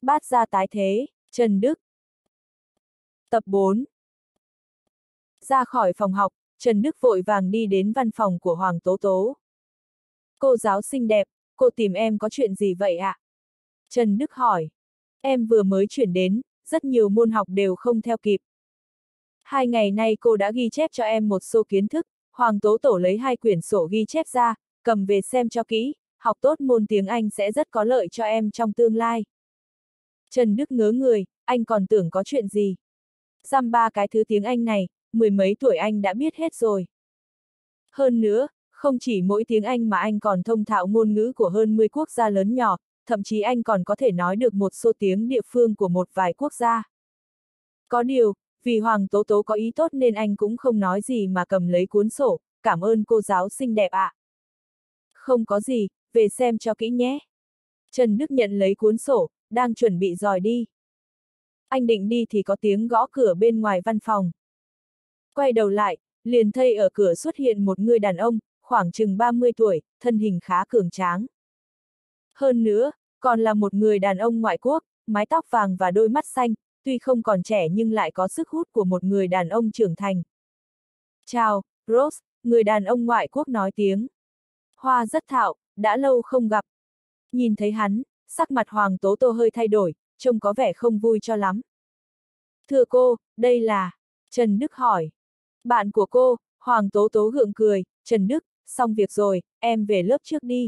Bát gia tái thế, Trần Đức. Tập 4. Ra khỏi phòng học, Trần Đức vội vàng đi đến văn phòng của Hoàng Tố Tố. Cô giáo xinh đẹp, cô tìm em có chuyện gì vậy ạ? Trần Đức hỏi. Em vừa mới chuyển đến, rất nhiều môn học đều không theo kịp. 2 ngày nay cô đã ghi chép cho em một số kiến thức, Hoàng Tố Tố lấy 2 quyển sổ ghi chép ra, cầm về xem cho kỹ, học tốt môn tiếng Anh sẽ rất có lợi cho em trong tương lai. Trần Đức ngớ người, anh còn tưởng có chuyện gì. Dăm ba cái thứ tiếng Anh này, 10 mấy tuổi anh đã biết hết rồi. Hơn nữa, không chỉ mỗi tiếng Anh mà anh còn thông thạo ngôn ngữ của hơn 10 quốc gia lớn nhỏ, thậm chí anh còn có thể nói được một số tiếng địa phương của một vài quốc gia. Có điều, vì Hoàng Tố Tố có ý tốt nên anh cũng không nói gì mà cầm lấy cuốn sổ, cảm ơn cô giáo xinh đẹp ạ. Không có gì, về xem cho kỹ nhé. Trần Đức nhận lấy cuốn sổ, đang chuẩn bị dòi đi. Anh định đi thì có tiếng gõ cửa bên ngoài văn phòng. Quay đầu lại, liền thấy ở cửa xuất hiện một người đàn ông, khoảng chừng 30 tuổi, thân hình khá cường tráng. Hơn nữa, còn là một người đàn ông ngoại quốc, mái tóc vàng và đôi mắt xanh, tuy không còn trẻ nhưng lại có sức hút của một người đàn ông trưởng thành. Chào, Rose, người đàn ông ngoại quốc nói tiếng. Hoa rất thạo, đã lâu không gặp. Nhìn thấy hắn, sắc mặt Hoàng Tố Tố hơi thay đổi, trông có vẻ không vui cho lắm. Thưa cô, đây là... Trần Đức hỏi. Bạn của cô, Hoàng Tố Tố gượng cười, Trần Đức, xong việc rồi, em về lớp trước đi.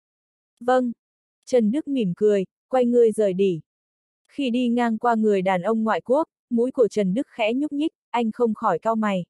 Vâng. Trần Đức mỉm cười, quay người rời đi. Khi đi ngang qua người đàn ông ngoại quốc, mũi của Trần Đức khẽ nhúc nhích, anh không khỏi cau mày.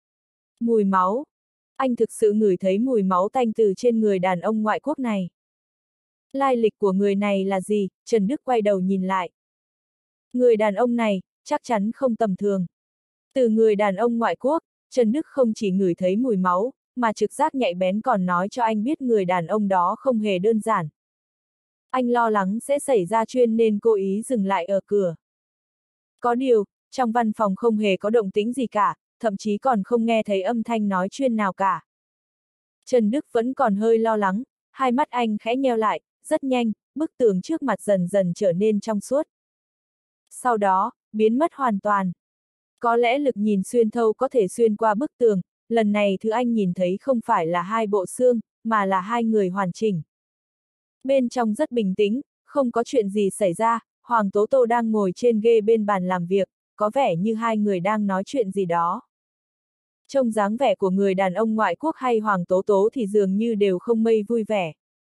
Mùi máu. Anh thực sự ngửi thấy mùi máu tanh từ trên người đàn ông ngoại quốc này. Lai lịch của người này là gì? Trần Đức quay đầu nhìn lại. Người đàn ông này, chắc chắn không tầm thường. Từ người đàn ông ngoại quốc, Trần Đức không chỉ ngửi thấy mùi máu, mà trực giác nhạy bén còn nói cho anh biết người đàn ông đó không hề đơn giản. Anh lo lắng sẽ xảy ra chuyện nên cố ý dừng lại ở cửa. Có điều, trong văn phòng không hề có động tĩnh gì cả, thậm chí còn không nghe thấy âm thanh nói chuyện nào cả. Trần Đức vẫn còn hơi lo lắng, hai mắt anh khẽ nheo lại, rất nhanh, bức tường trước mặt dần dần trở nên trong suốt. Sau đó, biến mất hoàn toàn. Có lẽ lực nhìn xuyên thấu có thể xuyên qua bức tường, lần này thứ anh nhìn thấy không phải là 2 bộ xương, mà là 2 người hoàn chỉnh. Bên trong rất bình tĩnh, không có chuyện gì xảy ra, Hoàng Tố Tố đang ngồi trên ghế bên bàn làm việc, có vẻ như 2 người đang nói chuyện gì đó. Trông dáng vẻ của người đàn ông ngoại quốc hay Hoàng Tố Tố thì dường như đều không mây vui vẻ.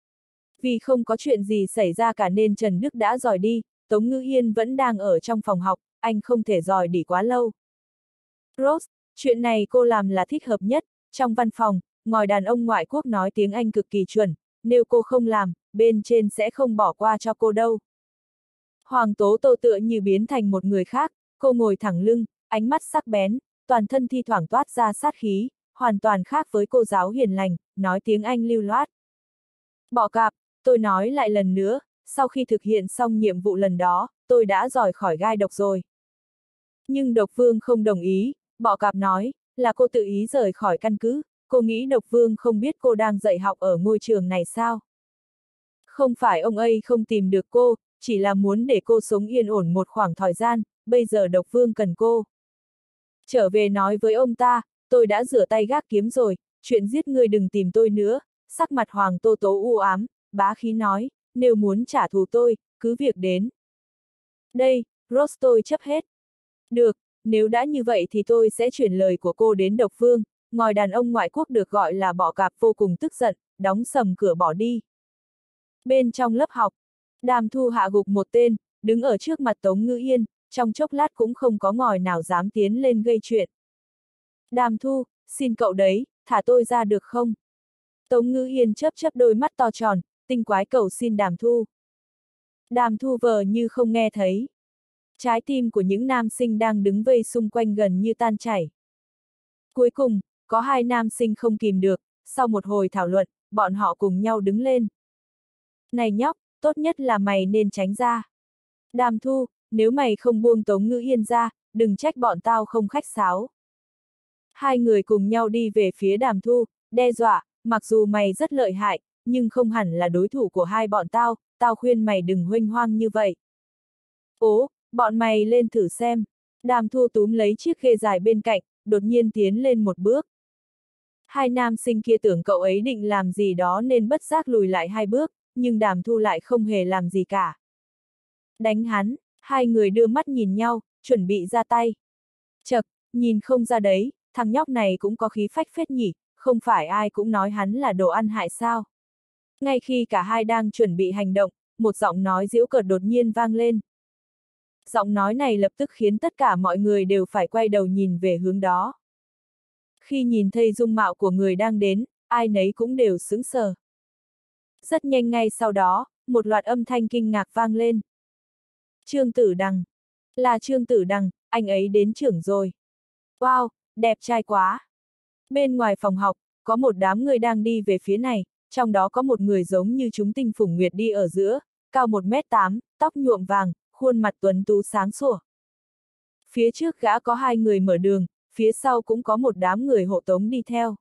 Vì không có chuyện gì xảy ra cả nên Trần Đức đã dòi đi, Tống Ngữ Yên vẫn đang ở trong phòng học, anh không thể dòi đi quá lâu. Rose, chuyện này cô làm là thích hợp nhất, trong văn phòng, ngồi đàn ông ngoại quốc nói tiếng Anh cực kỳ chuẩn, nếu cô không làm, bên trên sẽ không bỏ qua cho cô đâu. Hoàng Tố Tố tựa như biến thành một người khác, cô ngồi thẳng lưng, ánh mắt sắc bén, toàn thân thi thoảng toát ra sát khí, hoàn toàn khác với cô giáo hiền lành, nói tiếng Anh lưu loát. Bỏ cạp, tôi nói lại lần nữa, sau khi thực hiện xong nhiệm vụ lần đó, tôi đã rời khỏi gai độc rồi. Nhưng Độc Vương không đồng ý, Bọ Cạp nói, là cô tự ý rời khỏi căn cứ, cô nghĩ Độc Vương không biết cô đang dạy học ở ngôi trường này sao? Không phải ông ấy không tìm được cô, chỉ là muốn để cô sống yên ổn một khoảng thời gian, bây giờ Độc Vương cần cô. Trở về nói với ông ta, tôi đã rửa tay gác kiếm rồi, chuyện giết người đừng tìm tôi nữa, sắc mặt Hoàng Tố Tố u ám, bá khí nói, nếu muốn trả thù tôi, cứ việc đến. Đây, Rose tôi chấp hết. Được, nếu đã như vậy thì tôi sẽ chuyển lời của cô đến Độc Vương, ngồi đàn ông ngoại quốc được gọi là Bọ Cạp vô cùng tức giận, đóng sầm cửa bỏ đi. Bên trong lớp học, Đàm Thu hạ gục một tên, đứng ở trước mặt Tống Ngữ Yên, trong chốc lát cũng không có ngòi nào dám tiến lên gây chuyện. Đàm Thu, xin cậu đấy, thả tôi ra được không? Tống Ngữ Yên chớp chớp đôi mắt to tròn, tinh quái cầu xin Đàm Thu. Đàm Thu vờ như không nghe thấy. Trái tim của những nam sinh đang đứng vây xung quanh gần như tan chảy. Cuối cùng, có 2 nam sinh không kìm được, sau một hồi thảo luận, bọn họ cùng nhau đứng lên. Này nhóc, tốt nhất là mày nên tránh ra. Đàm Thu, nếu mày không buông Tống Ngữ Yên ra, đừng trách bọn tao không khách sáo. 2 người cùng nhau đi về phía Đàm Thu, đe dọa, mặc dù mày rất lợi hại, nhưng không hẳn là đối thủ của 2 bọn tao, tao khuyên mày đừng huênh hoang như vậy. Ố, bọn mày lên thử xem. Đàm Thu túm lấy chiếc ghê dài bên cạnh, đột nhiên tiến lên một bước. Hai nam sinh kia tưởng cậu ấy định làm gì đó nên bất giác lùi lại 2 bước, nhưng Đàm Thu lại không hề làm gì cả. Đánh hắn, hai người đưa mắt nhìn nhau, chuẩn bị ra tay. Chậc, nhìn không ra đấy, thằng nhóc này cũng có khí phách phết nhỉ, không phải ai cũng nói hắn là đồ ăn hại sao. Ngay khi cả hai đang chuẩn bị hành động, một giọng nói giễu cợt đột nhiên vang lên. Giọng nói này lập tức khiến tất cả mọi người đều phải quay đầu nhìn về hướng đó. Khi nhìn thấy dung mạo của người đang đến, ai nấy cũng đều sững sờ. Rất nhanh ngay sau đó, một loạt âm thanh kinh ngạc vang lên. Trương Tử Đằng. Là Trương Tử Đằng, anh ấy đến trưởng rồi. Wow, đẹp trai quá. Bên ngoài phòng học, có một đám người đang đi về phía này, trong đó có một người giống như chúng tinh phủng nguyệt đi ở giữa, cao 1m8, tóc nhuộm vàng, khuôn mặt tuấn tú sáng sủa. Phía trước gã có 2 người mở đường, phía sau cũng có một đám người hộ tống đi theo.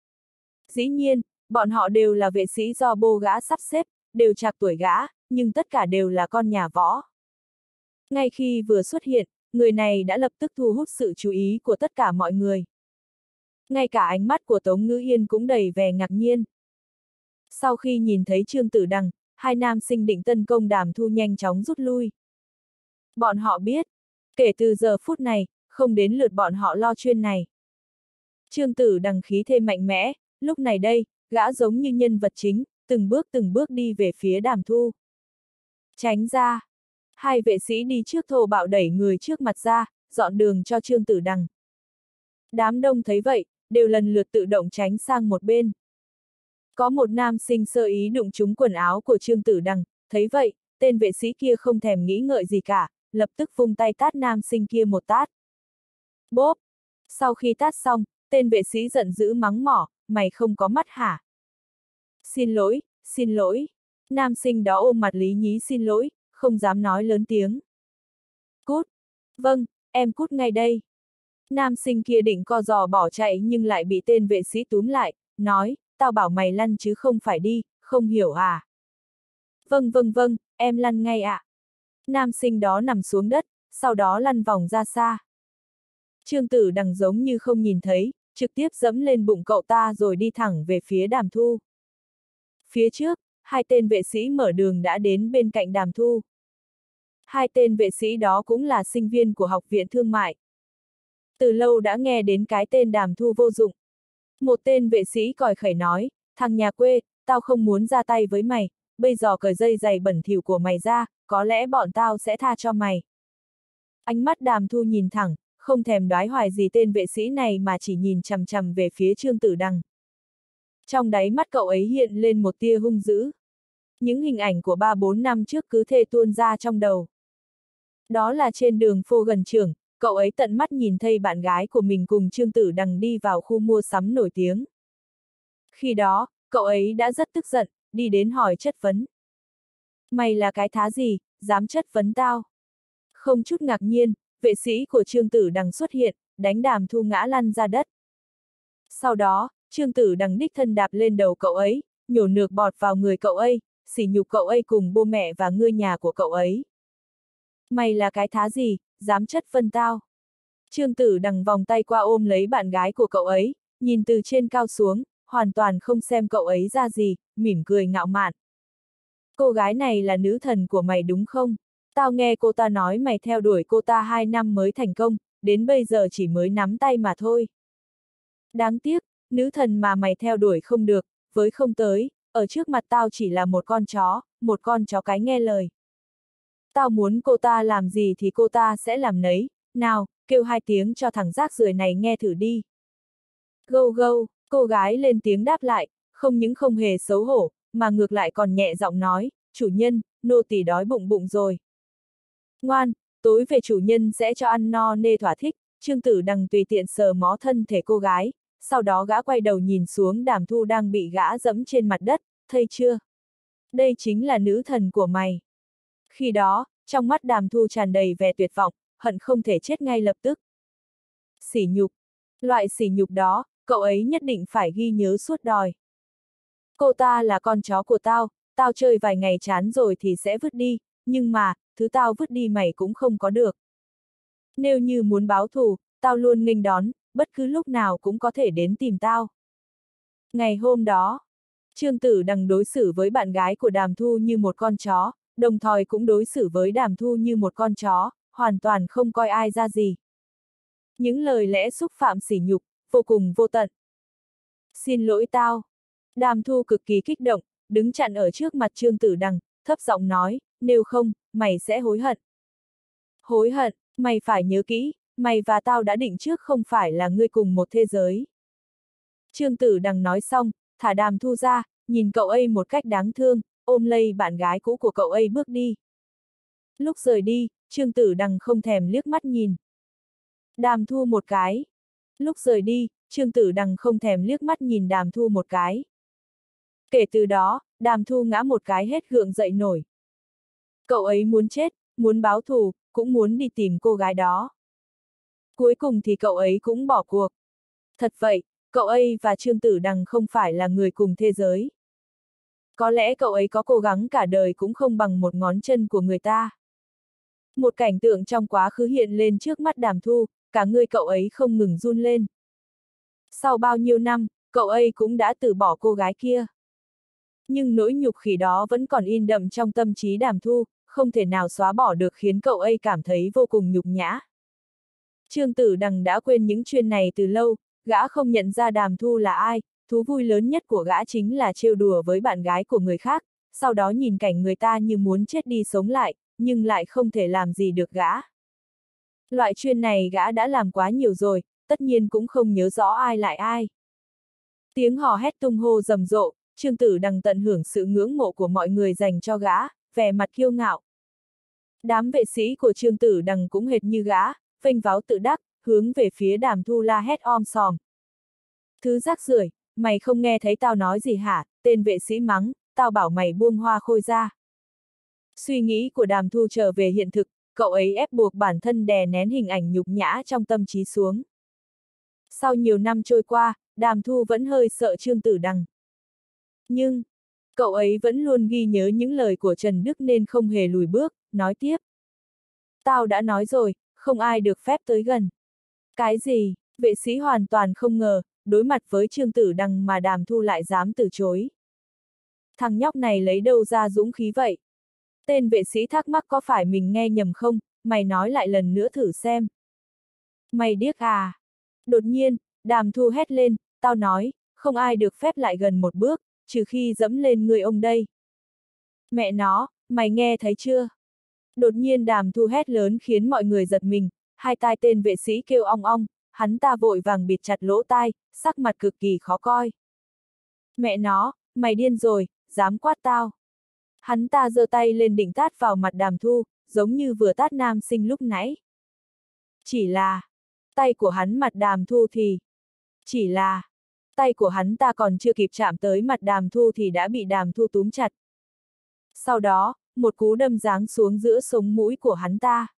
Dĩ nhiên, bọn họ đều là vệ sĩ do bô gã sắp xếp, đều trạc tuổi gã, nhưng tất cả đều là con nhà võ. Ngay khi vừa xuất hiện, người này đã lập tức thu hút sự chú ý của tất cả mọi người. Ngay cả ánh mắt của Tống Ngữ Yên cũng đầy vẻ ngạc nhiên. Sau khi nhìn thấy Trương Tử Đằng, hai nam sinh định tấn công Đàm Thu nhanh chóng rút lui. Bọn họ biết, kể từ giờ phút này, không đến lượt bọn họ lo chuyên này. Trương Tử Đằng khí thế mạnh mẽ, lúc này đây, gã giống như nhân vật chính, từng bước đi về phía Đàm Thu. Tránh ra! Hai vệ sĩ đi trước thô bạo đẩy người trước mặt ra, dọn đường cho Trương Tử Đằng. Đám đông thấy vậy, đều lần lượt tự động tránh sang một bên. Có một nam sinh sơ ý đụng trúng quần áo của Trương Tử Đằng, thấy vậy, tên vệ sĩ kia không thèm nghĩ ngợi gì cả, lập tức vung tay tát nam sinh kia một tát. Bốp! Sau khi tát xong, tên vệ sĩ giận dữ mắng mỏ, mày không có mắt hả? Xin lỗi, xin lỗi. Nam sinh đó ôm mặt lý nhí xin lỗi, không dám nói lớn tiếng. Cút! Vâng, em cút ngay đây. Nam sinh kia định co giò bỏ chạy nhưng lại bị tên vệ sĩ túm lại, nói, tao bảo mày lăn chứ không phải đi, không hiểu à? Vâng, em lăn ngay ạ. Nam sinh đó nằm xuống đất, sau đó lăn vòng ra xa. Trương Tử Đằng giống như không nhìn thấy, trực tiếp dẫm lên bụng cậu ta rồi đi thẳng về phía Đàm Thu. Phía trước, hai tên vệ sĩ mở đường đã đến bên cạnh Đàm Thu. Hai tên vệ sĩ đó cũng là sinh viên của Học viện Thương mại. Từ lâu đã nghe đến cái tên Đàm Thu vô dụng. Một tên vệ sĩ còi khẩy nói, thằng nhà quê, tao không muốn ra tay với mày, bây giờ cởi dây giày bẩn thỉu của mày ra, có lẽ bọn tao sẽ tha cho mày. Ánh mắt Đàm Thu nhìn thẳng, không thèm đoái hoài gì tên vệ sĩ này mà chỉ nhìn chằm chằm về phía Trương Tử Đằng. Trong đáy mắt cậu ấy hiện lên một tia hung dữ. Những hình ảnh của 3-4 năm trước cứ thế tuôn ra trong đầu. Đó là trên đường phố gần trường, cậu ấy tận mắt nhìn thấy bạn gái của mình cùng Trương Tử Đằng đi vào khu mua sắm nổi tiếng. Khi đó, cậu ấy đã rất tức giận, đi đến hỏi chất vấn. Mày là cái thá gì, dám chất vấn tao? Không chút ngạc nhiên, vệ sĩ của Trương Tử Đằng xuất hiện, đánh Đàm Thu ngã lăn ra đất. Sau đó, Trương Tử Đằng đích thân đạp lên đầu cậu ấy, nhổ nước bọt vào người cậu ấy, sỉ nhục cậu ấy cùng bố mẹ và người nhà của cậu ấy. Mày là cái thá gì, dám chất vấn tao? Trương Tử Đằng vòng tay qua ôm lấy bạn gái của cậu ấy, nhìn từ trên cao xuống, hoàn toàn không xem cậu ấy ra gì, mỉm cười ngạo mạn. Cô gái này là nữ thần của mày đúng không? Tao nghe cô ta nói mày theo đuổi cô ta 2 năm mới thành công, đến bây giờ chỉ mới nắm tay mà thôi. Đáng tiếc, nữ thần mà mày theo đuổi không được, với không tới, ở trước mặt tao chỉ là một con chó cái nghe lời. Tao muốn cô ta làm gì thì cô ta sẽ làm nấy, nào, kêu 2 tiếng cho thằng rác rưởi này nghe thử đi. Gâu gâu, cô gái lên tiếng đáp lại, không những không hề xấu hổ, mà ngược lại còn nhẹ giọng nói, chủ nhân, nô tỳ đói bụng bụng rồi. Ngoan, tối về chủ nhân sẽ cho ăn no nê thỏa thích. Trương Tử Đằng tùy tiện sờ mó thân thể cô gái, sau đó gã quay đầu nhìn xuống Đàm Thu đang bị gã dẫm trên mặt đất, thấy chưa? Đây chính là nữ thần của mày. Khi đó, trong mắt Đàm Thu tràn đầy vẻ tuyệt vọng, hận không thể chết ngay lập tức. Sỉ nhục. Loại sỉ nhục đó, cậu ấy nhất định phải ghi nhớ suốt đời. Cô ta là con chó của tao chơi vài ngày chán rồi thì sẽ vứt đi, nhưng mà, thứ tao vứt đi mày cũng không có được. Nếu như muốn báo thù, tao luôn nghênh đón, bất cứ lúc nào cũng có thể đến tìm tao. Ngày hôm đó, Trương Tử Đằng đối xử với bạn gái của Đàm Thu như một con chó, đồng thời cũng đối xử với Đàm Thu như một con chó, hoàn toàn không coi ai ra gì. Những lời lẽ xúc phạm sỉ nhục, vô cùng vô tận. Xin lỗi tao. Đàm Thu cực kỳ kích động, đứng chặn ở trước mặt Trương Tử Đằng, thấp giọng nói, nếu không, mày sẽ hối hận. Hối hận, mày phải nhớ kỹ, mày và tao đã định trước không phải là ngươi cùng một thế giới. Trương Tử Đằng nói xong, thả Đàm Thu ra, nhìn cậu ấy một cách đáng thương, ôm lấy bạn gái cũ của cậu ấy bước đi. Lúc rời đi, Trương Tử Đằng không thèm liếc mắt nhìn Đàm Thu một cái. Lúc rời đi, Trương Tử Đằng không thèm liếc mắt nhìn Đàm Thu một cái. Kể từ đó, Đàm Thu ngã một cái hết gượng dậy nổi. Cậu ấy muốn chết, muốn báo thù, cũng muốn đi tìm cô gái đó. Cuối cùng thì cậu ấy cũng bỏ cuộc. Thật vậy, cậu ấy và Trương Tử Đằng không phải là người cùng thế giới. Có lẽ cậu ấy có cố gắng cả đời cũng không bằng một ngón chân của người ta. Một cảnh tượng trong quá khứ hiện lên trước mắt Đàm Thu, cả người cậu ấy không ngừng run lên. Sau bao nhiêu năm, cậu ấy cũng đã từ bỏ cô gái kia. Nhưng nỗi nhục khi đó vẫn còn in đậm trong tâm trí Đàm Thu, không thể nào xóa bỏ được khiến cậu ấy cảm thấy vô cùng nhục nhã. Trương Tử Đằng đã quên những chuyện này từ lâu, gã không nhận ra Đàm Thu là ai, thú vui lớn nhất của gã chính là trêu đùa với bạn gái của người khác, sau đó nhìn cảnh người ta như muốn chết đi sống lại, nhưng lại không thể làm gì được gã. Loại chuyện này gã đã làm quá nhiều rồi, tất nhiên cũng không nhớ rõ ai lại ai. Tiếng hò hét tung hô rầm rộ, Trương Tử Đằng tận hưởng sự ngưỡng mộ của mọi người dành cho gã, vẻ mặt kiêu ngạo. Đám vệ sĩ của Trương Tử Đằng cũng hệt như gã, phênh váo tự đắc, hướng về phía Đàm Thu la hét om sòm. Thứ rác rưởi, mày không nghe thấy tao nói gì hả? Tên vệ sĩ mắng, tao bảo mày buông hoa khôi ra. Suy nghĩ của Đàm Thu trở về hiện thực, cậu ấy ép buộc bản thân đè nén hình ảnh nhục nhã trong tâm trí xuống. Sau nhiều năm trôi qua, Đàm Thu vẫn hơi sợ Trương Tử Đằng. Nhưng, cậu ấy vẫn luôn ghi nhớ những lời của Trần Đức nên không hề lùi bước, nói tiếp. Tao đã nói rồi, không ai được phép tới gần. Cái gì? Vệ sĩ hoàn toàn không ngờ, đối mặt với Trương Tử Đằng mà Đàm Thu lại dám từ chối. Thằng nhóc này lấy đâu ra dũng khí vậy? Tên vệ sĩ thắc mắc có phải mình nghe nhầm không, mày nói lại lần nữa thử xem. Mày điếc à? Đột nhiên, Đàm Thu hét lên, tao nói, không ai được phép lại gần một bước, trừ khi dẫm lên người ông đây. Mẹ nó, mày nghe thấy chưa? Đột nhiên Đàm Thu hét lớn khiến mọi người giật mình, hai tai tên vệ sĩ kêu ong ong, hắn ta vội vàng bịt chặt lỗ tai, sắc mặt cực kỳ khó coi. Mẹ nó, mày điên rồi, dám quát tao. Hắn ta giơ tay lên định tát vào mặt Đàm Thu, giống như vừa tát nam sinh lúc nãy. Chỉ là, tay của hắn mặt Đàm Thu thì... Chỉ là, tay của hắn ta còn chưa kịp chạm tới mặt Đàm Thu thì đã bị Đàm Thu túm chặt. Sau đó, một cú đâm giáng xuống giữa sống mũi của hắn ta.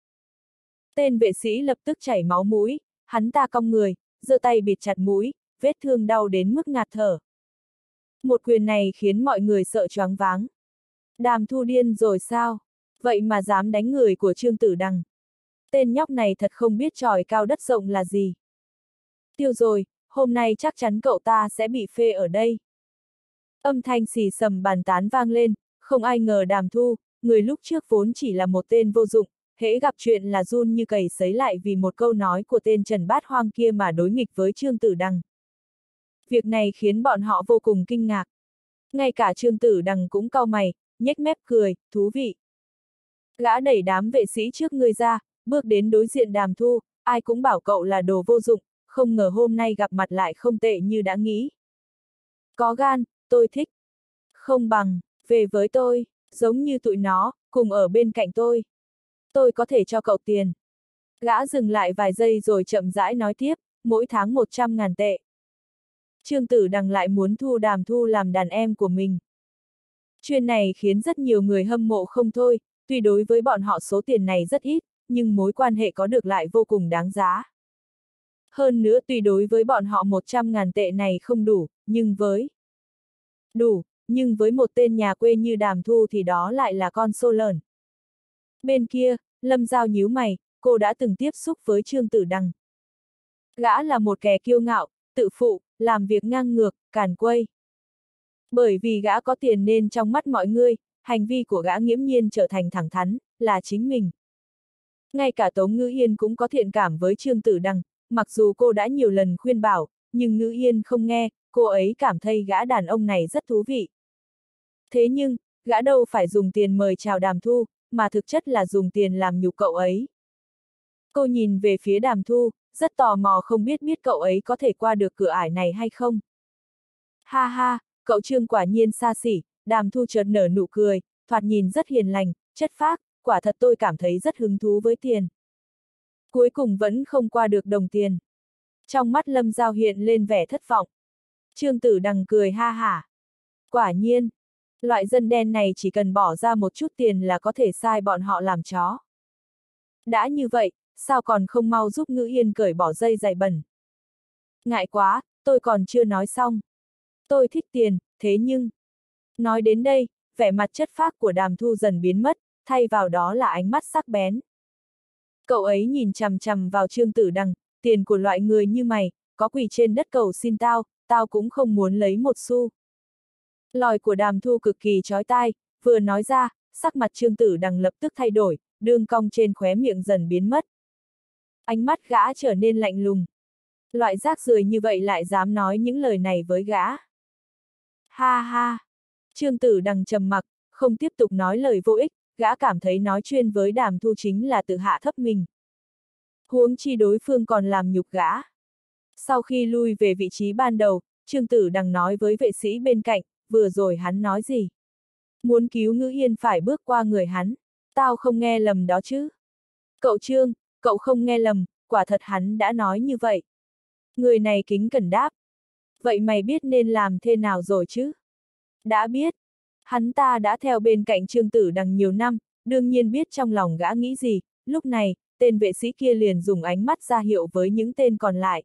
Tên vệ sĩ lập tức chảy máu mũi, hắn ta cong người, giơ tay bịt chặt mũi, vết thương đau đến mức ngạt thở. Một quyền này khiến mọi người sợ choáng váng. Đàm Thu điên rồi sao? Vậy mà dám đánh người của Trương Tử Đằng. Tên nhóc này thật không biết chòi cao đất rộng là gì. Tiêu rồi, hôm nay chắc chắn cậu ta sẽ bị phê ở đây. Âm thanh xì xầm bàn tán vang lên, không ai ngờ Đàm Thu, người lúc trước vốn chỉ là một tên vô dụng, hễ gặp chuyện là run như cầy sấy lại vì một câu nói của tên Trần Bát Hoang kia mà đối nghịch với Trương Tử Đằng. Việc này khiến bọn họ vô cùng kinh ngạc. Ngay cả Trương Tử Đằng cũng cau mày, nhếch mép cười, thú vị. Gã đẩy đám vệ sĩ trước người ra, bước đến đối diện Đàm Thu, ai cũng bảo cậu là đồ vô dụng, không ngờ hôm nay gặp mặt lại không tệ như đã nghĩ. Có gan, tôi thích. Không bằng, về với tôi, giống như tụi nó, cùng ở bên cạnh tôi. Tôi có thể cho cậu tiền. Gã dừng lại vài giây rồi chậm rãi nói tiếp, mỗi tháng 100.000 tệ. Trương Tử Đằng lại muốn thu Đàm Thu làm đàn em của mình. Chuyện này khiến rất nhiều người hâm mộ không thôi, tuy đối với bọn họ số tiền này rất ít, nhưng mối quan hệ có được lại vô cùng đáng giá. Hơn nữa tuy đối với bọn họ 100.000 tệ này không đủ, nhưng với một tên nhà quê như Đàm Thu thì đó lại là con số lớn. Bên kia, Lâm Giao nhíu mày, cô đã từng tiếp xúc với Trương Tử Đằng. Gã là một kẻ kiêu ngạo, tự phụ, làm việc ngang ngược, càn quấy. Bởi vì gã có tiền nên trong mắt mọi người, hành vi của gã nghiễm nhiên trở thành thẳng thắn, là chính mình. Ngay cả Tống Ngữ Yên cũng có thiện cảm với Trương Tử Đằng, mặc dù cô đã nhiều lần khuyên bảo, nhưng Ngữ Yên không nghe, cô ấy cảm thấy gã đàn ông này rất thú vị. Thế nhưng, gã đâu phải dùng tiền mời chào Đàm Thu, mà thực chất là dùng tiền làm nhục cậu ấy. Cô nhìn về phía Đàm Thu, rất tò mò không biết cậu ấy có thể qua được cửa ải này hay không. Ha ha, cậu Trương quả nhiên xa xỉ, Đàm Thu chợt nở nụ cười, thoạt nhìn rất hiền lành, chất phác, quả thật tôi cảm thấy rất hứng thú với tiền. Cuối cùng vẫn không qua được đồng tiền. Trong mắt Lâm Giao hiện lên vẻ thất vọng. Trương Tử Đằng cười ha hả. Quả nhiên, loại dân đen này chỉ cần bỏ ra một chút tiền là có thể sai bọn họ làm chó. Đã như vậy, sao còn không mau giúp Ngữ Yên cởi bỏ dây giày bẩn? Ngại quá, tôi còn chưa nói xong. Tôi thích tiền, thế nhưng... Nói đến đây, vẻ mặt chất phác của Đàm Thu dần biến mất, thay vào đó là ánh mắt sắc bén. Cậu ấy nhìn chằm chằm vào Trương Tử Đằng, tiền của loại người như mày, có quỳ trên đất cầu xin tao, tao cũng không muốn lấy một xu. Lòi của Đàm Thu cực kỳ chói tai, vừa nói ra, sắc mặt Trương Tử Đằng lập tức thay đổi, đường cong trên khóe miệng dần biến mất. Ánh mắt gã trở nên lạnh lùng. Loại rác rưởi như vậy lại dám nói những lời này với gã. Ha ha! Trương Tử Đằng trầm mặc, không tiếp tục nói lời vô ích, gã cảm thấy nói chuyện với Đàm Thu chính là tự hạ thấp mình. Huống chi đối phương còn làm nhục gã. Sau khi lui về vị trí ban đầu, Trương Tử Đằng nói với vệ sĩ bên cạnh, vừa rồi hắn nói gì? Muốn cứu Ngữ Yên phải bước qua người hắn. Tao không nghe lầm đó chứ? Cậu Trương, cậu không nghe lầm, quả thật hắn đã nói như vậy. Người này kính cẩn đáp. Vậy mày biết nên làm thế nào rồi chứ? Đã biết. Hắn ta đã theo bên cạnh Trương Tử Đằng nhiều năm, đương nhiên biết trong lòng gã nghĩ gì, lúc này, tên vệ sĩ kia liền dùng ánh mắt ra hiệu với những tên còn lại.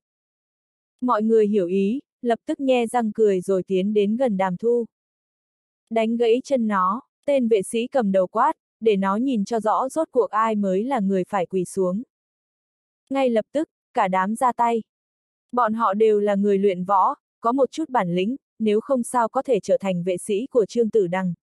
Mọi người hiểu ý, lập tức nhe răng cười rồi tiến đến gần Đàm Thu. Đánh gãy chân nó, tên vệ sĩ cầm đầu quát, để nó nhìn cho rõ rốt cuộc ai mới là người phải quỳ xuống. Ngay lập tức, cả đám ra tay. Bọn họ đều là người luyện võ, có một chút bản lĩnh, nếu không sao có thể trở thành vệ sĩ của Trương Tử Đằng.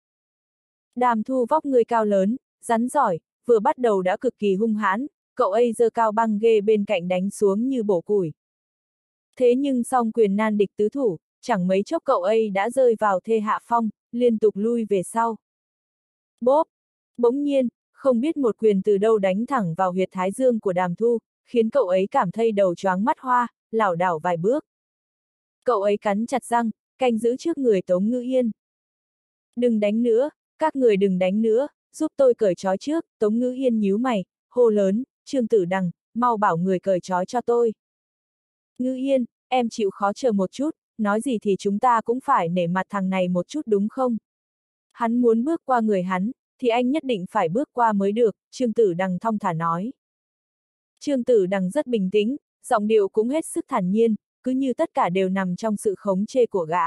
Đàm Thu vóc người cao lớn, rắn giỏi, vừa bắt đầu đã cực kỳ hung hãn, cậu ấy giơ cao băng ghê bên cạnh đánh xuống như bổ củi. Thế nhưng song quyền nan địch tứ thủ, chẳng mấy chốc cậu ấy đã rơi vào thê hạ phong, liên tục lui về sau. Bốp! Bỗng nhiên, không biết một quyền từ đâu đánh thẳng vào huyệt thái dương của Đàm Thu, khiến cậu ấy cảm thấy đầu choáng mắt hoa, lảo đảo vài bước. Cậu ấy cắn chặt răng, canh giữ trước người Tống Ngữ Yên. Đừng đánh nữa, các người đừng đánh nữa, giúp tôi cởi trói trước, Tống Ngữ Yên nhíu mày, hô lớn, Trương Tử Đằng, mau bảo người cởi trói cho tôi. Ngữ Yên, em chịu khó chờ một chút, nói gì thì chúng ta cũng phải nể mặt thằng này một chút đúng không? Hắn muốn bước qua người hắn, thì anh nhất định phải bước qua mới được, Trương Tử Đằng thong thả nói. Trương Tử Đằng rất bình tĩnh, giọng điệu cũng hết sức thản nhiên, cứ như tất cả đều nằm trong sự khống chế của gã.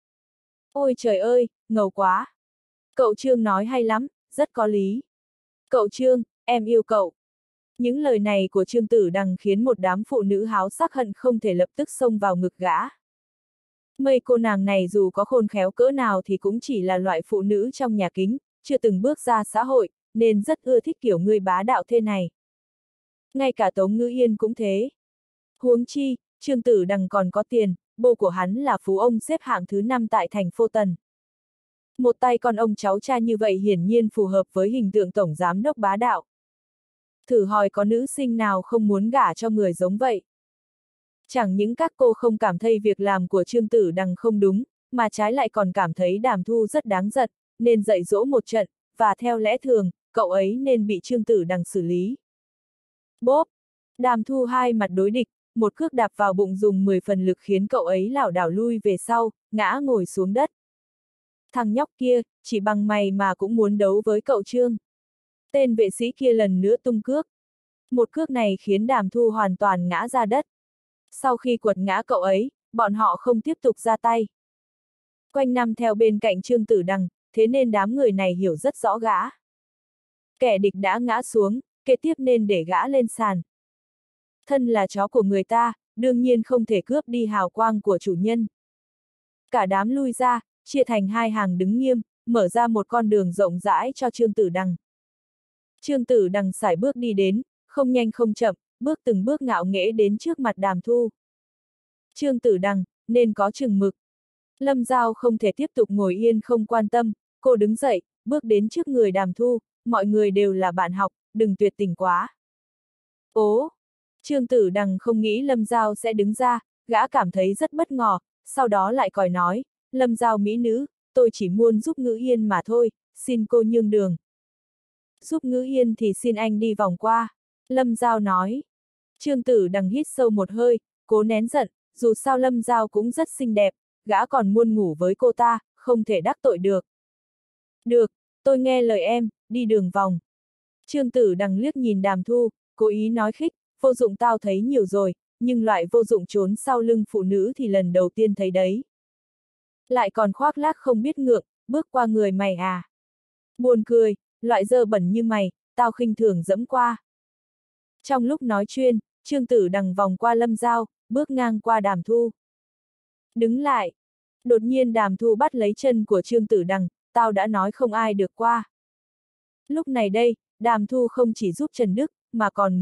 Ôi trời ơi, ngầu quá! Cậu Trương nói hay lắm, rất có lý. Cậu Trương, em yêu cậu. Những lời này của Trương Tử Đằng khiến một đám phụ nữ háo sắc hận không thể lập tức xông vào ngực gã. Mấy cô nàng này dù có khôn khéo cỡ nào thì cũng chỉ là loại phụ nữ trong nhà kính, chưa từng bước ra xã hội, nên rất ưa thích kiểu người bá đạo thế này. Ngay cả Tống Ngữ Yên cũng thế. Huống chi, Trương Tử Đằng còn có tiền, bố của hắn là phú ông xếp hạng thứ 5 tại thành phố Tần. Một tay con ông cháu cha như vậy hiển nhiên phù hợp với hình tượng tổng giám đốc bá đạo. Thử hỏi có nữ sinh nào không muốn gả cho người giống vậy? Chẳng những các cô không cảm thấy việc làm của Trương Tử Đằng không đúng, mà trái lại còn cảm thấy Đàm Thu rất đáng giận, nên dạy dỗ một trận, và theo lẽ thường, cậu ấy nên bị Trương Tử Đằng xử lý. Bốp! Đàm Thu hai mặt đối địch, một cước đạp vào bụng dùng 10 phần lực khiến cậu ấy lảo đảo lui về sau, ngã ngồi xuống đất. Thằng nhóc kia, chỉ bằng mày mà cũng muốn đấu với cậu Trương. Tên vệ sĩ kia lần nữa tung cước. Một cước này khiến Đàm Thu hoàn toàn ngã ra đất. Sau khi quật ngã cậu ấy, bọn họ không tiếp tục ra tay. Quanh năm theo bên cạnh Trương Tử Đằng, thế nên đám người này hiểu rất rõ gã. Kẻ địch đã ngã xuống, kế tiếp nên để gã lên sàn. Thân là chó của người ta, đương nhiên không thể cướp đi hào quang của chủ nhân. Cả đám lui ra, chia thành hai hàng đứng nghiêm, mở ra một con đường rộng rãi cho Trương Tử Đằng. Trương Tử Đằng sải bước đi đến, không nhanh không chậm, bước từng bước ngạo nghễ đến trước mặt Đàm Thu. Trương Tử Đằng, nên có chừng mực. Lâm Giao không thể tiếp tục ngồi yên không quan tâm, cô đứng dậy, bước đến trước người Đàm Thu, mọi người đều là bạn học, đừng tuyệt tình quá. Ố! Trương Tử Đằng không nghĩ Lâm Giao sẽ đứng ra, gã cảm thấy rất bất ngờ, sau đó lại còi nói, Lâm Giao mỹ nữ, tôi chỉ muốn giúp Ngữ Yên mà thôi, xin cô nhường đường. Giúp Ngữ Yên thì xin anh đi vòng qua. Lâm Giao nói. Trương Tử Đằng hít sâu một hơi, cố nén giận, dù sao Lâm Giao cũng rất xinh đẹp, gã còn muốn ngủ với cô ta, không thể đắc tội được. Được, tôi nghe lời em, đi đường vòng. Trương Tử Đằng liếc nhìn Đàm Thu, cố ý nói khích, vô dụng tao thấy nhiều rồi, nhưng loại vô dụng trốn sau lưng phụ nữ thì lần đầu tiên thấy đấy. Lại còn khoác lác không biết ngượng, bước qua người mày à. Buồn cười, loại dơ bẩn như mày, tao khinh thường dẫm qua. Trong lúc nói chuyện, Trương Tử Đằng vòng qua Lâm Giao, bước ngang qua Đàm Thu. Đứng lại. Đột nhiên Đàm Thu bắt lấy chân của Trương Tử Đằng, tao đã nói không ai được qua. Lúc này đây, Đàm Thu không chỉ giúp Trần Đức, mà còn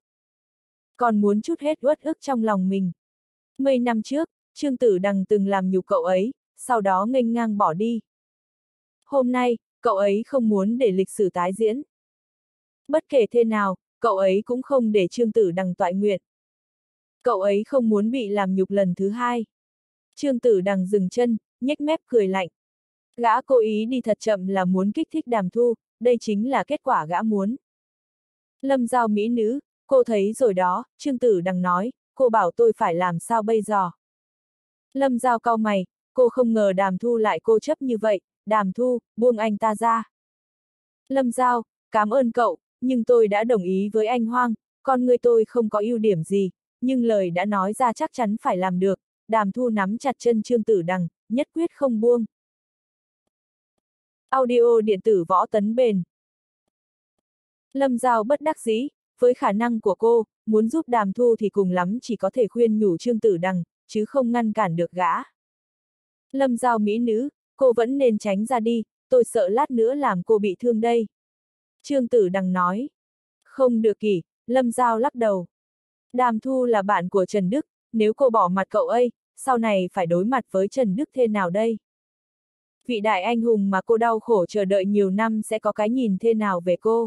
muốn chút hết uất ức trong lòng mình. Mấy năm trước, Trương Tử Đằng từng làm nhục cậu ấy, sau đó nghênh ngang bỏ đi. Hôm nay, cậu ấy không muốn để lịch sử tái diễn. Bất kể thế nào, cậu ấy cũng không để Trương Tử Đằng toại nguyện. Cậu ấy không muốn bị làm nhục lần thứ hai. Trương Tử Đằng dừng chân, nhếch mép cười lạnh. Gã cố ý đi thật chậm là muốn kích thích Đàm Thu, đây chính là kết quả gã muốn. Lâm Giao mỹ nữ, cô thấy rồi đó, Trương Tử Đằng nói, cô bảo tôi phải làm sao bây giờ. Lâm Giao cau mày, cô không ngờ Đàm Thu lại cố chấp như vậy, Đàm Thu, buông anh ta ra. Lâm Giao, cảm ơn cậu, nhưng tôi đã đồng ý với anh Hoang, con người tôi không có ưu điểm gì, nhưng lời đã nói ra chắc chắn phải làm được. Đàm Thu nắm chặt chân Trương Tử Đằng, nhất quyết không buông. Audio điện tử Võ Tấn Bền. Lâm Giao bất đắc dĩ, với khả năng của cô, muốn giúp Đàm Thu thì cùng lắm chỉ có thể khuyên nhủ Trương Tử Đằng, chứ không ngăn cản được gã. Lâm Giao mỹ nữ, cô vẫn nên tránh ra đi, tôi sợ lát nữa làm cô bị thương đây. Trương Tử Đằng nói. Không được kỷ, Lâm Giao lắc đầu. Đàm Thu là bạn của Trần Đức, nếu cô bỏ mặt cậu ấy, sau này phải đối mặt với Trần Đức thế nào đây? Vị đại anh hùng mà cô đau khổ chờ đợi nhiều năm sẽ có cái nhìn thế nào về cô?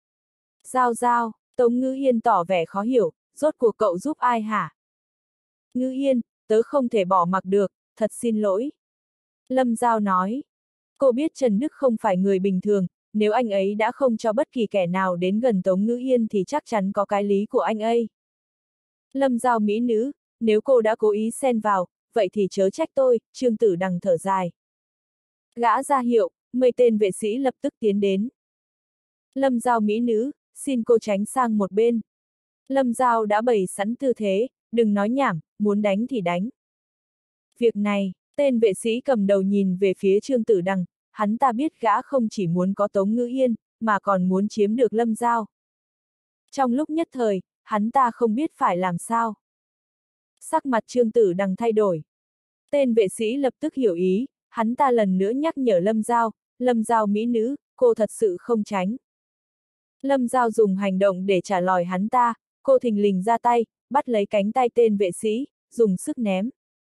Giao, Tống Ngữ Yên tỏ vẻ khó hiểu, rốt cuộc cậu giúp ai hả? Ngữ Yên, tớ không thể bỏ mặc được, thật xin lỗi. Lâm Giao nói. Cô biết Trần Đức không phải người bình thường, nếu anh ấy đã không cho bất kỳ kẻ nào đến gần Tống Ngữ Yên thì chắc chắn có cái lý của anh ấy. Lâm Giao mỹ nữ, nếu cô đã cố ý xen vào, vậy thì chớ trách tôi, Trương Tử Đằng thở dài. Gã ra hiệu, mấy tên vệ sĩ lập tức tiến đến. Lâm Giao mỹ nữ, xin cô tránh sang một bên. Lâm Giao đã bày sẵn tư thế, đừng nói nhảm, muốn đánh thì đánh. Việc này, tên vệ sĩ cầm đầu nhìn về phía Trương Tử Đằng, hắn ta biết gã không chỉ muốn có Tống Ngữ Yên, mà còn muốn chiếm được Lâm Giao. Trong lúc nhất thời, hắn ta không biết phải làm sao. Sắc mặt Trương Tử Đằng thay đổi. Tên vệ sĩ lập tức hiểu ý, hắn ta lần nữa nhắc nhở Lâm Giao mỹ nữ, cô thật sự không tránh. Lâm Giao dùng hành động để trả lời hắn ta, cô thình lình ra tay, bắt lấy cánh tay tên vệ sĩ, dùng sức ném.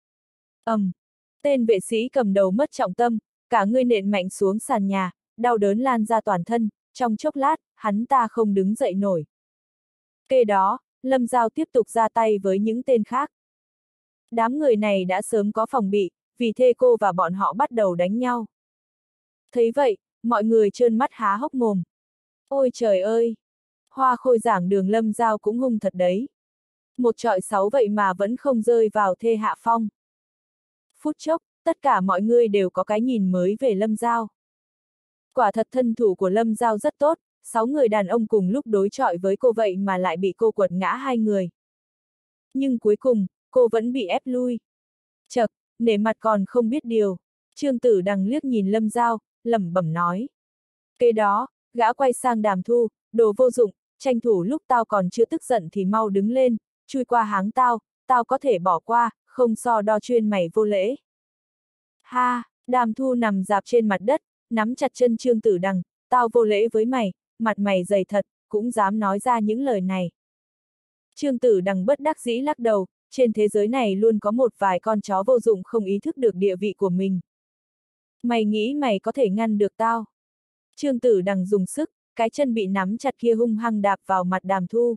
Tên vệ sĩ cầm đầu mất trọng tâm, cả người nện mạnh xuống sàn nhà, đau đớn lan ra toàn thân, trong chốc lát, hắn ta không đứng dậy nổi. Kế đó, Lâm Giao tiếp tục ra tay với những tên khác. Đám người này đã sớm có phòng bị, vì thế cô và bọn họ bắt đầu đánh nhau. Thấy vậy, mọi người trợn mắt há hốc mồm. Ôi trời ơi! Hoa khôi giảng đường Lâm Giao cũng hung thật đấy. Một trọi 6 vậy mà vẫn không rơi vào thế hạ phong. Phút chốc, tất cả mọi người đều có cái nhìn mới về Lâm Giao. Quả thật thân thủ của Lâm Giao rất tốt, 6 người đàn ông cùng lúc đối chọi với cô vậy mà lại bị cô quật ngã 2 người. Nhưng cuối cùng, cô vẫn bị ép lui. Chậc, nể mặt còn không biết điều. Trương Tử Đằng liếc nhìn Lâm Giao, lẩm bẩm nói. Kế đó, Gã quay sang Đàm Thu, đồ vô dụng, tranh thủ lúc tao còn chưa tức giận thì mau đứng lên, chui qua háng tao, tao có thể bỏ qua, không so đo chuyên mày vô lễ. Ha, Đàm Thu nằm dạp trên mặt đất, nắm chặt chân Trương Tử Đằng, tao vô lễ với mày, mặt mày dày thật, cũng dám nói ra những lời này. Trương Tử Đằng bất đắc dĩ lắc đầu, trên thế giới này luôn có một vài con chó vô dụng không ý thức được địa vị của mình. Mày nghĩ mày có thể ngăn được tao? Trương Tử Đằng dùng sức, cái chân bị nắm chặt kia hung hăng đạp vào mặt Đàm Thu.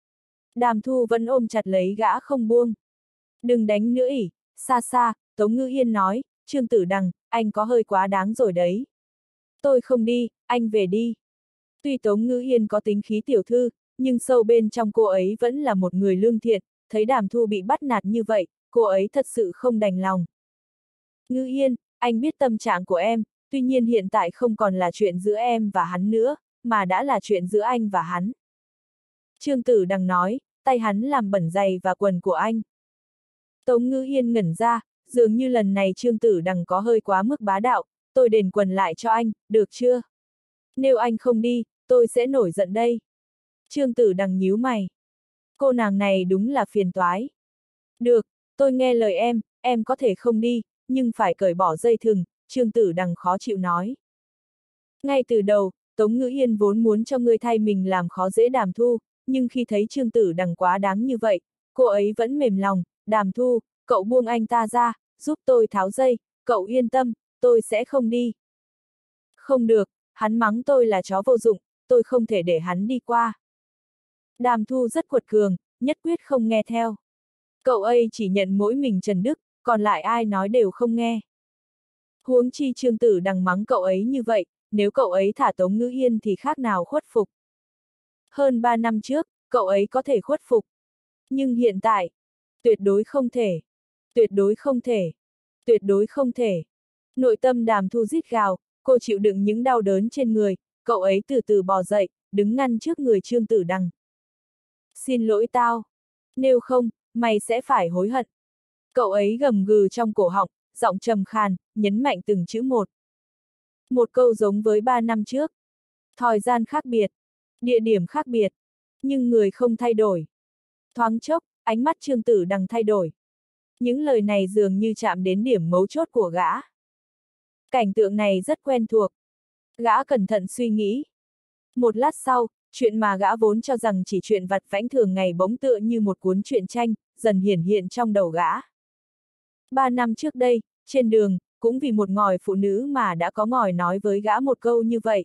Đàm Thu vẫn ôm chặt lấy gã không buông. Đừng đánh nữa ỉ, xa xa, Tống Ngữ Yên nói, Trương Tử Đằng, anh có hơi quá đáng rồi đấy. Tôi không đi, anh về đi. Tuy Tống Ngữ Yên có tính khí tiểu thư, nhưng sâu bên trong cô ấy vẫn là một người lương thiện, thấy Đàm Thu bị bắt nạt như vậy, cô ấy thật sự không đành lòng. Ngữ Yên, anh biết tâm trạng của em, tuy nhiên hiện tại không còn là chuyện giữa em và hắn nữa, mà đã là chuyện giữa anh và hắn. Trương Tử Đằng nói, tay hắn làm bẩn giày và quần của anh. Tống Ngữ Yên ngẩn ra, dường như lần này Trương Tử Đằng có hơi quá mức bá đạo, tôi đền quần lại cho anh, được chưa? Nếu anh không đi, tôi sẽ nổi giận đây. Trương Tử Đằng nhíu mày. Cô nàng này đúng là phiền toái. Được, tôi nghe lời em có thể không đi, nhưng phải cởi bỏ dây thừng, Trương Tử Đằng khó chịu nói. Ngay từ đầu, Tống Ngữ Yên vốn muốn cho ngươi thay mình làm khó dễ Đàm Thu, nhưng khi thấy Trương Tử Đằng quá đáng như vậy, cô ấy vẫn mềm lòng, Đàm Thu, cậu buông anh ta ra, giúp tôi tháo dây, cậu yên tâm, tôi sẽ không đi. Không được, hắn mắng tôi là chó vô dụng, tôi không thể để hắn đi qua. Đàm Thu rất quật cường, nhất quyết không nghe theo. Cậu ấy chỉ nhận mỗi mình Trần Đức, còn lại ai nói đều không nghe. Huống chi Trương Tử Đằng mắng cậu ấy như vậy, nếu cậu ấy thả Tống Ngữ Yên thì khác nào khuất phục. Hơn 3 năm trước, cậu ấy có thể khuất phục. Nhưng hiện tại, tuyệt đối không thể. Tuyệt đối không thể. Tuyệt đối không thể. Nội tâm Đàm Thu rít gào, cô chịu đựng những đau đớn trên người, cậu ấy từ từ bò dậy, đứng ngăn trước người Trương Tử Đằng. Xin lỗi tao. Nếu không, mày sẽ phải hối hận. Cậu ấy gầm gừ trong cổ họng, giọng trầm khàn, nhấn mạnh từng chữ một. Một câu giống với 3 năm trước. Thời gian khác biệt. Địa điểm khác biệt. Nhưng người không thay đổi. Thoáng chốc, ánh mắt Trương Tử Đằng thay đổi. Những lời này dường như chạm đến điểm mấu chốt của gã. Cảnh tượng này rất quen thuộc. Gã cẩn thận suy nghĩ. Một lát sau, chuyện mà gã vốn cho rằng chỉ chuyện vặt vãnh thường ngày bỗng tựa như một cuốn truyện tranh, dần hiển hiện trong đầu gã. 3 năm trước đây, trên đường, cũng vì một ngòi phụ nữ mà đã có ngòi nói với gã một câu như vậy.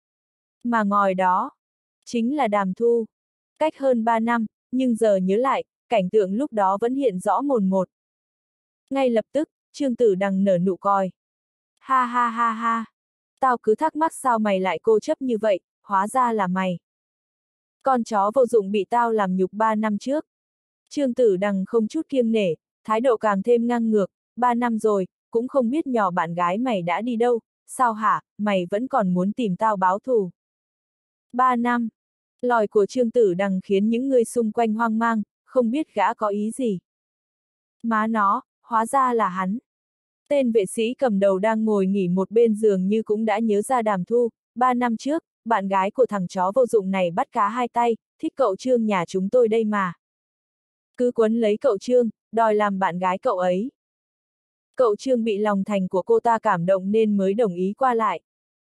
Mà ngòi đó, chính là Đàm Thu. Cách hơn 3 năm, nhưng giờ nhớ lại, cảnh tượng lúc đó vẫn hiện rõ mồn một. Ngay lập tức, Trương Tử Đằng nở nụ cười. Ha ha ha ha. Tao cứ thắc mắc sao mày lại cố chấp như vậy, hóa ra là mày. Con chó vô dụng bị tao làm nhục 3 năm trước. Trương Tử Đằng không chút kiêng nể, thái độ càng thêm ngang ngược, 3 năm rồi, cũng không biết nhỏ bạn gái mày đã đi đâu, sao hả, mày vẫn còn muốn tìm tao báo thù. 3 năm. Lời của Trương Tử Đằng khiến những người xung quanh hoang mang, không biết gã có ý gì. Má nó, hóa ra là hắn. Tên vệ sĩ cầm đầu đang ngồi nghỉ một bên giường như cũng đã nhớ ra Đàm Thu, 3 năm trước, bạn gái của thằng chó vô dụng này bắt cá hai tay, thích cậu Trương nhà chúng tôi đây mà. Cứ quấn lấy cậu Trương, đòi làm bạn gái cậu ấy. Cậu Trương bị lòng thành của cô ta cảm động nên mới đồng ý qua lại.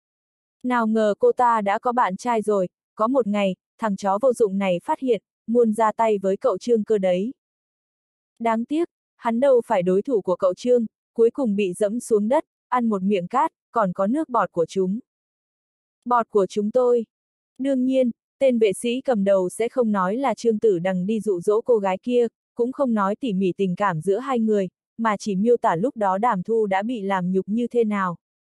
Nào ngờ cô ta đã có bạn trai rồi, có một ngày, thằng chó vô dụng này phát hiện, muốn ra tay với cậu Trương cơ đấy. Đáng tiếc, hắn đâu phải đối thủ của cậu Trương, cuối cùng bị dẫm xuống đất, ăn một miệng cát, còn có nước bọt của chúng. Bọt của chúng tôi. Đương nhiên, tên vệ sĩ cầm đầu sẽ không nói là Trương Tử Đằng đi dụ dỗ cô gái kia, cũng không nói tỉ mỉ tình cảm giữa hai người, mà chỉ miêu tả lúc đó Đàm Thu đã bị làm nhục như thế nào.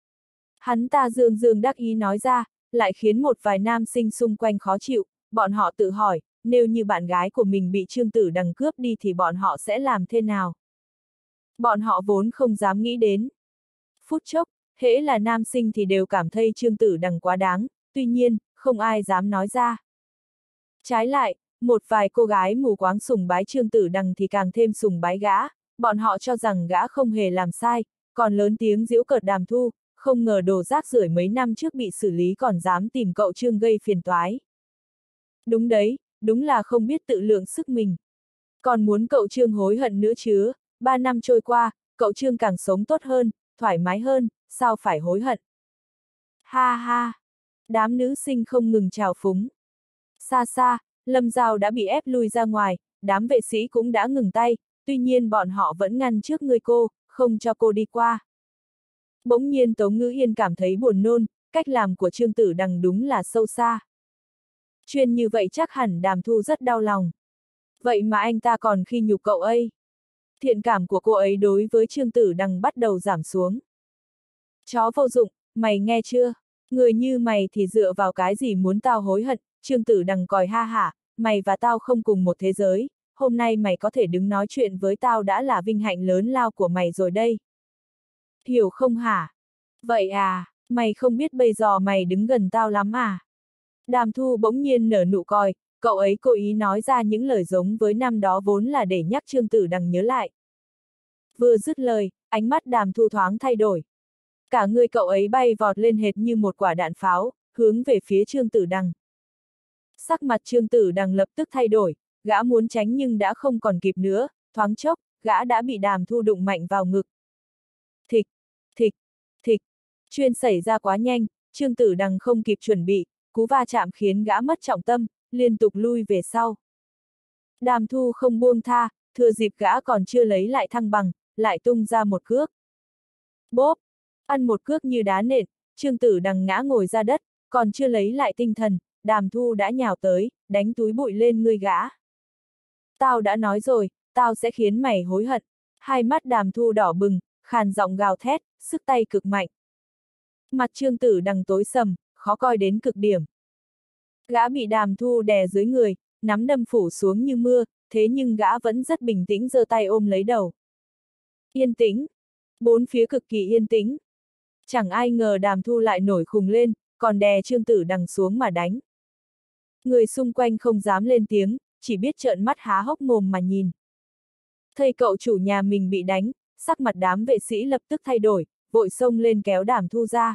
Hắn ta dương dương đắc ý nói ra, lại khiến một vài nam sinh xung quanh khó chịu, bọn họ tự hỏi, nếu như bạn gái của mình bị Trương Tử Đằng cướp đi thì bọn họ sẽ làm thế nào? Bọn họ vốn không dám nghĩ đến. Phút chốc, hễ là nam sinh thì đều cảm thấy Trương Tử Đằng quá đáng, tuy nhiên, không ai dám nói ra. Trái lại, một vài cô gái mù quáng sùng bái Trương Tử Đằng thì càng thêm sùng bái gã, bọn họ cho rằng gã không hề làm sai, còn lớn tiếng giễu cợt Đàm Thu, không ngờ đồ rác rưởi mấy năm trước bị xử lý còn dám tìm cậu Trương gây phiền toái. Đúng đấy, đúng là không biết tự lượng sức mình. Còn muốn cậu Trương hối hận nữa chứ, 3 năm trôi qua, cậu Trương càng sống tốt hơn, thoải mái hơn, sao phải hối hận. Ha ha, đám nữ sinh không ngừng trào phúng. Xa xa, Lâm Giao đã bị ép lui ra ngoài, đám vệ sĩ cũng đã ngừng tay, tuy nhiên bọn họ vẫn ngăn trước người cô, không cho cô đi qua. Bỗng nhiên Tống Ngữ Yên cảm thấy buồn nôn, cách làm của Trương Tử Đằng đúng là sâu xa. Chuyên như vậy chắc hẳn Đàm Thu rất đau lòng. Vậy mà anh ta còn khi nhục cậu ấy. Thiện cảm của cô ấy đối với Trương Tử Đằng bắt đầu giảm xuống. Chó vô dụng, mày nghe chưa? Người như mày thì dựa vào cái gì muốn tao hối hận? Trương Tử Đằng còi ha hả, mày và tao không cùng một thế giới, hôm nay mày có thể đứng nói chuyện với tao đã là vinh hạnh lớn lao của mày rồi đây. Hiểu không hả? Vậy à, mày không biết bây giờ mày đứng gần tao lắm à? Đàm Thu bỗng nhiên nở nụ cười, cậu ấy cố ý nói ra những lời giống với năm đó vốn là để nhắc Trương Tử Đằng nhớ lại. Vừa dứt lời, ánh mắt Đàm Thu thoáng thay đổi. Cả người cậu ấy bay vọt lên hệt như một quả đạn pháo, hướng về phía Trương Tử Đằng. Sắc mặt Trương Tử Đằng lập tức thay đổi, gã muốn tránh nhưng đã không còn kịp nữa, thoáng chốc, gã đã bị Đàm Thu đụng mạnh vào ngực. Thịch, thịch, thịch, chuyên xảy ra quá nhanh, Trương Tử Đằng không kịp chuẩn bị, cú va chạm khiến gã mất trọng tâm, liên tục lui về sau. Đàm Thu không buông tha, thừa dịp gã còn chưa lấy lại thăng bằng, lại tung ra một cước. Bốp, ăn một cước như đá nện, Trương Tử Đằng ngã ngồi ra đất, còn chưa lấy lại tinh thần, Đàm Thu đã nhào tới, đánh túi bụi lên người gã. Tao đã nói rồi, tao sẽ khiến mày hối hận. Hai mắt Đàm Thu đỏ bừng, khàn giọng gào thét, sức tay cực mạnh. Mặt Trương Tử Đằng tối sầm, khó coi đến cực điểm. Gã bị Đàm Thu đè dưới người, nắm đâm phủ xuống như mưa, thế nhưng gã vẫn rất bình tĩnh giơ tay ôm lấy đầu. Yên tĩnh. Bốn phía cực kỳ yên tĩnh. Chẳng ai ngờ Đàm Thu lại nổi khùng lên, còn đè Trương Tử Đằng xuống mà đánh. Người xung quanh không dám lên tiếng, chỉ biết trợn mắt há hốc mồm mà nhìn. Thấy cậu chủ nhà mình bị đánh, sắc mặt đám vệ sĩ lập tức thay đổi, vội xông lên kéo Đàm Thu ra.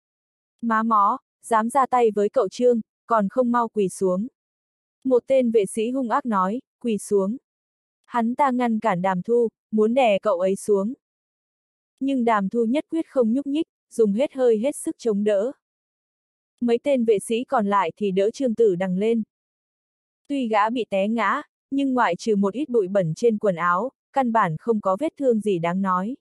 Má mó, dám ra tay với cậu Trương, còn không mau quỳ xuống. Một tên vệ sĩ hung ác nói, quỳ xuống. Hắn ta ngăn cản Đàm Thu, muốn đè cậu ấy xuống. Nhưng Đàm Thu nhất quyết không nhúc nhích, dùng hết hơi hết sức chống đỡ. Mấy tên vệ sĩ còn lại thì đỡ Trương Tử Đằng lên. Tuy gã bị té ngã, nhưng ngoại trừ một ít bụi bẩn trên quần áo, căn bản không có vết thương gì đáng nói.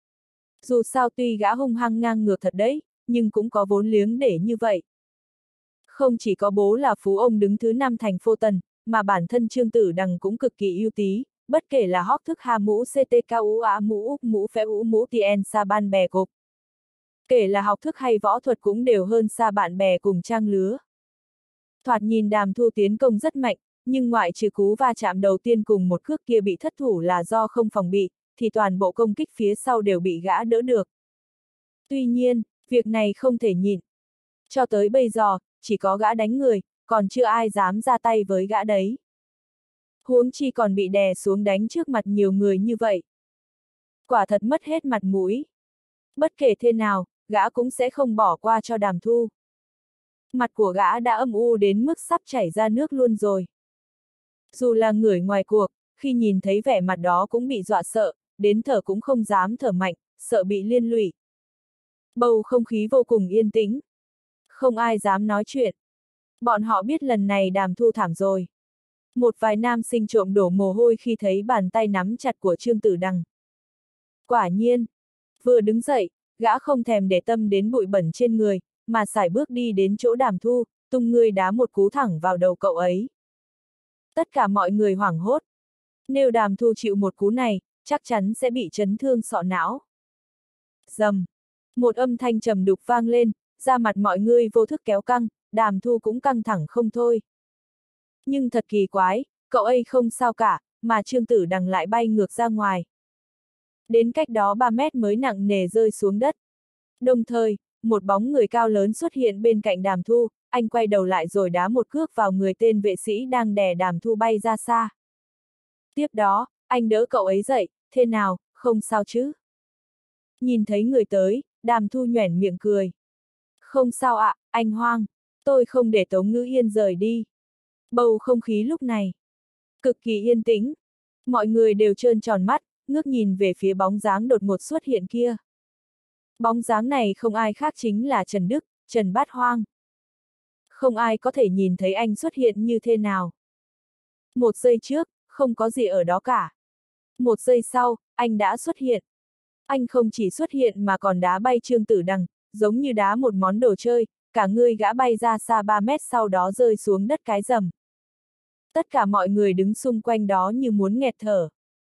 Dù sao tuy gã hung hăng ngang ngược thật đấy, nhưng cũng có vốn liếng để như vậy. Không chỉ có bố là phú ông đứng thứ 5 thành phố Tần, mà bản thân Trương Tử Đằng cũng cực kỳ ưu tí, bất kể là hóc thức ha mũ CTKU á mũ úc mũ phé ú mũ tien sa ban bè cục. Kể là học thức hay võ thuật cũng đều hơn xa bạn bè cùng trang lứa. Thoạt nhìn Đàm Thu tiến công rất mạnh, nhưng ngoại trừ cú va chạm đầu tiên cùng một cước kia bị thất thủ là do không phòng bị, thì toàn bộ công kích phía sau đều bị gã đỡ được. Tuy nhiên, việc này không thể nhịn. Cho tới bây giờ, chỉ có gã đánh người, còn chưa ai dám ra tay với gã đấy. Huống chi còn bị đè xuống đánh trước mặt nhiều người như vậy. Quả thật mất hết mặt mũi. Bất kể thế nào, gã cũng sẽ không bỏ qua cho Đàm Thu. Mặt của gã đã âm u đến mức sắp chảy ra nước luôn rồi. Dù là người ngoài cuộc, khi nhìn thấy vẻ mặt đó cũng bị dọa sợ, đến thở cũng không dám thở mạnh, sợ bị liên lụy. Bầu không khí vô cùng yên tĩnh. Không ai dám nói chuyện. Bọn họ biết lần này Đàm Thu thảm rồi. Một vài nam sinh trộm đổ mồ hôi khi thấy bàn tay nắm chặt của Trương Tử Đằng. Quả nhiên, vừa đứng dậy, gã không thèm để tâm đến bụi bẩn trên người, mà sải bước đi đến chỗ Đàm Thu, tung người đá một cú thẳng vào đầu cậu ấy. Tất cả mọi người hoảng hốt. Nếu Đàm Thu chịu một cú này, chắc chắn sẽ bị chấn thương sọ não. Rầm. Một âm thanh trầm đục vang lên, da mặt mọi người vô thức kéo căng, Đàm Thu cũng căng thẳng không thôi. Nhưng thật kỳ quái, cậu ấy không sao cả, mà Trương Tử Đằng lại bay ngược ra ngoài. Đến cách đó 3 mét mới nặng nề rơi xuống đất. Đồng thời, một bóng người cao lớn xuất hiện bên cạnh Đàm Thu, anh quay đầu lại rồi đá một cước vào người tên vệ sĩ đang đè Đàm Thu bay ra xa. Tiếp đó, anh đỡ cậu ấy dậy, thế nào, không sao chứ? Nhìn thấy người tới, Đàm Thu nhoẻn miệng cười. Không sao ạ, anh Hoang, tôi không để Tống Ngữ Yên rời đi. Bầu không khí lúc này cực kỳ yên tĩnh. Mọi người đều trơn tròn mắt, ngước nhìn về phía bóng dáng đột ngột xuất hiện kia. Bóng dáng này không ai khác chính là Trần Đức, Trần Bát Hoang. Không ai có thể nhìn thấy anh xuất hiện như thế nào. Một giây trước, không có gì ở đó cả. Một giây sau, anh đã xuất hiện. Anh không chỉ xuất hiện mà còn đá bay Trương Tử Đằng, giống như đá một món đồ chơi, cả người gã bay ra xa 3 mét sau đó rơi xuống đất cái rầm. Tất cả mọi người đứng xung quanh đó như muốn nghẹt thở.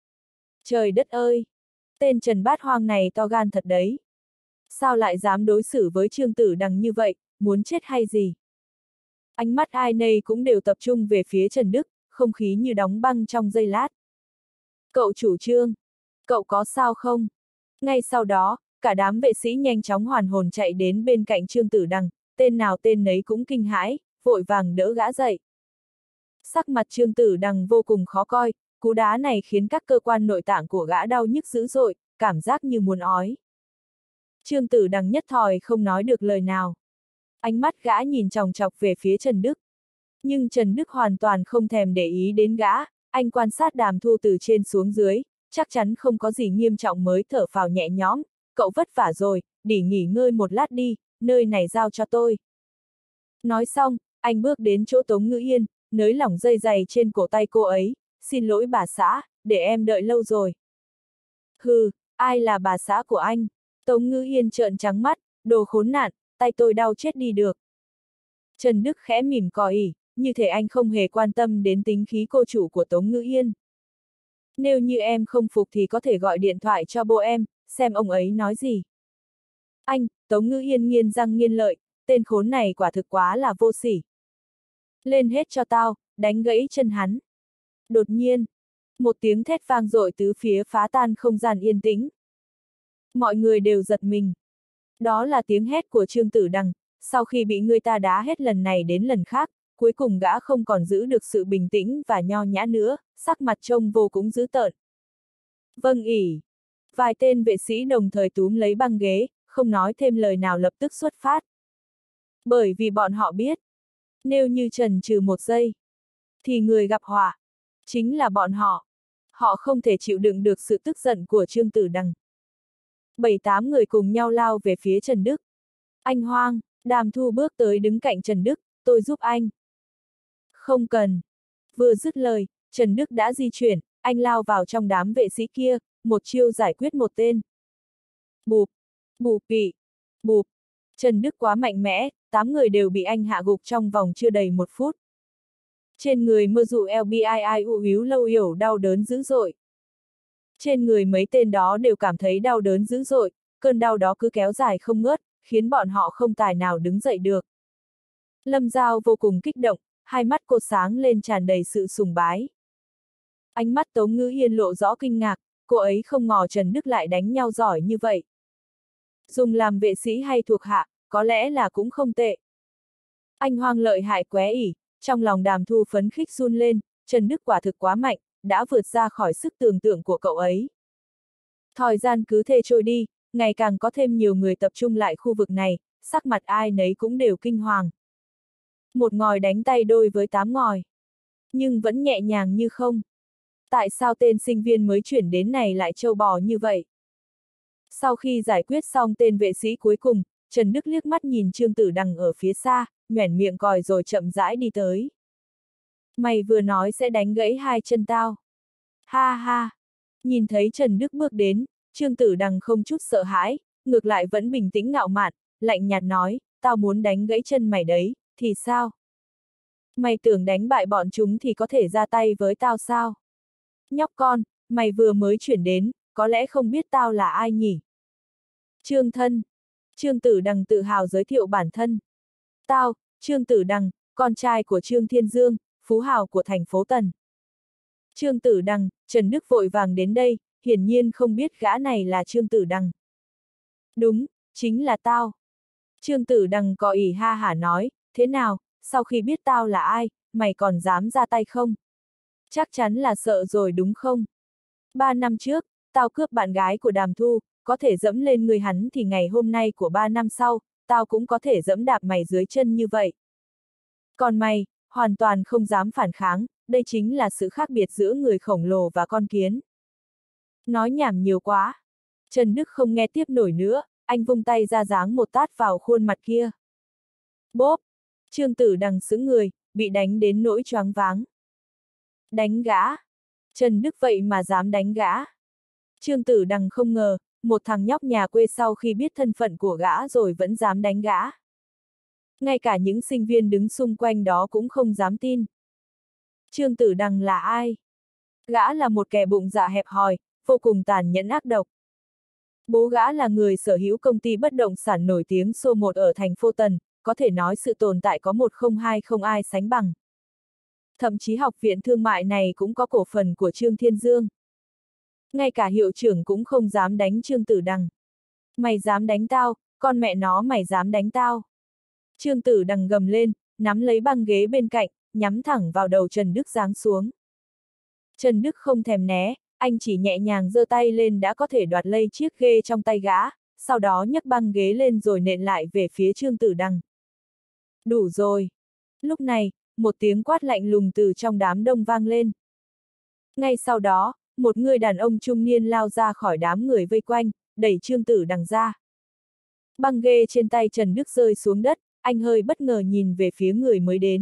Trời đất ơi! Tên Trần Bát Hoang này to gan thật đấy. Sao lại dám đối xử với Trương Tử Đằng như vậy, muốn chết hay gì? Ánh mắt ai nấy cũng đều tập trung về phía Trần Đức, không khí như đóng băng trong giây lát. Cậu chủ Trương, cậu có sao không? Ngay sau đó, cả đám vệ sĩ nhanh chóng hoàn hồn chạy đến bên cạnh Trương Tử Đằng, tên nào tên nấy cũng kinh hãi, vội vàng đỡ gã dậy. Sắc mặt Trương Tử Đằng vô cùng khó coi, cú đá này khiến các cơ quan nội tạng của gã đau nhức dữ dội, cảm giác như muốn ói. Trương Tử Đằng nhất thời không nói được lời nào. Ánh mắt gã nhìn chòng chọc về phía Trần Đức. Nhưng Trần Đức hoàn toàn không thèm để ý đến gã, anh quan sát Đàm Thu từ trên xuống dưới, chắc chắn không có gì nghiêm trọng mới thở phào nhẹ nhõm, cậu vất vả rồi, đi nghỉ ngơi một lát đi, nơi này giao cho tôi. Nói xong, anh bước đến chỗ Tống Ngữ Yên, nới lỏng dây giày trên cổ tay cô ấy, xin lỗi bà xã, để em đợi lâu rồi. Hừ, ai là bà xã của anh? Tống Ngữ Yên trợn trắng mắt, đồ khốn nạn, tay tôi đau chết đi được. Trần Đức khẽ mỉm cười, như thể anh không hề quan tâm đến tính khí cô chủ của Tống Ngữ Yên. Nếu như em không phục thì có thể gọi điện thoại cho bố em, xem ông ấy nói gì. Anh, Tống Ngữ Yên nghiến răng nghiến lợi, tên khốn này quả thực quá là vô sỉ. Lên hết cho tao, đánh gãy chân hắn. Đột nhiên, một tiếng thét vang dội tứ phía phá tan không gian yên tĩnh. Mọi người đều giật mình. Đó là tiếng hét của Trương Tử Đằng, sau khi bị người ta đá hết lần này đến lần khác, cuối cùng gã không còn giữ được sự bình tĩnh và nho nhã nữa, sắc mặt trông vô cùng dữ tợn. Vâng ỉ. Vài tên vệ sĩ đồng thời túm lấy băng ghế, không nói thêm lời nào lập tức xuất phát. Bởi vì bọn họ biết, nếu như chần chừ một giây, thì người gặp họa chính là bọn họ. Họ không thể chịu đựng được sự tức giận của Trương Tử Đằng. 7-8 người cùng nhau lao về phía Trần Đức. Anh Hoang, Đàm Thu bước tới đứng cạnh Trần Đức, tôi giúp anh. Không cần. Vừa dứt lời, Trần Đức đã di chuyển, anh lao vào trong đám vệ sĩ kia, một chiêu giải quyết một tên. Bụp, bụp bị, bụp. Trần Đức quá mạnh mẽ, 8 người đều bị anh hạ gục trong vòng chưa đầy 1 phút. Trên người mơ dụ LBII u yếu lâu yểu đau đớn dữ dội. Trên người mấy tên đó đều cảm thấy đau đớn dữ dội, cơn đau đó cứ kéo dài không ngớt, khiến bọn họ không tài nào đứng dậy được. Lâm Giao vô cùng kích động, hai mắt cô sáng lên tràn đầy sự sùng bái. Ánh mắt Tống Ngữ Yên lộ rõ kinh ngạc, cô ấy không ngờ Trần Đức lại đánh nhau giỏi như vậy. Dùng làm vệ sĩ hay thuộc hạ, có lẽ là cũng không tệ. Anh Hoang lợi hại qué ỉ, trong lòng Đàm Thu phấn khích run lên, Trần Đức quả thực quá mạnh, đã vượt ra khỏi sức tưởng tượng của cậu ấy. Thời gian cứ thế trôi đi, ngày càng có thêm nhiều người tập trung lại khu vực này, sắc mặt ai nấy cũng đều kinh hoàng. Một ngòi đánh tay đôi với 8 ngòi. Nhưng vẫn nhẹ nhàng như không. Tại sao tên sinh viên mới chuyển đến này lại trâu bò như vậy? Sau khi giải quyết xong tên vệ sĩ cuối cùng, Trần Đức liếc mắt nhìn Trương Tử Đằng ở phía xa, nhoẻn miệng còi rồi chậm rãi đi tới. Mày vừa nói sẽ đánh gãy 2 chân tao. Ha ha! Nhìn thấy Trần Đức bước đến, Trương Tử Đằng không chút sợ hãi, ngược lại vẫn bình tĩnh ngạo mạn, lạnh nhạt nói, tao muốn đánh gãy chân mày đấy, thì sao? Mày tưởng đánh bại bọn chúng thì có thể ra tay với tao sao? Nhóc con, mày vừa mới chuyển đến, có lẽ không biết tao là ai nhỉ? Trương thân. Trương Tử Đằng tự hào giới thiệu bản thân. Tao, Trương Tử Đằng, con trai của Trương Thiên Dương, phú hào của thành phố Tần. Trương Tử Đằng, Trần Đức vội vàng đến đây, hiển nhiên không biết gã này là Trương Tử Đằng. Đúng, chính là tao. Trương Tử Đằng có ỉ ha hả nói, thế nào, sau khi biết tao là ai, mày còn dám ra tay không? Chắc chắn là sợ rồi đúng không? 3 năm trước, tao cướp bạn gái của Đàm Thu, có thể dẫm lên người hắn thì ngày hôm nay của 3 năm sau, tao cũng có thể dẫm đạp mày dưới chân như vậy. Còn mày, hoàn toàn không dám phản kháng, đây chính là sự khác biệt giữa người khổng lồ và con kiến. Nói nhảm nhiều quá. Trần Đức không nghe tiếp nổi nữa, anh vung tay ra giáng một tát vào khuôn mặt kia. Bốp! Trương Tử Đằng sững người, bị đánh đến nỗi choáng váng. Đánh gã! Trần Đức vậy mà dám đánh gã. Trương Tử Đằng không ngờ, một thằng nhóc nhà quê sau khi biết thân phận của gã rồi vẫn dám đánh gã. Ngay cả những sinh viên đứng xung quanh đó cũng không dám tin. Trương Tử Đằng là ai? Gã là một kẻ bụng dạ hẹp hòi, vô cùng tàn nhẫn ác độc. Bố gã là người sở hữu công ty bất động sản nổi tiếng số 1 ở thành phố Tần, có thể nói sự tồn tại có 102 không ai sánh bằng. Thậm chí học viện thương mại này cũng có cổ phần của Trương Thiên Dương. Ngay cả hiệu trưởng cũng không dám đánh Trương Tử Đằng. Mày dám đánh tao, con mẹ nó mày dám đánh tao. Trương Tử Đằng gầm lên, nắm lấy băng ghế bên cạnh, nhắm thẳng vào đầu Trần Đức giáng xuống. Trần Đức không thèm né, anh chỉ nhẹ nhàng giơ tay lên đã có thể đoạt lấy chiếc ghê trong tay gã, sau đó nhấc băng ghế lên rồi nện lại về phía Trương Tử Đằng. Đủ rồi. Lúc này, một tiếng quát lạnh lùng từ trong đám đông vang lên. Ngay sau đó, một người đàn ông trung niên lao ra khỏi đám người vây quanh, đẩy Trương Tử Đằng ra. Băng ghê trên tay Trần Đức rơi xuống đất, anh hơi bất ngờ nhìn về phía người mới đến.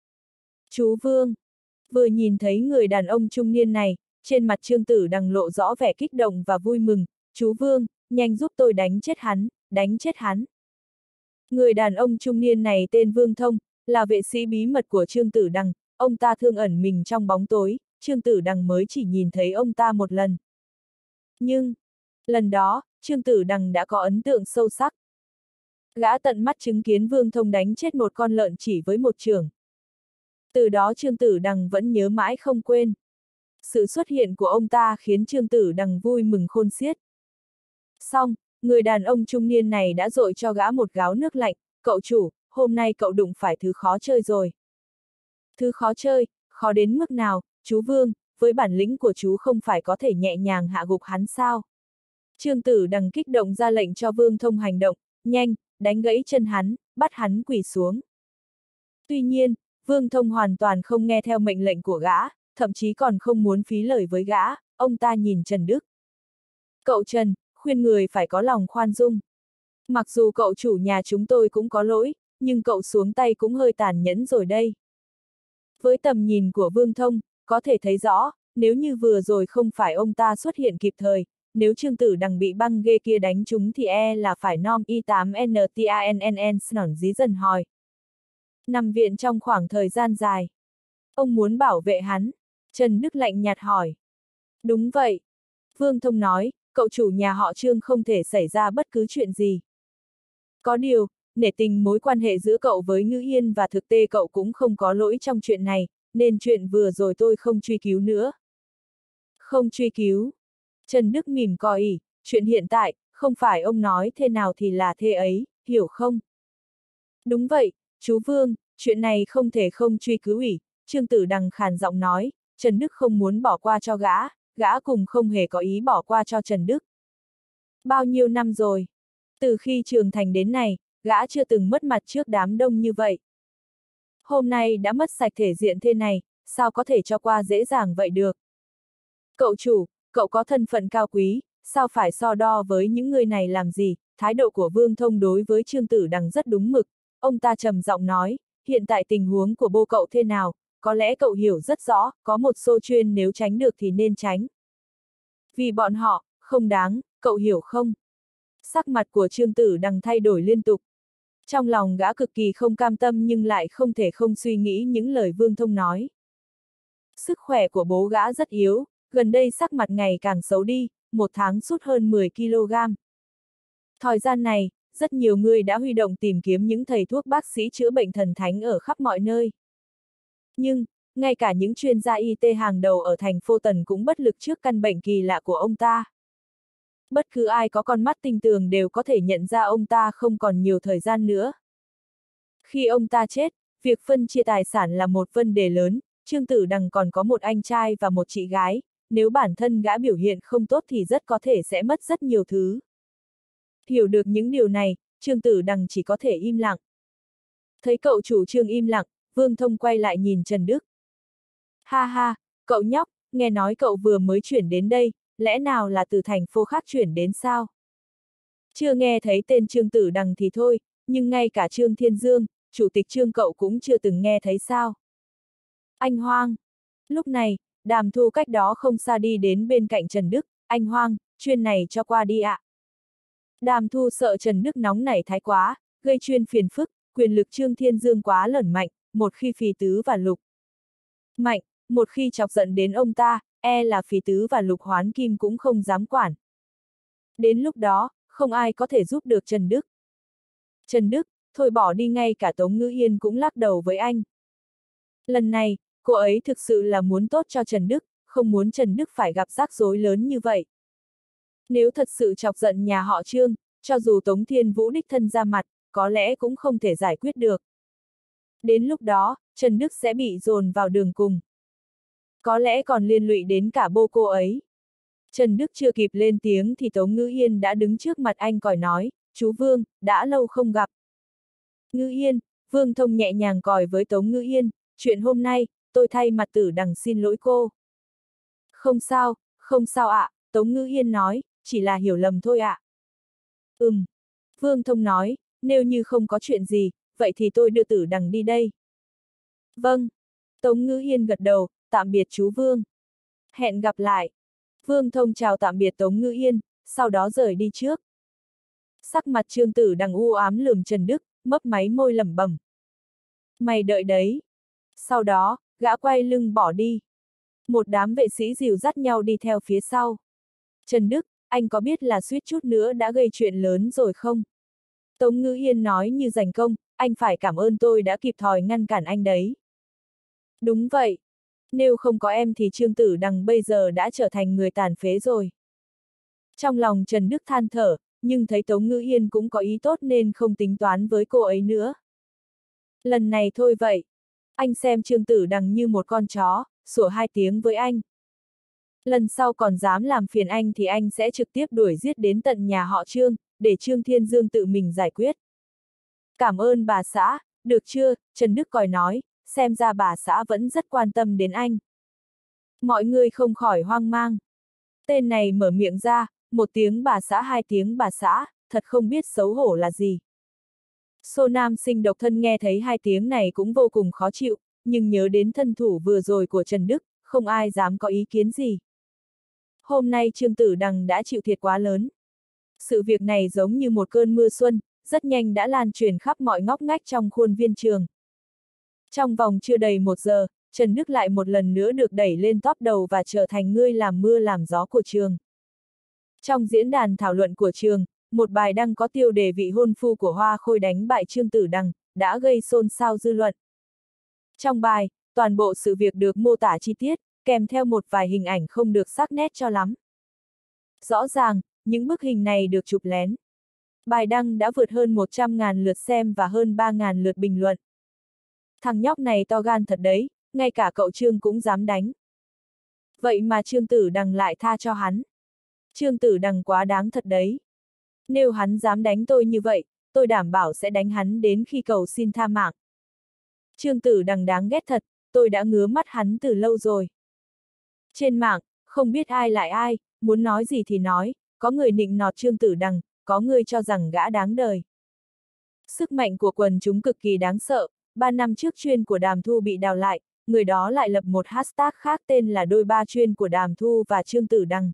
Chú Vương. Vừa nhìn thấy người đàn ông trung niên này, trên mặt Trương Tử Đằng lộ rõ vẻ kích động và vui mừng. Chú Vương, nhanh giúp tôi đánh chết hắn, đánh chết hắn. Người đàn ông trung niên này tên Vương Thông, là vệ sĩ bí mật của Trương Tử Đằng, ông ta thường ẩn mình trong bóng tối, Trương Tử Đằng mới chỉ nhìn thấy ông ta một lần. Nhưng, lần đó, Trương Tử Đằng đã có ấn tượng sâu sắc. Gã tận mắt chứng kiến Vương Thông đánh chết một con lợn chỉ với một chưởng. Từ đó Trương Tử Đằng vẫn nhớ mãi không quên. Sự xuất hiện của ông ta khiến Trương Tử Đằng vui mừng khôn xiết. Xong, người đàn ông trung niên này đã dội cho gã một gáo nước lạnh. Cậu chủ, hôm nay cậu đụng phải thứ khó chơi rồi. Thứ khó chơi, khó đến mức nào, chú Vương, với bản lĩnh của chú không phải có thể nhẹ nhàng hạ gục hắn sao? Trương Tử Đằng kích động ra lệnh cho Vương Thông hành động, nhanh, đánh gãy chân hắn, bắt hắn quỳ xuống. Tuy nhiên, Vương Thông hoàn toàn không nghe theo mệnh lệnh của gã, thậm chí còn không muốn phí lời với gã, ông ta nhìn Trần Đức. Cậu Trần, khuyên người phải có lòng khoan dung. Mặc dù cậu chủ nhà chúng tôi cũng có lỗi, nhưng cậu xuống tay cũng hơi tàn nhẫn rồi đây. Với tầm nhìn của Vương Thông, có thể thấy rõ, nếu như vừa rồi không phải ông ta xuất hiện kịp thời, nếu Trương Tử Đằng bị băng ghê kia đánh trúng thì là phải nom I8NTANNN sởn dí dần hòi. Nằm viện trong khoảng thời gian dài. Ông muốn bảo vệ hắn. Trần Đức lạnh nhạt hỏi. Đúng vậy. Vương Thông nói, cậu chủ nhà họ Trương không thể xảy ra bất cứ chuyện gì. Có điều, nể tình mối quan hệ giữa cậu với Ngữ Yên và thực tế cậu cũng không có lỗi trong chuyện này, nên chuyện vừa rồi tôi không truy cứu nữa. Không truy cứu. Trần Đức mỉm cười, chuyện hiện tại, không phải ông nói thế nào thì là thế ấy, hiểu không? Đúng vậy, chú Vương, chuyện này không thể không truy cứu ủy, Trương Tử Đằng khàn giọng nói, Trần Đức không muốn bỏ qua cho gã, gã cùng không hề có ý bỏ qua cho Trần Đức. Bao nhiêu năm rồi? Từ khi trưởng thành đến nay, gã chưa từng mất mặt trước đám đông như vậy. Hôm nay đã mất sạch thể diện thế này, sao có thể cho qua dễ dàng vậy được? Cậu chủ, cậu có thân phận cao quý, sao phải so đo với những người này làm gì? Thái độ của Vương Thông đối với Trương Tử Đằng rất đúng mực, ông ta trầm giọng nói, hiện tại tình huống của bố cậu thế nào, có lẽ cậu hiểu rất rõ, có một số chuyện nếu tránh được thì nên tránh. Vì bọn họ, không đáng, cậu hiểu không? Sắc mặt của Trương Tử Đằng thay đổi liên tục. Trong lòng gã cực kỳ không cam tâm nhưng lại không thể không suy nghĩ những lời Vương Thông nói. Sức khỏe của bố gã rất yếu, gần đây sắc mặt ngày càng xấu đi, một tháng sút hơn 10 kg. Thời gian này, rất nhiều người đã huy động tìm kiếm những thầy thuốc bác sĩ chữa bệnh thần thánh ở khắp mọi nơi. Nhưng, ngay cả những chuyên gia y tế hàng đầu ở thành phố Tần cũng bất lực trước căn bệnh kỳ lạ của ông ta. Bất cứ ai có con mắt tinh tường đều có thể nhận ra ông ta không còn nhiều thời gian nữa. Khi ông ta chết, việc phân chia tài sản là một vấn đề lớn, Trương Tử Đằng còn có một anh trai và một chị gái, nếu bản thân gã biểu hiện không tốt thì rất có thể sẽ mất rất nhiều thứ. Hiểu được những điều này, Trương Tử Đằng chỉ có thể im lặng. Thấy cậu chủ Trương im lặng, Vương Thông quay lại nhìn Trần Đức. Ha ha, cậu nhóc, nghe nói cậu vừa mới chuyển đến đây, lẽ nào là từ thành phố khác chuyển đến sao? Chưa nghe thấy tên Trương Tử Đằng thì thôi, nhưng ngay cả Trương Thiên Dương, chủ tịch Trương cậu cũng chưa từng nghe thấy sao? Anh Hoang. Lúc này, Đàm Thu cách đó không xa đi đến bên cạnh Trần Đức, anh Hoang, chuyên này cho qua đi ạ. Đàm Thu sợ Trần Đức nóng nảy thái quá, gây chuyên phiền phức, quyền lực Trương Thiên Dương quá lởn mạnh, một khi Phì Tứ và Lục Mạnh, một khi chọc giận đến ông ta, là Phì Tứ và Lục Hoán Kim cũng không dám quản. Đến lúc đó, không ai có thể giúp được Trần Đức. Trần Đức, thôi bỏ đi, ngay cả Tống Ngữ Yên cũng lắc đầu với anh. Lần này, cô ấy thực sự là muốn tốt cho Trần Đức, không muốn Trần Đức phải gặp rắc rối lớn như vậy. Nếu thật sự chọc giận nhà họ Trương, cho dù Tống Thiên Vũ đích thân ra mặt, có lẽ cũng không thể giải quyết được. Đến lúc đó, Trần Đức sẽ bị dồn vào đường cùng. Có lẽ còn liên lụy đến cả bô cô ấy. Trần Đức chưa kịp lên tiếng thì Tống Ngữ Yên đã đứng trước mặt anh còi nói, chú Vương, đã lâu không gặp. Ngữ Yên, Vương Thông nhẹ nhàng còi với Tống Ngữ Yên, chuyện hôm nay, tôi thay mặt Tử Đằng xin lỗi cô. Không sao ạ, Tống Ngữ Yên nói, chỉ là hiểu lầm thôi ạ. Vương Thông nói, nếu như không có chuyện gì, vậy thì tôi đưa Tử Đằng đi đây. Vâng. Tống Ngữ Yên gật đầu, tạm biệt chú Vương. Hẹn gặp lại. Vương Thông chào tạm biệt Tống Ngữ Yên, sau đó rời đi trước. Sắc mặt Trương Tử Đằng u ám lườm Trần Đức, mấp máy môi lẩm bẩm. Mày đợi đấy. Sau đó, gã quay lưng bỏ đi. Một đám vệ sĩ dìu dắt nhau đi theo phía sau. Trần Đức, anh có biết là suýt chút nữa đã gây chuyện lớn rồi không? Tống Ngữ Yên nói như giành công, anh phải cảm ơn tôi đã kịp thời ngăn cản anh đấy. Đúng vậy. Nếu không có em thì Trương Tử Đằng bây giờ đã trở thành người tàn phế rồi. Trong lòng Trần Đức than thở, nhưng thấy Tống Ngữ Yên cũng có ý tốt nên không tính toán với cô ấy nữa. Lần này thôi vậy. Anh xem Trương Tử Đằng như một con chó, sủa 2 tiếng với anh. Lần sau còn dám làm phiền anh thì anh sẽ trực tiếp đuổi giết đến tận nhà họ Trương, để Trương Thiên Dương tự mình giải quyết. Cảm ơn bà xã, được chưa? Trần Đức còi nói, xem ra bà xã vẫn rất quan tâm đến anh. Mọi người không khỏi hoang mang. Tên này mở miệng ra, 1 tiếng bà xã 2 tiếng bà xã, thật không biết xấu hổ là gì. Xô nam sinh độc thân nghe thấy 2 tiếng này cũng vô cùng khó chịu, nhưng nhớ đến thân thủ vừa rồi của Trần Đức, không ai dám có ý kiến gì. Hôm nay Trương Tử Đằng đã chịu thiệt quá lớn. Sự việc này giống như một cơn mưa xuân, rất nhanh đã lan truyền khắp mọi ngóc ngách trong khuôn viên trường. Trong vòng chưa đầy 1 giờ, Trần Đức lại một lần nữa được đẩy lên top đầu và trở thành người làm mưa làm gió của trường. Trong diễn đàn thảo luận của trường, một bài đăng có tiêu đề vị hôn phu của Hoa Khôi đánh bại Trương Tử Đằng, đã gây xôn xao dư luận. Trong bài, toàn bộ sự việc được mô tả chi tiết, kèm theo một vài hình ảnh không được sắc nét cho lắm. Rõ ràng, những bức hình này được chụp lén. Bài đăng đã vượt hơn 100.000 lượt xem và hơn 3.000 lượt bình luận. Thằng nhóc này to gan thật đấy, ngay cả cậu Trương cũng dám đánh. Vậy mà Trương Tử Đằng lại tha cho hắn. Trương Tử Đằng quá đáng thật đấy. Nếu hắn dám đánh tôi như vậy, tôi đảm bảo sẽ đánh hắn đến khi cầu xin tha mạng. Trương Tử Đằng đáng ghét thật, tôi đã ngứa mắt hắn từ lâu rồi. Trên mạng, không biết ai lại ai, muốn nói gì thì nói, có người nịnh nọt Trương Tử Đằng, có người cho rằng gã đáng đời. Sức mạnh của quần chúng cực kỳ đáng sợ, 3 năm trước chuyên của Đàm Thu bị đào lại, người đó lại lập một hashtag khác tên là đôi ba chuyên của Đàm Thu và Trương Tử Đằng.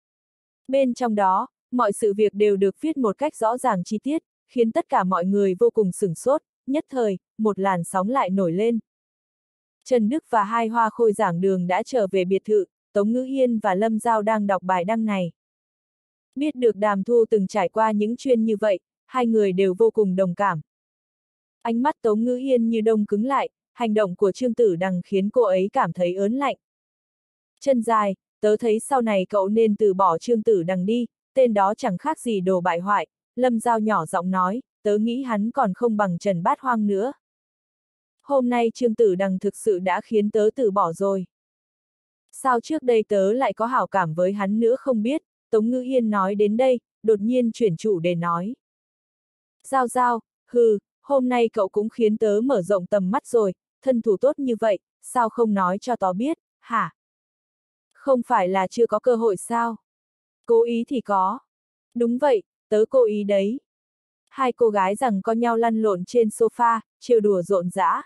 Bên trong đó, mọi sự việc đều được viết một cách rõ ràng chi tiết, khiến tất cả mọi người vô cùng sửng sốt, nhất thời, một làn sóng lại nổi lên. Trần Đức và 2 Hoa Khôi giảng đường đã trở về biệt thự, Tống Ngữ Yên và Lâm Giao đang đọc bài đăng này. Biết được Đàm Thu từng trải qua những chuyện như vậy, 2 người đều vô cùng đồng cảm. Ánh mắt Tống Ngữ Yên như đông cứng lại, hành động của Trương Tử Đằng khiến cô ấy cảm thấy ớn lạnh. Chân dài, tớ thấy sau này cậu nên từ bỏ Trương Tử Đằng đi, tên đó chẳng khác gì đồ bại hoại, Lâm Giao nhỏ giọng nói, tớ nghĩ hắn còn không bằng Trần Bát Hoang nữa. Hôm nay Trương Tử Đằng thực sự đã khiến tớ từ bỏ rồi. Sao trước đây tớ lại có hảo cảm với hắn nữa không biết, Tống Ngữ Yên nói đến đây, đột nhiên chuyển chủ đề nói. Giao giao, hừ, hôm nay cậu cũng khiến tớ mở rộng tầm mắt rồi, thân thủ tốt như vậy, sao không nói cho tớ biết, hả? Không phải là chưa có cơ hội sao? Cố ý thì có. Đúng vậy, tớ cố ý đấy. Hai cô gái rằng co nhau lăn lộn trên sofa, trêu đùa rộn rã.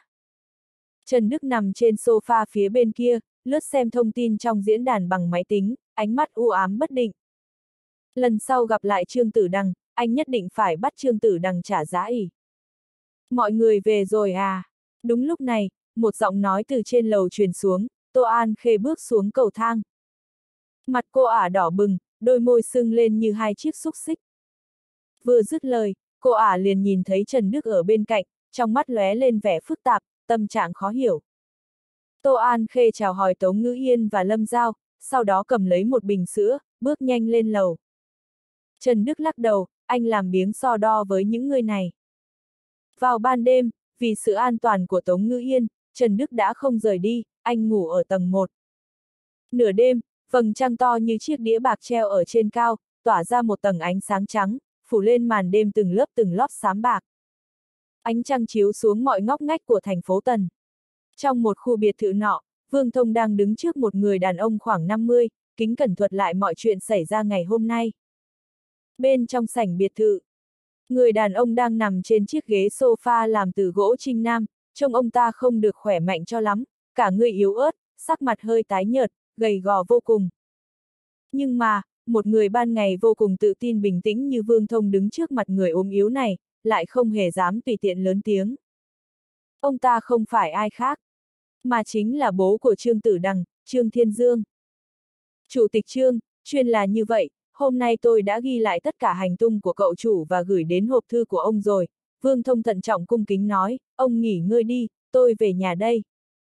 Trần Đức nằm trên sofa phía bên kia, lướt xem thông tin trong diễn đàn bằng máy tính, ánh mắt u ám bất định. Lần sau gặp lại Trương Tử Đằng, anh nhất định phải bắt Trương Tử Đằng trả giá ỉ. Mọi người về rồi à? Đúng lúc này, một giọng nói từ trên lầu truyền xuống, Tô An Khê bước xuống cầu thang. Mặt cô ả đỏ bừng, đôi môi sưng lên như hai chiếc xúc xích. Vừa dứt lời, cô ả liền nhìn thấy Trần Đức ở bên cạnh, trong mắt lóe lên vẻ phức tạp, tâm trạng khó hiểu. Tô An Khê chào hỏi Tống Ngữ Yên và Lâm Giao, sau đó cầm lấy một bình sữa, bước nhanh lên lầu. Trần Đức lắc đầu, anh làm biếng so đo với những người này. Vào ban đêm, vì sự an toàn của Tống Ngữ Yên, Trần Đức đã không rời đi, anh ngủ ở tầng 1. Nửa đêm, vầng trăng to như chiếc đĩa bạc treo ở trên cao, tỏa ra một tầng ánh sáng trắng, phủ lên màn đêm từng lót xám bạc. Ánh trăng chiếu xuống mọi ngóc ngách của thành phố Tần. Trong một khu biệt thự nọ, Vương Thông đang đứng trước một người đàn ông khoảng 50, kính cẩn thuật lại mọi chuyện xảy ra ngày hôm nay. Bên trong sảnh biệt thự, người đàn ông đang nằm trên chiếc ghế sofa làm từ gỗ trinh nam, trông ông ta không được khỏe mạnh cho lắm, cả người yếu ớt, sắc mặt hơi tái nhợt, gầy gò vô cùng. Nhưng mà, một người ban ngày vô cùng tự tin bình tĩnh như Vương Thông đứng trước mặt người ốm yếu này, lại không hề dám tùy tiện lớn tiếng. Ông ta không phải ai khác, mà chính là bố của Trương Tử Đằng, Trương Thiên Dương. Chủ tịch Trương, chuyên là như vậy, hôm nay tôi đã ghi lại tất cả hành tung của cậu chủ và gửi đến hộp thư của ông rồi. Vương Thông thận trọng cung kính nói, ông nghỉ ngơi đi, tôi về nhà đây.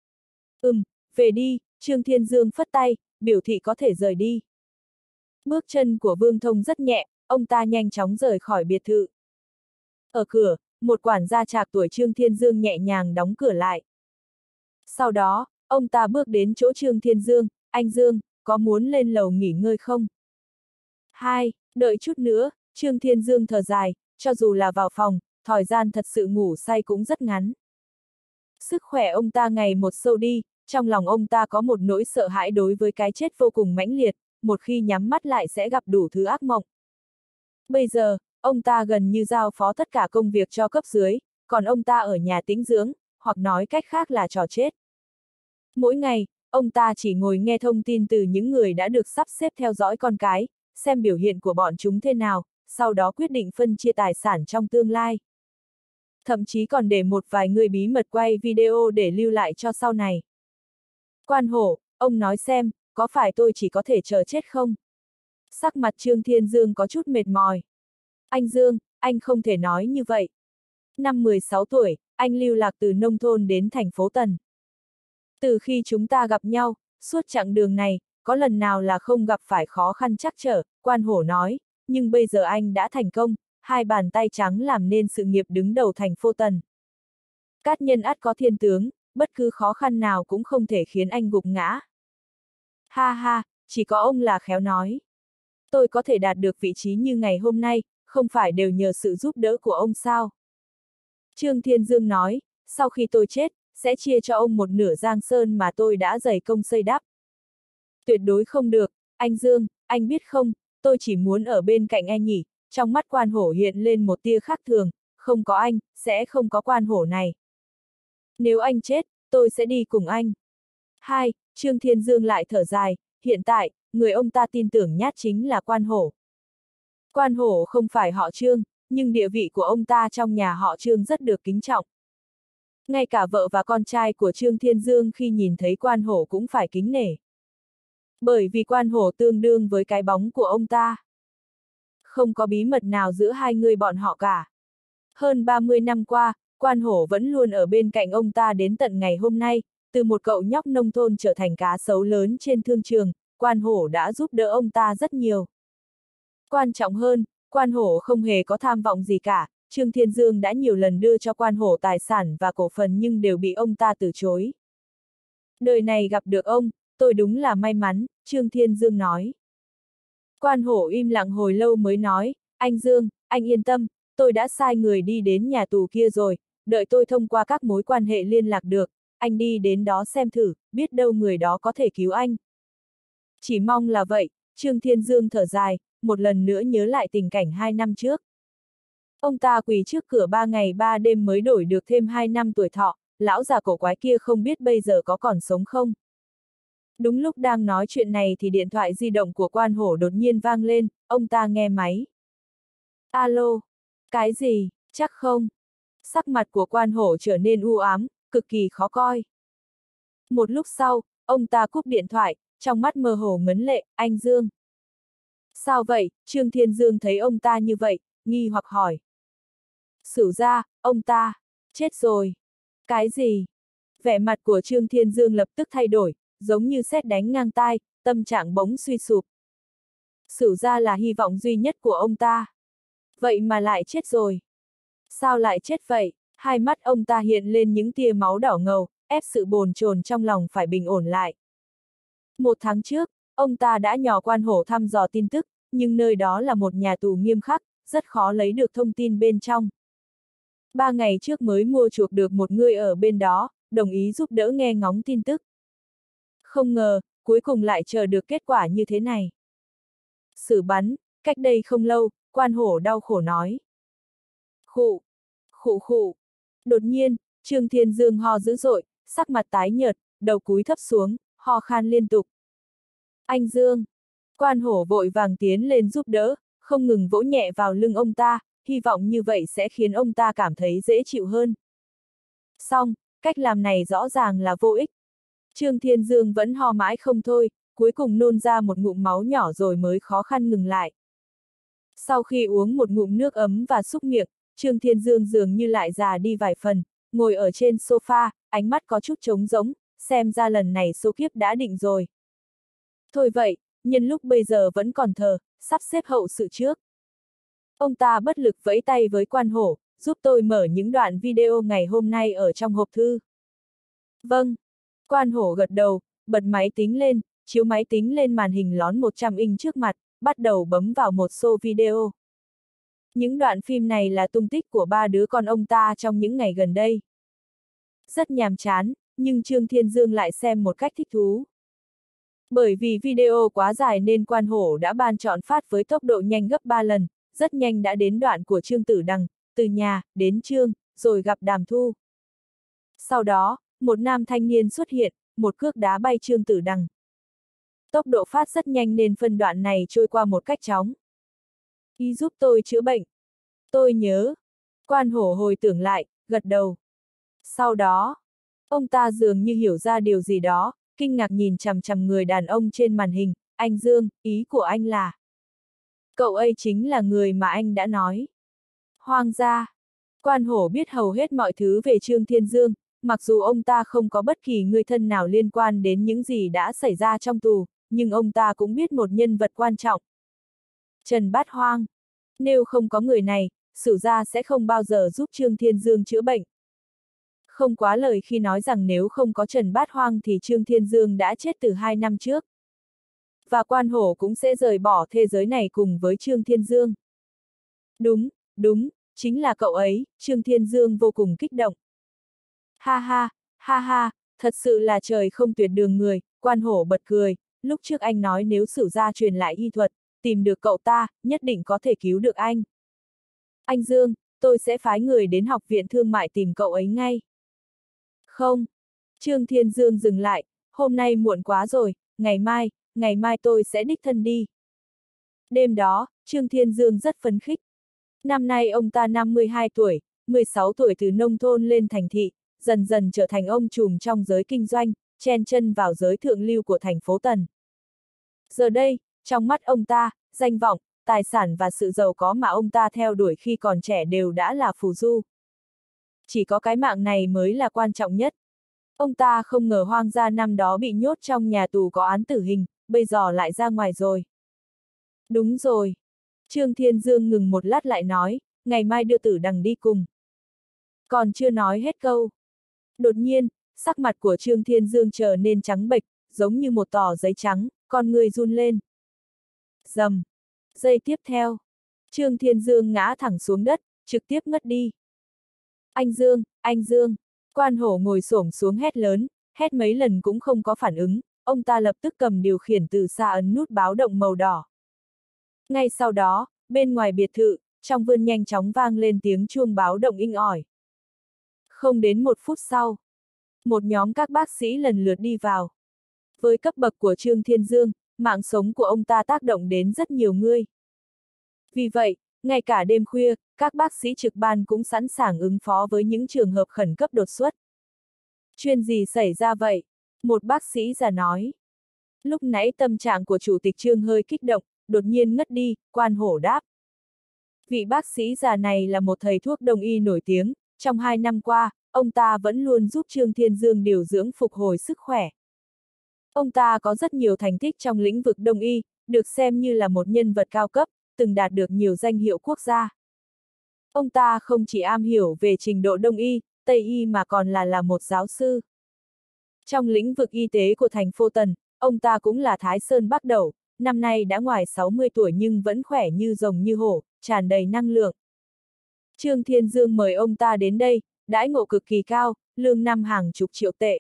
Về đi, Trương Thiên Dương phất tay, biểu thị có thể rời đi. Bước chân của Vương Thông rất nhẹ, ông ta nhanh chóng rời khỏi biệt thự. Ở cửa, một quản gia trạc tuổi Trương Thiên Dương nhẹ nhàng đóng cửa lại. Sau đó, ông ta bước đến chỗ Trương Thiên Dương, anh Dương, có muốn lên lầu nghỉ ngơi không? Đợi chút nữa, Trương Thiên Dương thở dài, cho dù là vào phòng, thời gian thật sự ngủ say cũng rất ngắn. Sức khỏe ông ta ngày một sâu đi, trong lòng ông ta có một nỗi sợ hãi đối với cái chết vô cùng mãnh liệt, một khi nhắm mắt lại sẽ gặp đủ thứ ác mộng. Bây giờ, ông ta gần như giao phó tất cả công việc cho cấp dưới, còn ông ta ở nhà tĩnh dưỡng, hoặc nói cách khác là trò chết. Mỗi ngày, ông ta chỉ ngồi nghe thông tin từ những người đã được sắp xếp theo dõi con cái, xem biểu hiện của bọn chúng thế nào, sau đó quyết định phân chia tài sản trong tương lai. Thậm chí còn để một vài người bí mật quay video để lưu lại cho sau này. Quan Hổ, ông nói xem, có phải tôi chỉ có thể chờ chết không? Sắc mặt Trương Thiên Dương có chút mệt mỏi. Anh Dương, anh không thể nói như vậy. Năm 16 tuổi, anh lưu lạc từ nông thôn đến thành phố Tần. Từ khi chúng ta gặp nhau, suốt chặng đường này, có lần nào là không gặp phải khó khăn trắc trở, Quan Hổ nói, nhưng bây giờ anh đã thành công, hai bàn tay trắng làm nên sự nghiệp đứng đầu thành phố Tần. Cát nhân ắt có thiên tướng, bất cứ khó khăn nào cũng không thể khiến anh gục ngã. Ha ha, chỉ có ông là khéo nói. Tôi có thể đạt được vị trí như ngày hôm nay, không phải đều nhờ sự giúp đỡ của ông sao? Trương Thiên Dương nói, sau khi tôi chết, sẽ chia cho ông một nửa Giang Sơn mà tôi đã dày công xây đắp. Tuyệt đối không được, anh Dương, anh biết không, tôi chỉ muốn ở bên cạnh anh nhỉ, trong mắt Quan Hổ hiện lên một tia khác thường, không có anh, sẽ không có Quan Hổ này. Nếu anh chết, tôi sẽ đi cùng anh. Trương Thiên Dương lại thở dài, hiện tại, người ông ta tin tưởng nhất chính là Quan Hổ. Quan Hổ không phải họ Trương, nhưng địa vị của ông ta trong nhà họ Trương rất được kính trọng. Ngay cả vợ và con trai của Trương Thiên Dương khi nhìn thấy Quan Hổ cũng phải kính nể. Bởi vì Quan Hổ tương đương với cái bóng của ông ta. Không có bí mật nào giữa hai người bọn họ cả. Hơn 30 năm qua, Quan Hổ vẫn luôn ở bên cạnh ông ta đến tận ngày hôm nay, từ một cậu nhóc nông thôn trở thành cá sấu lớn trên thương trường, Quan Hổ đã giúp đỡ ông ta rất nhiều. Quan trọng hơn, Quan Hổ không hề có tham vọng gì cả, Trương Thiên Dương đã nhiều lần đưa cho Quan Hổ tài sản và cổ phần nhưng đều bị ông ta từ chối. Đời này gặp được ông, tôi đúng là may mắn, Trương Thiên Dương nói. Quan hổ im lặng hồi lâu mới nói, anh Dương, anh yên tâm, tôi đã sai người đi đến nhà tù kia rồi, đợi tôi thông qua các mối quan hệ liên lạc được, anh đi đến đó xem thử, biết đâu người đó có thể cứu anh. Chỉ mong là vậy, Trương Thiên Dương thở dài, một lần nữa nhớ lại tình cảnh 2 năm trước. Ông ta quỳ trước cửa 3 ngày 3 đêm mới đổi được thêm 2 năm tuổi thọ, lão già cổ quái kia không biết bây giờ có còn sống không. Đúng lúc đang nói chuyện này thì điện thoại di động của quan hổ đột nhiên vang lên, ông ta nghe máy. Alo, cái gì, chắc không? Sắc mặt của quan hổ trở nên u ám, cực kỳ khó coi. Một lúc sau, ông ta cúp điện thoại, trong mắt mơ hồ ngấn lệ, anh Dương. Sao vậy, Trương Thiên Dương thấy ông ta như vậy, nghi hoặc hỏi. Sửu ra, ông ta, chết rồi. Cái gì? Vẻ mặt của Trương Thiên Dương lập tức thay đổi, giống như sét đánh ngang tai, tâm trạng bỗng suy sụp. Sửu ra là hy vọng duy nhất của ông ta. Vậy mà lại chết rồi. Sao lại chết vậy? Hai mắt ông ta hiện lên những tia máu đỏ ngầu, ép sự bồn chồn trong lòng phải bình ổn lại. 1 tháng trước, ông ta đã nhờ quan hổ thăm dò tin tức, nhưng nơi đó là một nhà tù nghiêm khắc, rất khó lấy được thông tin bên trong. 3 ngày trước mới mua chuộc được một người ở bên đó, đồng ý giúp đỡ nghe ngóng tin tức. Không ngờ, cuối cùng lại chờ được kết quả như thế này. Xử bắn, cách đây không lâu, quan hổ đau khổ nói. Khụ, khụ khụ. Đột nhiên, Trương Thiên Dương ho dữ dội, sắc mặt tái nhợt, đầu cúi thấp xuống, ho khan liên tục. Anh Dương! Quan hổ vội vàng tiến lên giúp đỡ, không ngừng vỗ nhẹ vào lưng ông ta, hy vọng như vậy sẽ khiến ông ta cảm thấy dễ chịu hơn. Xong, cách làm này rõ ràng là vô ích. Trương Thiên Dương vẫn ho mãi không thôi, cuối cùng nôn ra một ngụm máu nhỏ rồi mới khó khăn ngừng lại. Sau khi uống một ngụm nước ấm và súc miệng, Trương Thiên Dương dường như lại già đi vài phần, ngồi ở trên sofa, ánh mắt có chút trống rỗng, xem ra lần này số kiếp đã định rồi. Thôi vậy, nhân lúc bây giờ vẫn còn thờ, sắp xếp hậu sự trước. Ông ta bất lực vẫy tay với quan hổ, giúp tôi mở những đoạn video ngày hôm nay ở trong hộp thư. Vâng. Quan hổ gật đầu, bật máy tính lên, chiếu máy tính lên màn hình lón 100 inch trước mặt, bắt đầu bấm vào một số video. Những đoạn phim này là tung tích của 3 đứa con ông ta trong những ngày gần đây. Rất nhàm chán, nhưng Trương Thiên Dương lại xem một cách thích thú. Bởi vì video quá dài nên quan hổ đã ban chọn phát với tốc độ nhanh gấp 3 lần, rất nhanh đã đến đoạn của Trương Tử Đằng, từ nhà, đến Trương, rồi gặp Đàm Thu. Sau đó, một nam thanh niên xuất hiện, một cước đá bay Trương Tử Đằng. Tốc độ phát rất nhanh nên phân đoạn này trôi qua một cách chóng. Ý giúp tôi chữa bệnh. Tôi nhớ. Quan hổ hồi tưởng lại, gật đầu. Sau đó, ông ta dường như hiểu ra điều gì đó, kinh ngạc nhìn chằm chằm người đàn ông trên màn hình. Anh Dương, ý của anh là... Cậu ấy chính là người mà anh đã nói. Hoang gia. Quan hổ biết hầu hết mọi thứ về Trương Thiên Dương, mặc dù ông ta không có bất kỳ người thân nào liên quan đến những gì đã xảy ra trong tù, nhưng ông ta cũng biết một nhân vật quan trọng. Trần Bát Hoang. Nếu không có người này, Sửu gia sẽ không bao giờ giúp Trương Thiên Dương chữa bệnh. Không quá lời khi nói rằng nếu không có Trần Bát Hoang thì Trương Thiên Dương đã chết từ 2 năm trước. Và quan hổ cũng sẽ rời bỏ thế giới này cùng với Trương Thiên Dương. Đúng, chính là cậu ấy, Trương Thiên Dương vô cùng kích động. Ha ha, thật sự là trời không tuyệt đường người, quan hổ bật cười, lúc trước anh nói nếu Sửu gia truyền lại y thuật, tìm được cậu ta, nhất định có thể cứu được anh. Anh Dương, tôi sẽ phái người đến học viện thương mại tìm cậu ấy ngay. Không. Trương Thiên Dương dừng lại, hôm nay muộn quá rồi, ngày mai tôi sẽ đích thân đi. Đêm đó, Trương Thiên Dương rất phấn khích. Năm nay ông ta 52 tuổi, 16 tuổi từ nông thôn lên thành thị, dần dần trở thành ông trùm trong giới kinh doanh, chen chân vào giới thượng lưu của thành phố Tần. Giờ đây, trong mắt ông ta, danh vọng, tài sản và sự giàu có mà ông ta theo đuổi khi còn trẻ đều đã là phù du. Chỉ có cái mạng này mới là quan trọng nhất. Ông ta không ngờ Hoang gia năm đó bị nhốt trong nhà tù có án tử hình, bây giờ lại ra ngoài rồi. Đúng rồi. Trương Thiên Dương ngừng một lát lại nói, ngày mai đưa Tử Đằng đi cùng. Còn chưa nói hết câu. Đột nhiên, sắc mặt của Trương Thiên Dương trở nên trắng bệch, giống như một tờ giấy trắng, con người run lên. Rầm. Giây tiếp theo, Trương Thiên Dương ngã thẳng xuống đất, trực tiếp ngất đi. Anh Dương, Quan Hổ ngồi xổm xuống hét lớn, hét mấy lần cũng không có phản ứng, ông ta lập tức cầm điều khiển từ xa ấn nút báo động màu đỏ. Ngay sau đó, bên ngoài biệt thự, trong vườn nhanh chóng vang lên tiếng chuông báo động inh ỏi. Không đến 1 phút sau, một nhóm các bác sĩ lần lượt đi vào. Với cấp bậc của Trương Thiên Dương, mạng sống của ông ta tác động đến rất nhiều người. Vì vậy, ngay cả đêm khuya, các bác sĩ trực ban cũng sẵn sàng ứng phó với những trường hợp khẩn cấp đột xuất. Chuyện gì xảy ra vậy? Một bác sĩ già nói. Lúc nãy tâm trạng của Chủ tịch Trương hơi kích động, đột nhiên ngất đi, Quan Hổ đáp. Vị bác sĩ già này là một thầy thuốc đông y nổi tiếng, trong 2 năm qua, ông ta vẫn luôn giúp Trương Thiên Dương điều dưỡng phục hồi sức khỏe. Ông ta có rất nhiều thành tích trong lĩnh vực đông y, được xem như là một nhân vật cao cấp, từng đạt được nhiều danh hiệu quốc gia. Ông ta không chỉ am hiểu về trình độ đông y, tây y mà còn là một giáo sư. Trong lĩnh vực y tế của thành phố Tần, ông ta cũng là Thái Sơn Bắc Đẩu, năm nay đã ngoài 60 tuổi nhưng vẫn khỏe như rồng như hổ, tràn đầy năng lượng. Trương Thiên Dương mời ông ta đến đây, đãi ngộ cực kỳ cao, lương năm hàng chục triệu tệ.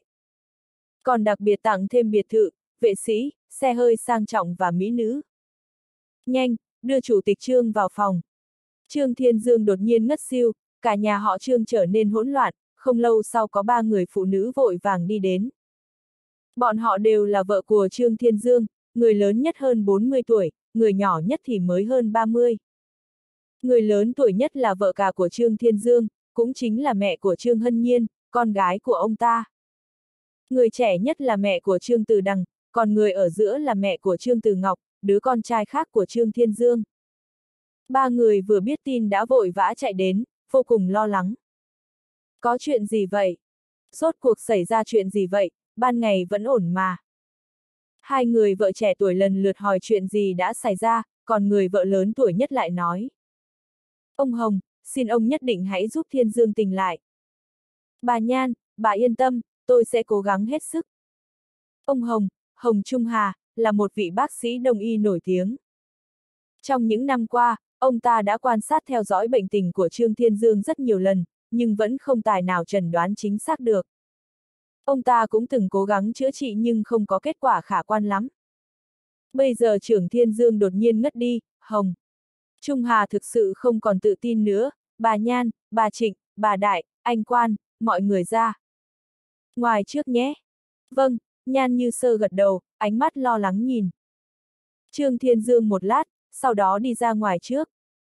Còn đặc biệt tặng thêm biệt thự, vệ sĩ, xe hơi sang trọng và mỹ nữ. Nhanh, đưa Chủ tịch Trương vào phòng. Trương Thiên Dương đột nhiên ngất xiu, cả nhà họ Trương trở nên hỗn loạn, không lâu sau có 3 người phụ nữ vội vàng đi đến. Bọn họ đều là vợ của Trương Thiên Dương, người lớn nhất hơn 40 tuổi, người nhỏ nhất thì mới hơn 30. Người lớn tuổi nhất là vợ cả của Trương Thiên Dương, cũng chính là mẹ của Trương Hân Nhiên, con gái của ông ta. Người trẻ nhất là mẹ của Trương Từ Đằng, còn người ở giữa là mẹ của Trương Từ Ngọc, đứa con trai khác của Trương Thiên Dương. 3 người vừa biết tin đã vội vã chạy đến, vô cùng lo lắng. Có chuyện gì vậy? Rốt cuộc xảy ra chuyện gì vậy? Ban ngày vẫn ổn mà. 2 người vợ trẻ tuổi lần lượt hỏi chuyện gì đã xảy ra, còn người vợ lớn tuổi nhất lại nói. Ông Hồng, xin ông nhất định hãy giúp Thiên Dương tỉnh lại. Bà Nhan, bà yên tâm, tôi sẽ cố gắng hết sức. Ông Hồng, Hồng Trung Hà, là một vị bác sĩ đông y nổi tiếng. Trong những năm qua, ông ta đã quan sát theo dõi bệnh tình của Trương Thiên Dương rất nhiều lần, nhưng vẫn không tài nào chẩn đoán chính xác được. Ông ta cũng từng cố gắng chữa trị nhưng không có kết quả khả quan lắm. Bây giờ trưởng Thiên Dương đột nhiên ngất đi, Hồng Trung Hà thực sự không còn tự tin nữa, bà Nhan, bà Trịnh, bà Đại, anh Quan, mọi người ra. Ngoài trước nhé. Vâng, Nhan Như Sơ gật đầu, ánh mắt lo lắng nhìn. Trương Thiên Dương một lát, sau đó đi ra ngoài trước.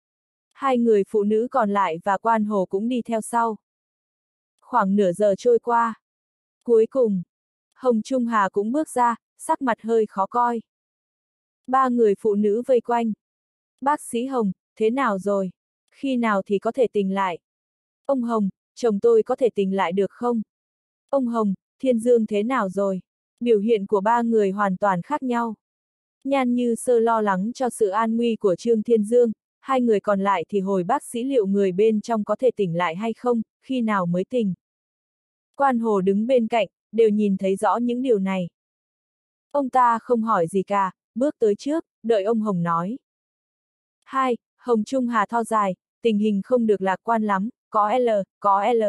2 người phụ nữ còn lại và Quan Hồ cũng đi theo sau. Khoảng nửa giờ trôi qua. Cuối cùng, Hồng Trung Hà cũng bước ra, sắc mặt hơi khó coi. 3 người phụ nữ vây quanh. Bác sĩ Hồng, thế nào rồi? Khi nào thì có thể tỉnh lại? Ông Hồng, chồng tôi có thể tỉnh lại được không? Ông Hồng, Thiên Dương thế nào rồi? Biểu hiện của 3 người hoàn toàn khác nhau. Nhan Như Sơ lo lắng cho sự an nguy của Trương Thiên Dương, 2 người còn lại thì hồi bác sĩ liệu người bên trong có thể tỉnh lại hay không, khi nào mới tỉnh. Quan Hồ đứng bên cạnh, đều nhìn thấy rõ những điều này. Ông ta không hỏi gì cả, bước tới trước, đợi ông Hồng nói. 2. Hồng Trung Hà tho dài, tình hình không được lạc quan lắm, có L.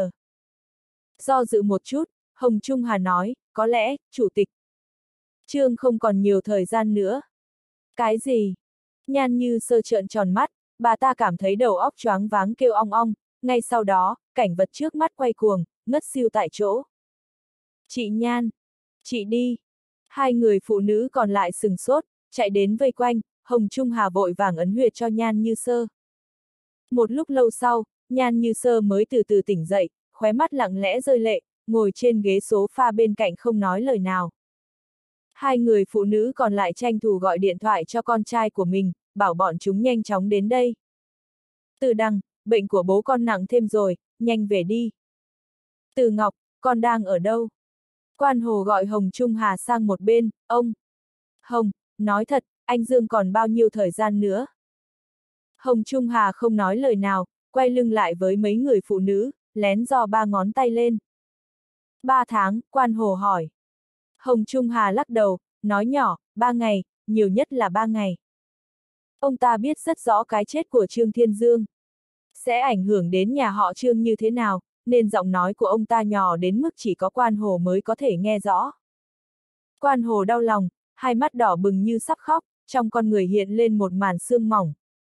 Do dự một chút, Hồng Trung Hà nói, có lẽ, Chủ tịch Trương không còn nhiều thời gian nữa. Cái gì? Nhan Như Sơ trợn tròn mắt, bà ta cảm thấy đầu óc choáng váng kêu ong ong, ngay sau đó, cảnh vật trước mắt quay cuồng, ngất xiu tại chỗ. Chị Nhan! Chị đi! 2 người phụ nữ còn lại sừng sốt, chạy đến vây quanh, Hồng Trung Hà vội vàng ấn huyệt cho Nhan Như Sơ. Một lúc lâu sau, Nhan Như Sơ mới từ từ tỉnh dậy, khóe mắt lặng lẽ rơi lệ, ngồi trên ghế sofa bên cạnh không nói lời nào. 2 người phụ nữ còn lại tranh thủ gọi điện thoại cho con trai của mình, bảo bọn chúng nhanh chóng đến đây. Từ Đằng, bệnh của bố con nặng thêm rồi, nhanh về đi. Từ Ngọc, con đang ở đâu? Quan Hồ gọi Hồng Trung Hà sang một bên, ông. Hồng, nói thật, anh Dương còn bao nhiêu thời gian nữa? Hồng Trung Hà không nói lời nào, quay lưng lại với mấy người phụ nữ, lén giơ 3 ngón tay lên. 3 tháng, Quan Hồ hỏi. Hồng Trung Hà lắc đầu, nói nhỏ, 3 ngày, nhiều nhất là 3 ngày. Ông ta biết rất rõ cái chết của Trương Thiên Dương sẽ ảnh hưởng đến nhà họ Trương như thế nào, nên giọng nói của ông ta nhỏ đến mức chỉ có Quan Hồ mới có thể nghe rõ. Quan Hồ đau lòng, hai mắt đỏ bừng như sắp khóc, trong con người hiện lên một màn sương mỏng.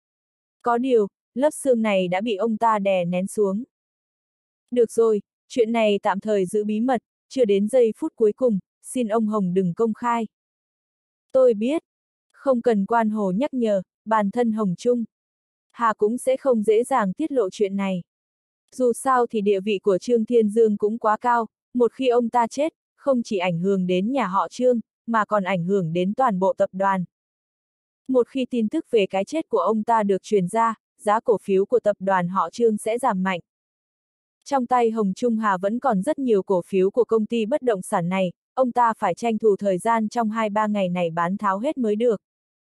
Có điều, lớp sương này đã bị ông ta đè nén xuống. Được rồi, chuyện này tạm thời giữ bí mật, chưa đến giây phút cuối cùng, xin ông Hồng đừng công khai. Tôi biết, không cần Quan Hồ nhắc nhở, bản thân Hồng Trung Hà cũng sẽ không dễ dàng tiết lộ chuyện này. Dù sao thì địa vị của Trương Thiên Dương cũng quá cao, một khi ông ta chết, không chỉ ảnh hưởng đến nhà họ Trương, mà còn ảnh hưởng đến toàn bộ tập đoàn. Một khi tin tức về cái chết của ông ta được truyền ra, giá cổ phiếu của tập đoàn họ Trương sẽ giảm mạnh. Trong tay Hồng Trung Hà vẫn còn rất nhiều cổ phiếu của công ty bất động sản này, ông ta phải tranh thủ thời gian trong 2-3 ngày này bán tháo hết mới được.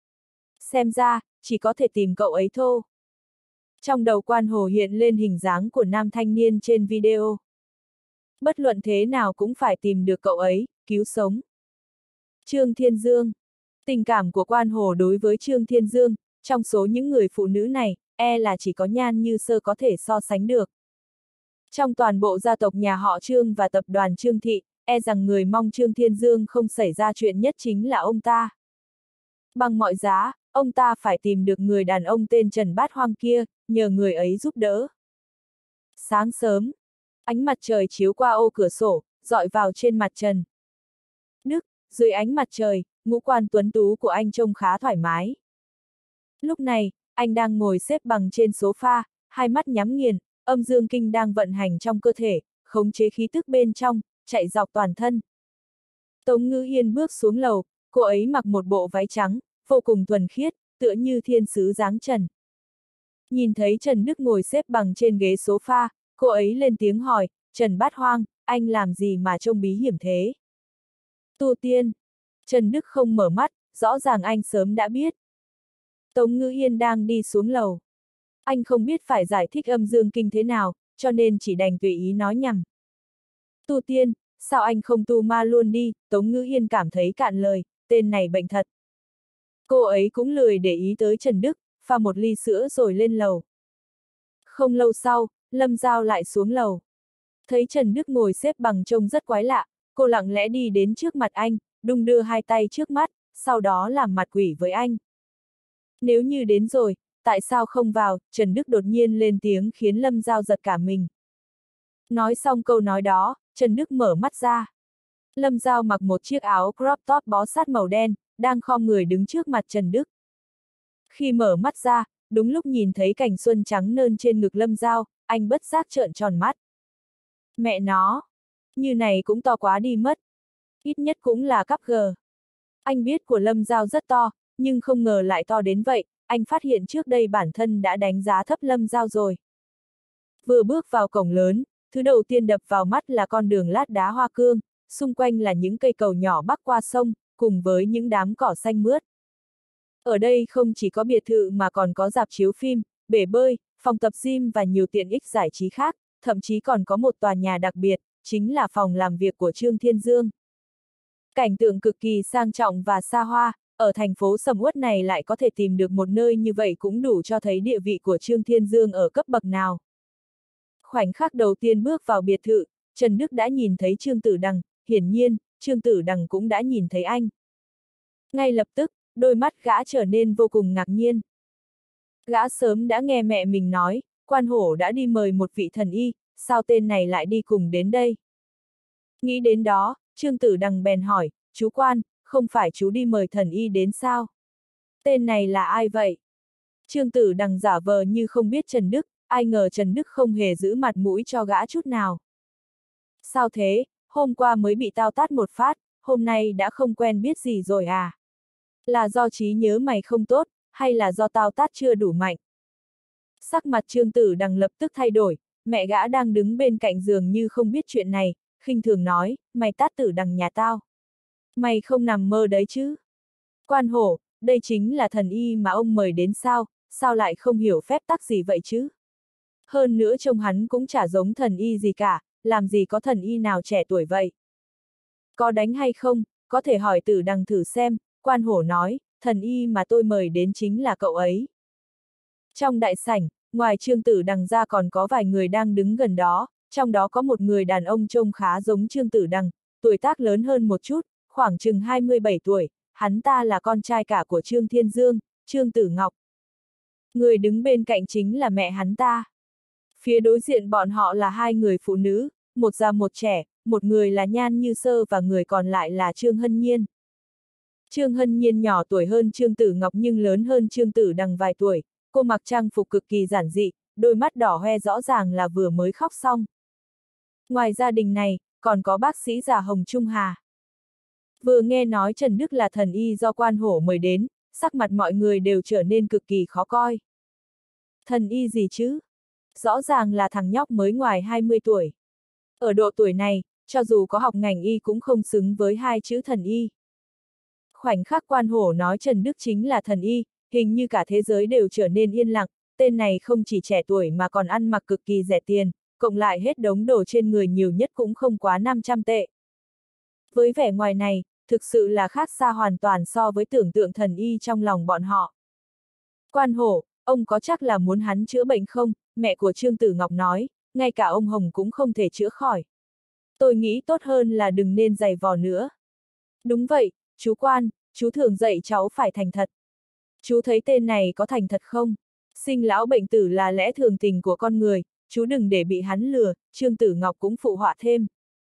Xem ra, chỉ có thể tìm cậu ấy thôi. Trong đầu Quan Hồ hiện lên hình dáng của nam thanh niên trên video. Bất luận thế nào cũng phải tìm được cậu ấy, cứu sống. Trương Thiên Dương. Tình cảm của Quan Hồ đối với Trương Thiên Dương, trong số những người phụ nữ này, là chỉ có Nhan Như Sơ có thể so sánh được. Trong toàn bộ gia tộc nhà họ Trương và tập đoàn Trương Thị, rằng người mong Trương Thiên Dương không xảy ra chuyện nhất chính là ông ta. Bằng mọi giá, ông ta phải tìm được người đàn ông tên Trần Bát Hoang kia, nhờ người ấy giúp đỡ. Sáng sớm, ánh mặt trời chiếu qua ô cửa sổ, rọi vào trên mặt Trần Đức, dưới ánh mặt trời, ngũ quan tuấn tú của anh trông khá thoải mái. Lúc này, anh đang ngồi xếp bằng trên sofa, hai mắt nhắm nghiền, âm dương kinh đang vận hành trong cơ thể, khống chế khí tức bên trong, chạy dọc toàn thân. Tống Ngữ Yên bước xuống lầu, cô ấy mặc một bộ váy trắng, vô cùng thuần khiết, tựa như thiên sứ dáng trần. Nhìn thấy Trần Đức ngồi xếp bằng trên ghế sofa, cô ấy lên tiếng hỏi, Trần Bát Hoang, anh làm gì mà trông bí hiểm thế? Tu tiên. Trần Đức không mở mắt, rõ ràng anh sớm đã biết. Tống Ngữ Yên đang đi xuống lầu. Anh không biết phải giải thích âm dương kinh thế nào, cho nên chỉ đành tùy ý nói nhằm. Tu tiên, sao anh không tu ma luôn đi? Tống Ngữ Yên cảm thấy cạn lời, tên này bệnh thật. Cô ấy cũng lười để ý tới Trần Đức, pha một ly sữa rồi lên lầu. Không lâu sau, Lâm Giao lại xuống lầu. Thấy Trần Đức ngồi xếp bằng trông rất quái lạ, cô lặng lẽ đi đến trước mặt anh, đung đưa hai tay trước mắt, sau đó làm mặt quỷ với anh. Nếu như đến rồi, tại sao không vào? Trần Đức đột nhiên lên tiếng khiến Lâm Giao giật cả mình. Nói xong câu nói đó, Trần Đức mở mắt ra. Lâm Giao mặc một chiếc áo crop top bó sát màu đen, đang khom người đứng trước mặt Trần Đức. Khi mở mắt ra, đúng lúc nhìn thấy cảnh xuân trắng nơn trên ngực Lâm Giao, anh bất giác trợn tròn mắt. Mẹ nó! Như này cũng to quá đi mất. Ít nhất cũng là cắp G. Anh biết của Lâm Giao rất to, nhưng không ngờ lại to đến vậy, anh phát hiện trước đây bản thân đã đánh giá thấp Lâm Giao rồi. Vừa bước vào cổng lớn, thứ đầu tiên đập vào mắt là con đường lát đá hoa cương, xung quanh là những cây cầu nhỏ bắc qua sông, cùng với những đám cỏ xanh mướt. Ở đây không chỉ có biệt thự mà còn có rạp chiếu phim, bể bơi, phòng tập gym và nhiều tiện ích giải trí khác, thậm chí còn có một tòa nhà đặc biệt, chính là phòng làm việc của Trương Thiên Dương. Cảnh tượng cực kỳ sang trọng và xa hoa, ở thành phố sầm uất này lại có thể tìm được một nơi như vậy cũng đủ cho thấy địa vị của Trương Thiên Dương ở cấp bậc nào. Khoảnh khắc đầu tiên bước vào biệt thự, Trần Đức đã nhìn thấy Trương Tử Đằng, hiển nhiên, Trương Tử Đằng cũng đã nhìn thấy anh. Ngay lập tức, đôi mắt gã trở nên vô cùng ngạc nhiên. Gã sớm đã nghe mẹ mình nói, Quan Hổ đã đi mời một vị thần y, sao tên này lại đi cùng đến đây? Nghĩ đến đó, Trương Tử Đằng bèn hỏi, chú Quan, không phải chú đi mời thần y đến sao? Tên này là ai vậy? Trương Tử Đằng giả vờ như không biết Trần Đức, ai ngờ Trần Đức không hề giữ mặt mũi cho gã chút nào. Sao thế, hôm qua mới bị tao tát một phát, hôm nay đã không quen biết gì rồi à? Là do trí nhớ mày không tốt, hay là do tao tát chưa đủ mạnh? Sắc mặt Trương Tử Đằng lập tức thay đổi, mẹ gã đang đứng bên cạnh giường như không biết chuyện này, khinh thường nói, mày tát Tử Đằng nhà tao. Mày không nằm mơ đấy chứ? Quan Hổ, đây chính là thần y mà ông mời đến sao lại không hiểu phép tắc gì vậy chứ? Hơn nữa trông hắn cũng chả giống thần y gì cả, làm gì có thần y nào trẻ tuổi vậy? Có đánh hay không, có thể hỏi Tử Đằng thử xem, Quan Hổ nói, thần y mà tôi mời đến chính là cậu ấy. Trong đại sảnh, ngoài Trương Tử Đằng ra còn có vài người đang đứng gần đó, trong đó có một người đàn ông trông khá giống Trương Tử Đằng, tuổi tác lớn hơn một chút, khoảng chừng 27 tuổi, hắn ta là con trai cả của Trương Thiên Dương, Trương Tử Ngọc. Người đứng bên cạnh chính là mẹ hắn ta. Phía đối diện bọn họ là hai người phụ nữ, một già một trẻ, một người là Nhan Như Sơ và người còn lại là Trương Hân Nhiên. Trương Hân Nhiên nhỏ tuổi hơn Trương Tử Ngọc nhưng lớn hơn Trương Tử Đằng vài tuổi, cô mặc trang phục cực kỳ giản dị, đôi mắt đỏ hoe rõ ràng là vừa mới khóc xong. Ngoài gia đình này, còn có bác sĩ già Hồng Trung Hà. Vừa nghe nói Trần Đức là thần y do Quan Hổ mời đến, sắc mặt mọi người đều trở nên cực kỳ khó coi. Thần y gì chứ? Rõ ràng là thằng nhóc mới ngoài 20 tuổi. Ở độ tuổi này, cho dù có học ngành y cũng không xứng với hai chữ thần y. Khoảnh khắc Quan Hổ nói Trần Đức chính là thần y, hình như cả thế giới đều trở nên yên lặng, tên này không chỉ trẻ tuổi mà còn ăn mặc cực kỳ rẻ tiền, cộng lại hết đống đồ trên người nhiều nhất cũng không quá 500 tệ. Với vẻ ngoài này, thực sự là khác xa hoàn toàn so với tưởng tượng thần y trong lòng bọn họ. Quan Hổ, ông có chắc là muốn hắn chữa bệnh không? Mẹ của Trương Tử Ngọc nói, ngay cả ông Hồng cũng không thể chữa khỏi. Tôi nghĩ tốt hơn là đừng nên giày vò nữa. Đúng vậy, chú Quan, chú thường dạy cháu phải thành thật. Chú thấy tên này có thành thật không? Sinh lão bệnh tử là lẽ thường tình của con người, chú đừng để bị hắn lừa, Trương Tử Ngọc cũng phụ họa thêm.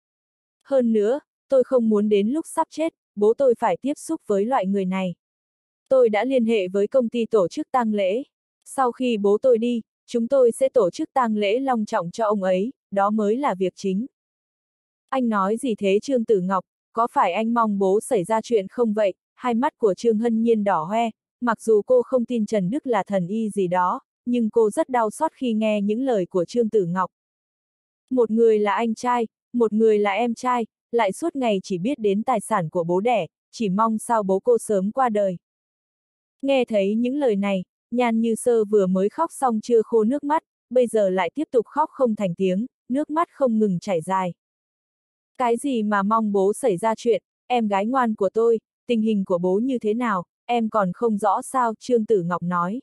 Hơn nữa, tôi không muốn đến lúc sắp chết, bố tôi phải tiếp xúc với loại người này. Tôi đã liên hệ với công ty tổ chức tang lễ. Sau khi bố tôi đi, chúng tôi sẽ tổ chức tang lễ long trọng cho ông ấy, đó mới là việc chính. Anh nói gì thế Trương Tử Ngọc, có phải anh mong bố xảy ra chuyện không vậy? Hai mắt của Trương Hân Nhiên đỏ hoe, mặc dù cô không tin Trần Đức là thần y gì đó, nhưng cô rất đau xót khi nghe những lời của Trương Tử Ngọc. Một người là anh trai, một người là em trai, lại suốt ngày chỉ biết đến tài sản của bố đẻ, chỉ mong sao bố cô sớm qua đời. Nghe thấy những lời này, Nhan Như Sơ vừa mới khóc xong chưa khô nước mắt, bây giờ lại tiếp tục khóc không thành tiếng, nước mắt không ngừng chảy dài. Cái gì mà mong bố xảy ra chuyện, em gái ngoan của tôi, tình hình của bố như thế nào, em còn không rõ sao, Trương Tử Ngọc nói.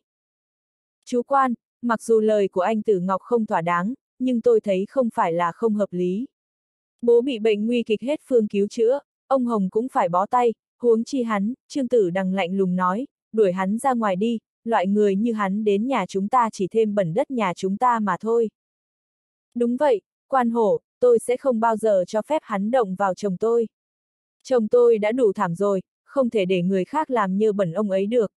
Chú Quan, mặc dù lời của anh Tử Ngọc không thỏa đáng, nhưng tôi thấy không phải là không hợp lý. Bố bị bệnh nguy kịch hết phương cứu chữa, ông Hồng cũng phải bó tay, huống chi hắn, Trương Tử Đằng lạnh lùng nói, đuổi hắn ra ngoài đi, loại người như hắn đến nhà chúng ta chỉ thêm bẩn đất nhà chúng ta mà thôi. Đúng vậy, Quan Hổ, tôi sẽ không bao giờ cho phép hắn động vào chồng tôi. Chồng tôi đã đủ thảm rồi, không thể để người khác làm nhơ bẩn ông ấy được.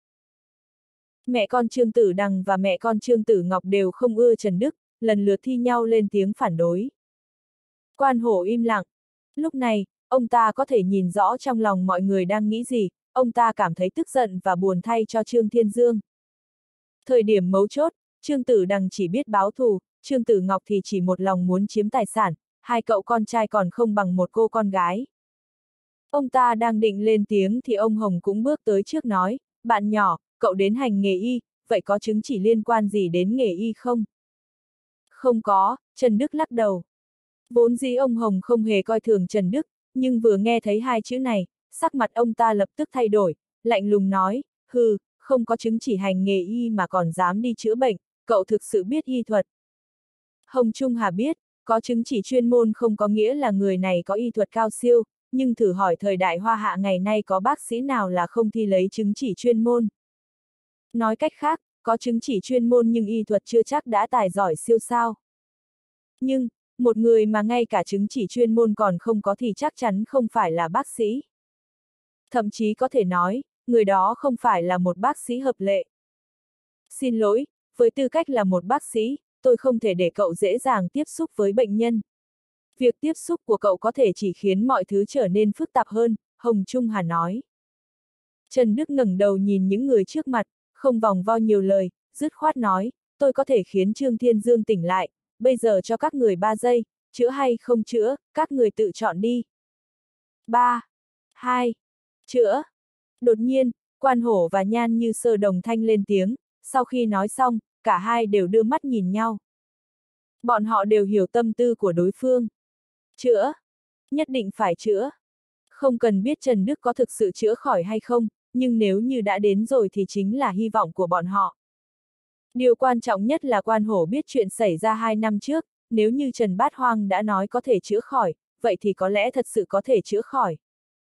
Mẹ con Trương Tử Đằng và mẹ con Trương Tử Ngọc đều không ưa Trần Đức, lần lượt thi nhau lên tiếng phản đối. Quan Hổ im lặng. Lúc này, ông ta có thể nhìn rõ trong lòng mọi người đang nghĩ gì, ông ta cảm thấy tức giận và buồn thay cho Trương Thiên Dương. Thời điểm mấu chốt, Trương Tử Đằng chỉ biết báo thù, Trương Tử Ngọc thì chỉ một lòng muốn chiếm tài sản, hai cậu con trai còn không bằng một cô con gái. Ông ta đang định lên tiếng thì ông Hồng cũng bước tới trước nói, bạn nhỏ, cậu đến hành nghề y, vậy có chứng chỉ liên quan gì đến nghề y không? Không có, Trần Đức lắc đầu. Vốn dĩ ông Hồng không hề coi thường Trần Đức, nhưng vừa nghe thấy hai chữ này, sắc mặt ông ta lập tức thay đổi, lạnh lùng nói, hừ, không có chứng chỉ hành nghề y mà còn dám đi chữa bệnh, cậu thực sự biết y thuật. Hồng Trung Hà biết, có chứng chỉ chuyên môn không có nghĩa là người này có y thuật cao siêu, nhưng thử hỏi thời đại Hoa Hạ ngày nay có bác sĩ nào là không thi lấy chứng chỉ chuyên môn. Nói cách khác, có chứng chỉ chuyên môn nhưng y thuật chưa chắc đã tài giỏi siêu sao. Nhưng, một người mà ngay cả chứng chỉ chuyên môn còn không có thì chắc chắn không phải là bác sĩ. Thậm chí có thể nói, người đó không phải là một bác sĩ hợp lệ. Xin lỗi, với tư cách là một bác sĩ, tôi không thể để cậu dễ dàng tiếp xúc với bệnh nhân. Việc tiếp xúc của cậu có thể chỉ khiến mọi thứ trở nên phức tạp hơn, Hồng Trung Hà nói. Trần Đức ngẩng đầu nhìn những người trước mặt, không vòng vo nhiều lời, dứt khoát nói, tôi có thể khiến Trương Thiên Dương tỉnh lại, bây giờ cho các người 3 giây, chữa hay không chữa, các người tự chọn đi. 3, 2, chữa. Đột nhiên, Quan Hổ và Nhan Như Sơ đồng thanh lên tiếng, sau khi nói xong, cả hai đều đưa mắt nhìn nhau. Bọn họ đều hiểu tâm tư của đối phương. Chữa. Nhất định phải chữa. Không cần biết Trần Đức có thực sự chữa khỏi hay không, nhưng nếu như đã đến rồi thì chính là hy vọng của bọn họ. Điều quan trọng nhất là Quan Hổ biết chuyện xảy ra 2 năm trước, nếu như Trần Bát Hoang đã nói có thể chữa khỏi, vậy thì có lẽ thật sự có thể chữa khỏi.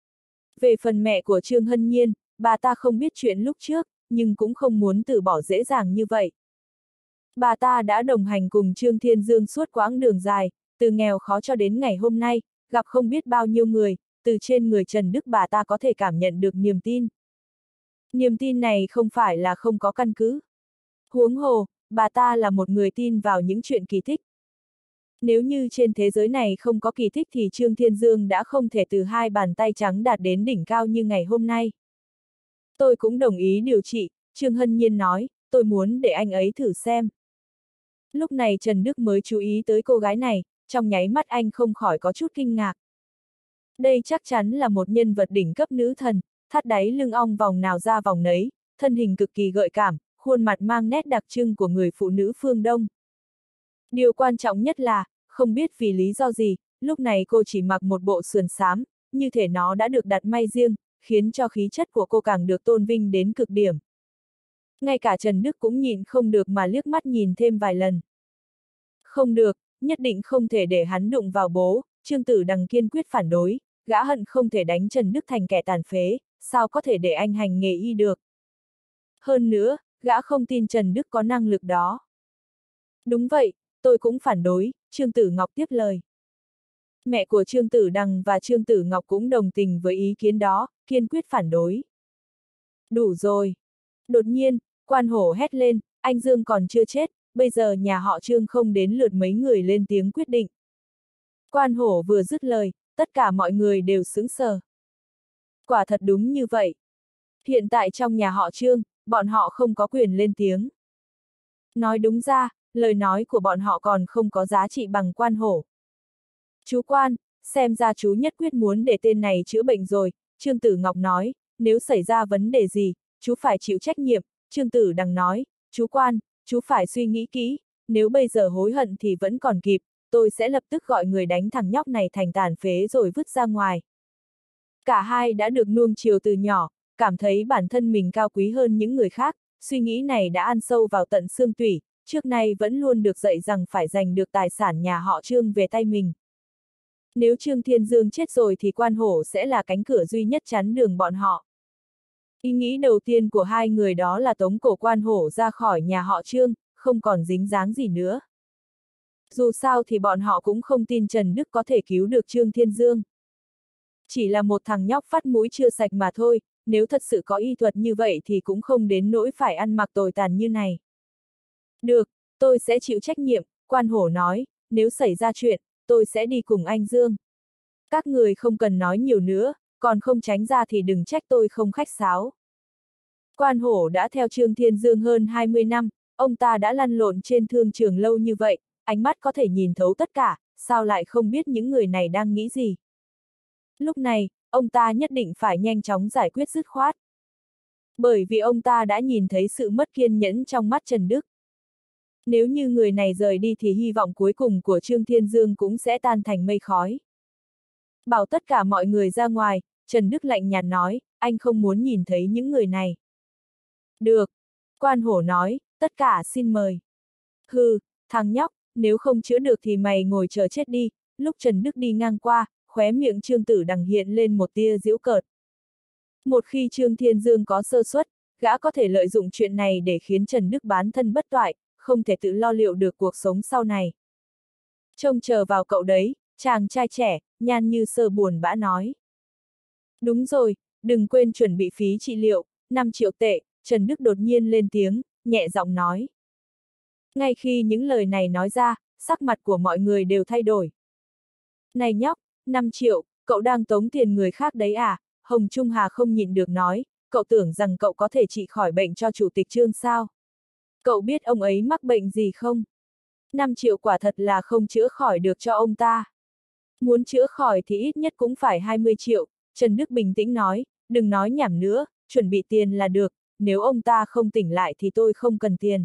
Về phần mẹ của Trương Hân Nhiên, bà ta không biết chuyện lúc trước, nhưng cũng không muốn từ bỏ dễ dàng như vậy. Bà ta đã đồng hành cùng Trương Thiên Dương suốt quãng đường dài, từ nghèo khó cho đến ngày hôm nay, gặp không biết bao nhiêu người, từ trên người Trần Đức bà ta có thể cảm nhận được niềm tin. Niềm tin này không phải là không có căn cứ. Huống hồ, bà ta là một người tin vào những chuyện kỳ tích. Nếu như trên thế giới này không có kỳ tích thì Trương Thiên Dương đã không thể từ 2 bàn tay trắng đạt đến đỉnh cao như ngày hôm nay. Tôi cũng đồng ý điều trị, Trương Hân Nhiên nói, tôi muốn để anh ấy thử xem. Lúc này Trần Đức mới chú ý tới cô gái này, trong nháy mắt anh không khỏi có chút kinh ngạc. Đây chắc chắn là một nhân vật đỉnh cấp nữ thần, thắt đáy lưng ong vòng nào ra vòng nấy, thân hình cực kỳ gợi cảm, khuôn mặt mang nét đặc trưng của người phụ nữ phương Đông. Điều quan trọng nhất là, không biết vì lý do gì, lúc này cô chỉ mặc một bộ sườn xám, như thể nó đã được đặt may riêng, khiến cho khí chất của cô càng được tôn vinh đến cực điểm. Ngay cả Trần Đức cũng nhịn không được mà liếc mắt nhìn thêm vài lần. Không được, nhất định không thể để hắn đụng vào bố, Trương Tử Đằng kiên quyết phản đối, gã hận không thể đánh Trần Đức thành kẻ tàn phế, sao có thể để anh hành nghề y được. Hơn nữa, gã không tin Trần Đức có năng lực đó. Đúng vậy, tôi cũng phản đối, Trương Tử Ngọc tiếp lời. Mẹ của Trương Tử Đằng và Trương Tử Ngọc cũng đồng tình với ý kiến đó, kiên quyết phản đối. Đủ rồi. Đột nhiên, Quan Hổ hét lên, anh Dương còn chưa chết, bây giờ nhà họ Trương không đến lượt mấy người lên tiếng quyết định. Quan Hổ vừa dứt lời, tất cả mọi người đều sững sờ. Quả thật đúng như vậy. Hiện tại trong nhà họ Trương, bọn họ không có quyền lên tiếng. Nói đúng ra, lời nói của bọn họ còn không có giá trị bằng Quan Hổ. Chú Quan, xem ra chú nhất quyết muốn để tên này chữa bệnh rồi, Trương Tử Ngọc nói, nếu xảy ra vấn đề gì, chú phải chịu trách nhiệm, Trương Tử Đằng nói, chú Quan, chú phải suy nghĩ kỹ, nếu bây giờ hối hận thì vẫn còn kịp, tôi sẽ lập tức gọi người đánh thằng nhóc này thành tàn phế rồi vứt ra ngoài. Cả hai đã được nuông chiều từ nhỏ, cảm thấy bản thân mình cao quý hơn những người khác, suy nghĩ này đã ăn sâu vào tận xương tủy, trước nay vẫn luôn được dạy rằng phải giành được tài sản nhà họ Trương về tay mình. Nếu Trương Thiên Dương chết rồi thì Quan Hổ sẽ là cánh cửa duy nhất chắn đường bọn họ. Ý nghĩ đầu tiên của hai người đó là tống cổ Quan Hổ ra khỏi nhà họ Trương, không còn dính dáng gì nữa. Dù sao thì bọn họ cũng không tin Trần Đức có thể cứu được Trương Thiên Dương. Chỉ là một thằng nhóc phát mũi chưa sạch mà thôi, nếu thật sự có y thuật như vậy thì cũng không đến nỗi phải ăn mặc tồi tàn như này. Được, tôi sẽ chịu trách nhiệm, Quan Hổ nói, nếu xảy ra chuyện, tôi sẽ đi cùng anh Dương. Các người không cần nói nhiều nữa, còn không tránh ra thì đừng trách tôi không khách sáo. Quan Hổ đã theo Trương Thiên Dương hơn 20 năm, ông ta đã lăn lộn trên thương trường lâu như vậy, ánh mắt có thể nhìn thấu tất cả, sao lại không biết những người này đang nghĩ gì. Lúc này, ông ta nhất định phải nhanh chóng giải quyết dứt khoát. Bởi vì ông ta đã nhìn thấy sự mất kiên nhẫn trong mắt Trần Đức. Nếu như người này rời đi thì hy vọng cuối cùng của Trương Thiên Dương cũng sẽ tan thành mây khói. Bảo tất cả mọi người ra ngoài, Trần Đức lạnh nhạt nói, anh không muốn nhìn thấy những người này. Được. Quan Hổ nói, tất cả xin mời. Hừ, thằng nhóc, nếu không chữa được thì mày ngồi chờ chết đi. Lúc Trần Đức đi ngang qua, khóe miệng Trương Tử Đằng hiện lên một tia giễu cợt. Một khi Trương Thiên Dương có sơ suất, gã có thể lợi dụng chuyện này để khiến Trần Đức bán thân bất toại, không thể tự lo liệu được cuộc sống sau này. Trông chờ vào cậu đấy, chàng trai trẻ, Nhan Như Sơ buồn bã nói. Đúng rồi, đừng quên chuẩn bị phí trị liệu, 5 triệu tệ, Trần Đức đột nhiên lên tiếng, nhẹ giọng nói. Ngay khi những lời này nói ra, sắc mặt của mọi người đều thay đổi. Này nhóc, 5 triệu, cậu đang tống tiền người khác đấy à? Hồng Trung Hà không nhịn được nói, cậu tưởng rằng cậu có thể trị khỏi bệnh cho chủ tịch Trương sao? Cậu biết ông ấy mắc bệnh gì không? 5 triệu quả thật là không chữa khỏi được cho ông ta. Muốn chữa khỏi thì ít nhất cũng phải 20 triệu, Trần Đức bình tĩnh nói, đừng nói nhảm nữa, chuẩn bị tiền là được, nếu ông ta không tỉnh lại thì tôi không cần tiền.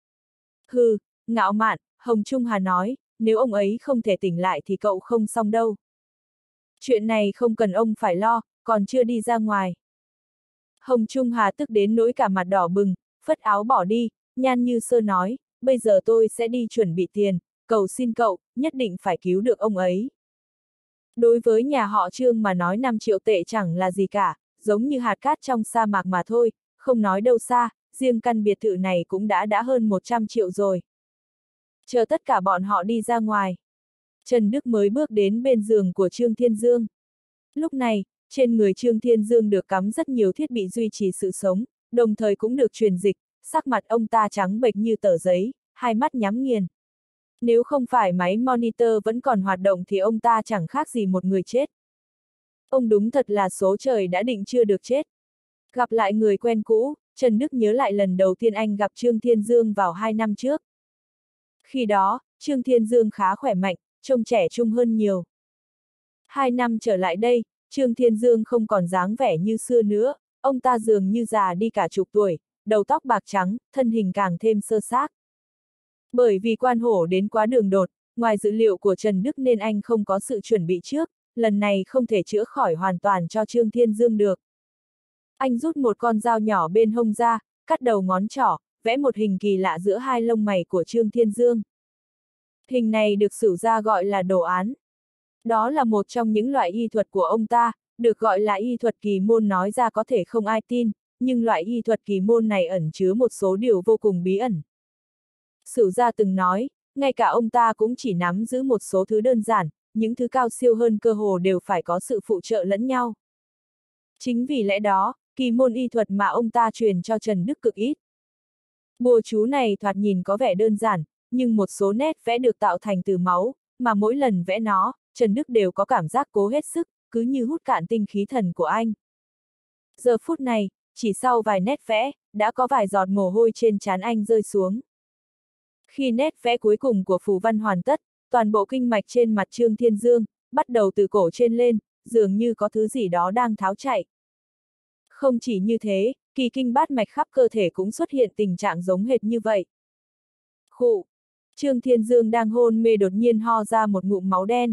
Hừ, ngạo mạn, Hồng Trung Hà nói, nếu ông ấy không thể tỉnh lại thì cậu không xong đâu. Chuyện này không cần ông phải lo, còn chưa đi ra ngoài. Hồng Trung Hà tức đến nỗi cả mặt đỏ bừng, phất áo bỏ đi, Nhan Như Sơ nói, bây giờ tôi sẽ đi chuẩn bị tiền, cầu xin cậu, nhất định phải cứu được ông ấy. Đối với nhà họ Trương mà nói 5 triệu tệ chẳng là gì cả, giống như hạt cát trong sa mạc mà thôi, không nói đâu xa, riêng căn biệt thự này cũng đã hơn 100 triệu rồi. Chờ tất cả bọn họ đi ra ngoài. Trần Đức mới bước đến bên giường của Trương Thiên Dương. Lúc này, trên người Trương Thiên Dương được cắm rất nhiều thiết bị duy trì sự sống, đồng thời cũng được truyền dịch, sắc mặt ông ta trắng bệch như tờ giấy, hai mắt nhắm nghiền. Nếu không phải máy monitor vẫn còn hoạt động thì ông ta chẳng khác gì một người chết. Ông đúng thật là số trời đã định chưa được chết. Gặp lại người quen cũ, Trần Đức nhớ lại lần đầu tiên anh gặp Trương Thiên Dương vào 2 năm trước. Khi đó, Trương Thiên Dương khá khỏe mạnh, trông trẻ trung hơn nhiều. 2 năm trở lại đây, Trương Thiên Dương không còn dáng vẻ như xưa nữa, ông ta dường như già đi cả chục tuổi, đầu tóc bạc trắng, thân hình càng thêm sơ xác. Bởi vì quan hổ đến quá đường đột, ngoài dự liệu của Trần Đức nên anh không có sự chuẩn bị trước, lần này không thể chữa khỏi hoàn toàn cho Trương Thiên Dương được. Anh rút một con dao nhỏ bên hông ra, cắt đầu ngón trỏ, vẽ một hình kỳ lạ giữa hai lông mày của Trương Thiên Dương. Hình này được sử gia gọi là đồ án. Đó là một trong những loại y thuật của ông ta, được gọi là y thuật kỳ môn, nói ra có thể không ai tin, nhưng loại y thuật kỳ môn này ẩn chứa một số điều vô cùng bí ẩn. Sử gia từng nói, ngay cả ông ta cũng chỉ nắm giữ một số thứ đơn giản, những thứ cao siêu hơn cơ hồ đều phải có sự phụ trợ lẫn nhau. Chính vì lẽ đó, kỳ môn y thuật mà ông ta truyền cho Trần Đức cực ít. Bùa chú này thoạt nhìn có vẻ đơn giản, nhưng một số nét vẽ được tạo thành từ máu, mà mỗi lần vẽ nó, Trần Đức đều có cảm giác cố hết sức, cứ như hút cạn tinh khí thần của anh. Giờ phút này, chỉ sau vài nét vẽ, đã có vài giọt mồ hôi trên trán anh rơi xuống. Khi nét vẽ cuối cùng của phù văn hoàn tất, toàn bộ kinh mạch trên mặt Trương Thiên Dương, bắt đầu từ cổ trên lên, dường như có thứ gì đó đang tháo chạy. Không chỉ như thế, kỳ kinh bát mạch khắp cơ thể cũng xuất hiện tình trạng giống hệt như vậy. Khụ! Trương Thiên Dương đang hôn mê đột nhiên ho ra một ngụm máu đen.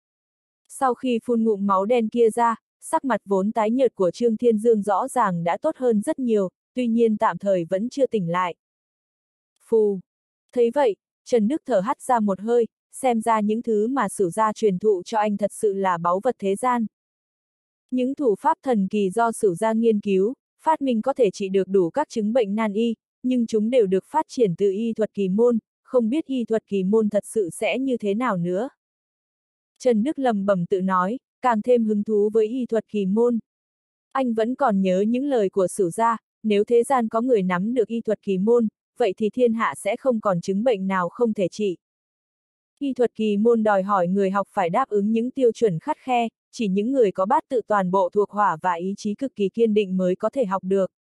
Sau khi phun ngụm máu đen kia ra, sắc mặt vốn tái nhợt của Trương Thiên Dương rõ ràng đã tốt hơn rất nhiều, tuy nhiên tạm thời vẫn chưa tỉnh lại. Phù! Thấy vậy, Trần Đức thở hắt ra một hơi, xem ra những thứ mà sử gia truyền thụ cho anh thật sự là báu vật thế gian. Những thủ pháp thần kỳ do sử gia nghiên cứu, phát minh có thể trị được đủ các chứng bệnh nan y, nhưng chúng đều được phát triển từ y thuật kỳ môn, không biết y thuật kỳ môn thật sự sẽ như thế nào nữa. Trần Đức lẩm bẩm tự nói, càng thêm hứng thú với y thuật kỳ môn. Anh vẫn còn nhớ những lời của sử gia, nếu thế gian có người nắm được y thuật kỳ môn, vậy thì thiên hạ sẽ không còn chứng bệnh nào không thể trị. Y thuật kỳ môn đòi hỏi người học phải đáp ứng những tiêu chuẩn khắt khe, chỉ những người có bát tự toàn bộ thuộc hỏa và ý chí cực kỳ kiên định mới có thể học được.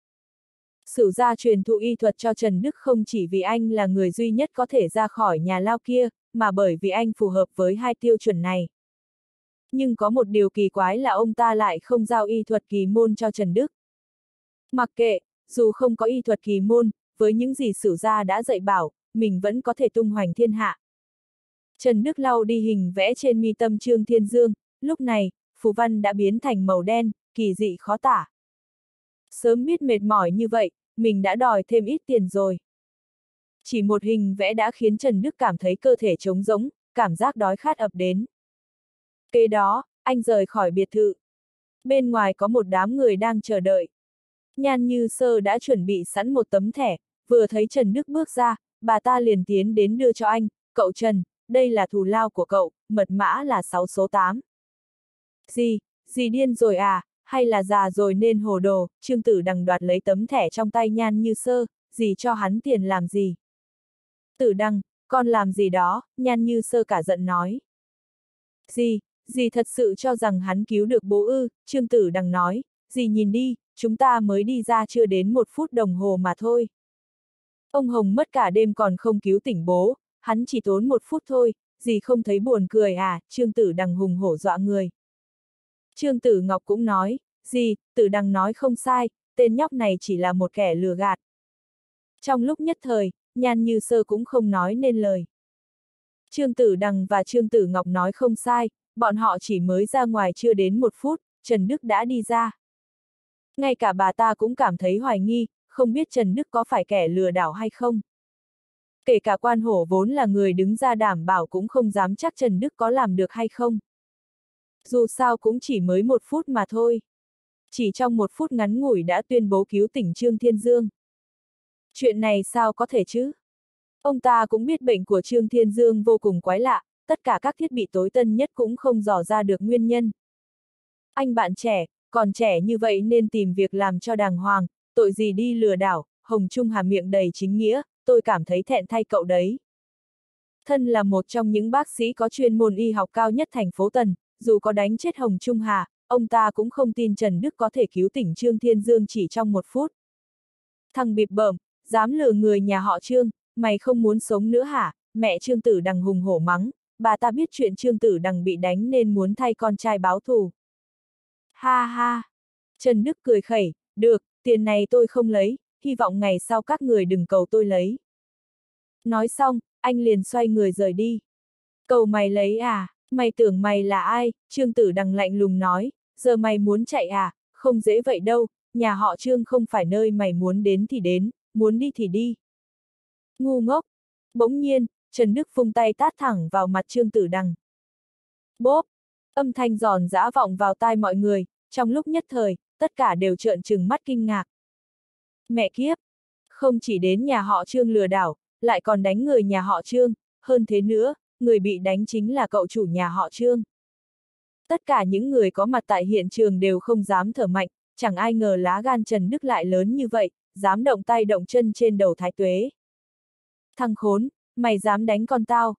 Sử gia truyền thụ y thuật cho Trần Đức không chỉ vì anh là người duy nhất có thể ra khỏi nhà lao kia, mà bởi vì anh phù hợp với hai tiêu chuẩn này. Nhưng có một điều kỳ quái là ông ta lại không giao y thuật kỳ môn cho Trần Đức. Mặc kệ, dù không có y thuật kỳ môn, với những gì sử gia đã dạy bảo, mình vẫn có thể tung hoành thiên hạ. Trần Đức lau đi hình vẽ trên mi tâm Trương Thiên Dương, lúc này, phù văn đã biến thành màu đen, kỳ dị khó tả. Sớm biết mệt mỏi như vậy, mình đã đòi thêm ít tiền rồi. Chỉ một hình vẽ đã khiến Trần Đức cảm thấy cơ thể trống rỗng, cảm giác đói khát ập đến. Kế đó, anh rời khỏi biệt thự. Bên ngoài có một đám người đang chờ đợi. Nhan Như Sơ đã chuẩn bị sẵn một tấm thẻ, vừa thấy Trần Đức bước ra, bà ta liền tiến đến đưa cho anh, cậu Trần, đây là thù lao của cậu, mật mã là 6 số 8. Gì điên rồi à, hay là già rồi nên hồ đồ, Trương Tử Đằng đoạt lấy tấm thẻ trong tay Nhan Như Sơ, dì cho hắn tiền làm gì? Tử Đằng, con làm gì đó, Nhan Như Sơ cả giận nói. Dì thật sự cho rằng hắn cứu được bố ư, Trương Tử Đằng nói, dì nhìn đi, chúng ta mới đi ra chưa đến 1 phút đồng hồ mà thôi. Ông Hồng mất cả đêm còn không cứu tỉnh bố, hắn chỉ tốn 1 phút thôi, dì không thấy buồn cười à, Trương Tử Đằng hùng hổ dọa người. Trương Tử Ngọc cũng nói, dì, Tử Đằng nói không sai, tên nhóc này chỉ là một kẻ lừa gạt. Trong lúc nhất thời, Nhan Như Sơ cũng không nói nên lời. Trương Tử Đằng và Trương Tử Ngọc nói không sai, bọn họ chỉ mới ra ngoài chưa đến 1 phút, Trần Đức đã đi ra. Ngay cả bà ta cũng cảm thấy hoài nghi, không biết Trần Đức có phải kẻ lừa đảo hay không. Kể cả Quan Hổ vốn là người đứng ra đảm bảo cũng không dám chắc Trần Đức có làm được hay không. Dù sao cũng chỉ mới 1 phút mà thôi. Chỉ trong 1 phút ngắn ngủi đã tuyên bố cứu tỉnh Trương Thiên Dương. Chuyện này sao có thể chứ? Ông ta cũng biết bệnh của Trương Thiên Dương vô cùng quái lạ, tất cả các thiết bị tối tân nhất cũng không dò ra được nguyên nhân. Anh bạn trẻ, còn trẻ như vậy nên tìm việc làm cho đàng hoàng, tội gì đi lừa đảo, Hồng Trung Hà miệng đầy chính nghĩa, tôi cảm thấy thẹn thay cậu đấy. Thân là một trong những bác sĩ có chuyên môn y học cao nhất thành phố Tần, dù có đánh chết Hồng Trung Hà, ông ta cũng không tin Trần Đức có thể cứu tỉnh Trương Thiên Dương chỉ trong 1 phút. Thằng bịp bợm, dám lừa người nhà họ Trương, mày không muốn sống nữa hả? Mẹ Trương Tử Đằng hùng hổ mắng, bà ta biết chuyện Trương Tử Đằng bị đánh nên muốn thay con trai báo thù. Ha ha! Trần Đức cười khẩy, được, tiền này tôi không lấy, hy vọng ngày sau các người đừng cầu tôi lấy. Nói xong, anh liền xoay người rời đi. Cầu mày lấy à? Mày tưởng mày là ai? Trương Tử Đằng lạnh lùng nói, giờ mày muốn chạy à? Không dễ vậy đâu, nhà họ Trương không phải nơi mày muốn đến thì đến, muốn đi thì đi. Ngu ngốc! Bỗng nhiên, Trần Đức vung tay tát thẳng vào mặt Trương Tử Đằng. Bốp! Âm thanh giòn giã vọng vào tai mọi người, trong lúc nhất thời, tất cả đều trợn trừng mắt kinh ngạc. Mẹ kiếp! Không chỉ đến nhà họ Trương lừa đảo, lại còn đánh người nhà họ Trương, hơn thế nữa, người bị đánh chính là cậu chủ nhà họ Trương. Tất cả những người có mặt tại hiện trường đều không dám thở mạnh, chẳng ai ngờ lá gan Trần Đức lại lớn như vậy, dám động tay động chân trên đầu Thái Tuế. Thằng khốn, mày dám đánh con tao,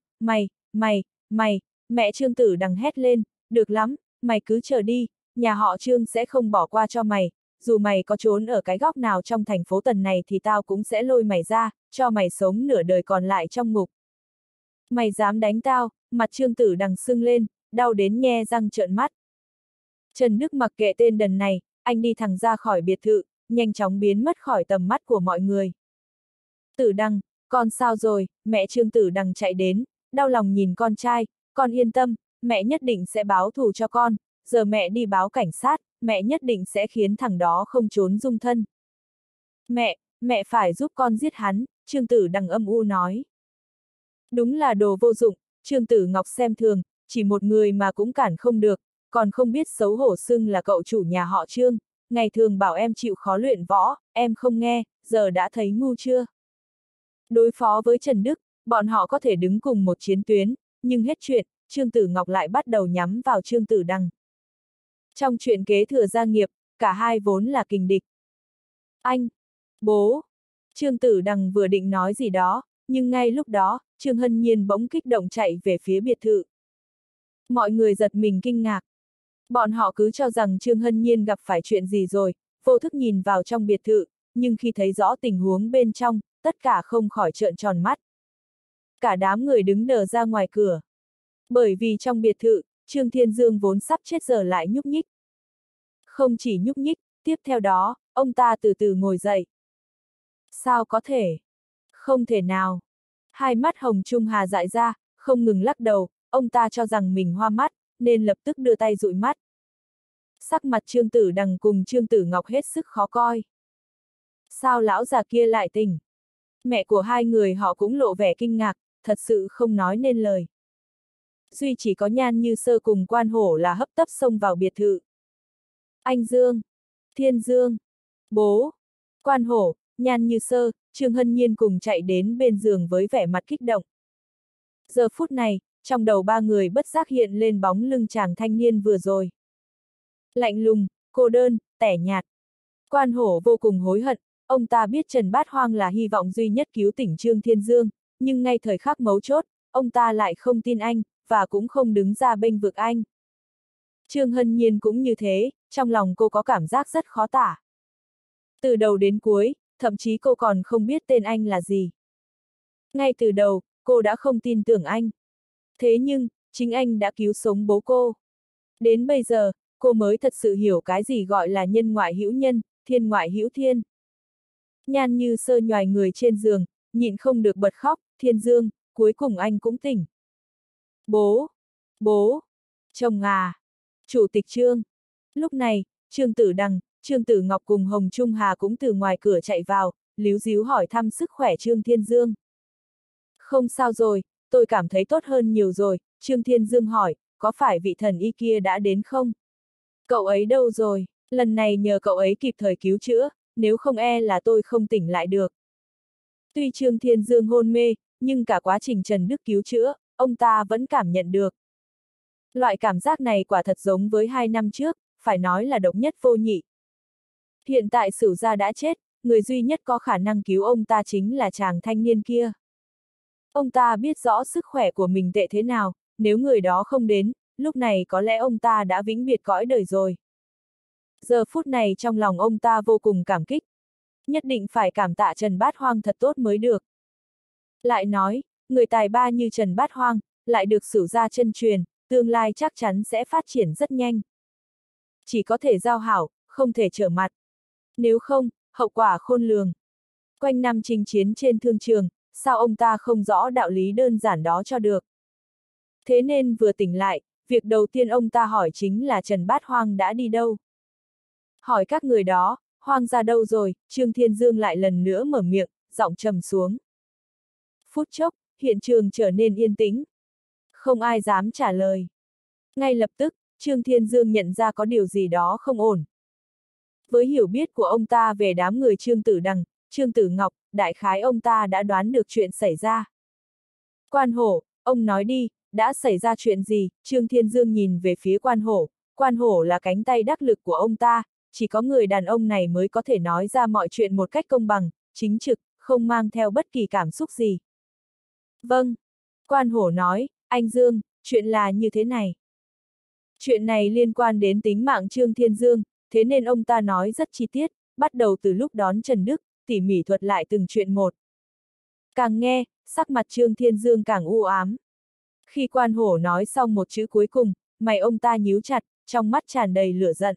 mày, mẹ Trương Tử Đằng hét lên, được lắm, mày cứ chờ đi, nhà họ Trương sẽ không bỏ qua cho mày, dù mày có trốn ở cái góc nào trong thành phố Tần này thì tao cũng sẽ lôi mày ra, cho mày sống nửa đời còn lại trong ngục. Mày dám đánh tao, mặt Trương Tử Đằng sưng lên, đau đến nhe răng trợn mắt. Trần Đức mặc kệ tên đần này, anh đi thẳng ra khỏi biệt thự, nhanh chóng biến mất khỏi tầm mắt của mọi người. Tử Đằng, con sao rồi? Mẹ Trương Tử Đằng chạy đến, đau lòng nhìn con trai, con yên tâm, mẹ nhất định sẽ báo thù cho con, giờ mẹ đi báo cảnh sát, mẹ nhất định sẽ khiến thằng đó không trốn dung thân. Mẹ phải giúp con giết hắn, Trương Tử Đằng âm u nói. Đúng là đồ vô dụng, Trương Tử Ngọc xem thường, chỉ một người mà cũng cản không được, còn không biết xấu hổ xưng là cậu chủ nhà họ Trương, ngày thường bảo em chịu khó luyện võ, em không nghe, giờ đã thấy ngu chưa? Đối phó với Trần Đức, bọn họ có thể đứng cùng một chiến tuyến, nhưng hết chuyện, Trương Tử Ngọc lại bắt đầu nhắm vào Trương Tử Đằng. Trong chuyện kế thừa gia nghiệp, cả hai vốn là kình địch. Anh! Bố! Trương Tử Đằng vừa định nói gì đó, nhưng ngay lúc đó, Trương Hân Nhiên bỗng kích động chạy về phía biệt thự. Mọi người giật mình kinh ngạc. Bọn họ cứ cho rằng Trương Hân Nhiên gặp phải chuyện gì rồi, vô thức nhìn vào trong biệt thự, nhưng khi thấy rõ tình huống bên trong, tất cả không khỏi trợn tròn mắt. Cả đám người đứng đờ ra ngoài cửa. Bởi vì trong biệt thự, Trương Thiên Dương vốn sắp chết giờ lại nhúc nhích. Không chỉ nhúc nhích, tiếp theo đó, ông ta từ từ ngồi dậy. Sao có thể? Không thể nào. Hai mắt Hồng Trung Hà dại ra, không ngừng lắc đầu, ông ta cho rằng mình hoa mắt, nên lập tức đưa tay dụi mắt. Sắc mặt Trương Tử Đằng cùng Trương Tử Ngọc hết sức khó coi. Sao lão già kia lại tỉnh? Mẹ của hai người họ cũng lộ vẻ kinh ngạc, thật sự không nói nên lời. Duy chỉ có Nhan Như Sơ cùng Quan Hổ là hấp tấp xông vào biệt thự. Anh Dương! Thiên Dương! Bố! Quan Hổ, Nhan Như Sơ, Trương Hân Nhiên cùng chạy đến bên giường với vẻ mặt kích động. Giờ phút này, trong đầu ba người bất giác hiện lên bóng lưng chàng thanh niên vừa rồi. Lạnh lùng, cô đơn, tẻ nhạt. Quan Hổ vô cùng hối hận, ông ta biết Trần Bát Hoang là hy vọng duy nhất cứu tỉnh Trương Thiên Dương, nhưng ngay thời khắc mấu chốt, ông ta lại không tin anh, và cũng không đứng ra bênh vực anh. Trương Hân Nhiên cũng như thế, trong lòng cô có cảm giác rất khó tả. Từ đầu đến cuối, thậm chí cô còn không biết tên anh là gì. Ngay từ đầu, cô đã không tin tưởng anh. Thế nhưng, chính anh đã cứu sống bố cô. Đến bây giờ, cô mới thật sự hiểu cái gì gọi là nhân ngoại hữu nhân, thiên ngoại hữu thiên. Nhan Như Sơ nhoài người trên giường, nhịn không được bật khóc, Thiên Dương, cuối cùng anh cũng tỉnh. Bố! Bố! Chồng à? Chủ tịch Trương. Lúc này, Trương Tử Đằng, Trương Tử Ngọc cùng Hồng Trung Hà cũng từ ngoài cửa chạy vào, líu díu hỏi thăm sức khỏe Trương Thiên Dương. Không sao rồi, tôi cảm thấy tốt hơn nhiều rồi, Trương Thiên Dương hỏi, có phải vị thần y kia đã đến không? Cậu ấy đâu rồi? Lần này nhờ cậu ấy kịp thời cứu chữa, nếu không e là tôi không tỉnh lại được. Tuy Trương Thiên Dương hôn mê, nhưng cả quá trình Trần Đức cứu chữa, ông ta vẫn cảm nhận được. Loại cảm giác này quả thật giống với 2 năm trước, phải nói là độc nhất vô nhị. Hiện tại Sửu gia đã chết, người duy nhất có khả năng cứu ông ta chính là chàng thanh niên kia. Ông ta biết rõ sức khỏe của mình tệ thế nào, nếu người đó không đến, lúc này có lẽ ông ta đã vĩnh biệt cõi đời rồi. Giờ phút này trong lòng ông ta vô cùng cảm kích. Nhất định phải cảm tạ Trần Bát Hoang thật tốt mới được. Lại nói, người tài ba như Trần Bát Hoang, lại được Sửu gia chân truyền, tương lai chắc chắn sẽ phát triển rất nhanh. Chỉ có thể giao hảo, không thể trở mặt. Nếu không, hậu quả khôn lường. Quanh năm chinh chiến trên thương trường, sao ông ta không rõ đạo lý đơn giản đó cho được. Thế nên vừa tỉnh lại, việc đầu tiên ông ta hỏi chính là Trần Bát Hoang đã đi đâu. Hỏi các người đó, Hoang ra đâu rồi, Trương Thiên Dương lại lần nữa mở miệng, giọng trầm xuống. Phút chốc, hiện trường trở nên yên tĩnh. Không ai dám trả lời. Ngay lập tức, Trương Thiên Dương nhận ra có điều gì đó không ổn. Với hiểu biết của ông ta về đám người Trương Tử Đằng, Trương Tử Ngọc, đại khái ông ta đã đoán được chuyện xảy ra. Quan Hổ, ông nói đi, đã xảy ra chuyện gì? Trương Thiên Dương nhìn về phía Quan Hổ là cánh tay đắc lực của ông ta, chỉ có người đàn ông này mới có thể nói ra mọi chuyện một cách công bằng, chính trực, không mang theo bất kỳ cảm xúc gì. Vâng, Quan Hổ nói, anh Dương, chuyện là như thế này. Chuyện này liên quan đến tính mạng Trương Thiên Dương, thế nên ông ta nói rất chi tiết, bắt đầu từ lúc đón Trần Đức, tỉ mỉ thuật lại từng chuyện một. Càng nghe, sắc mặt Trương Thiên Dương càng u ám. Khi Quan Hổ nói xong một chữ cuối cùng, mày ông ta nhíu chặt, trong mắt tràn đầy lửa giận.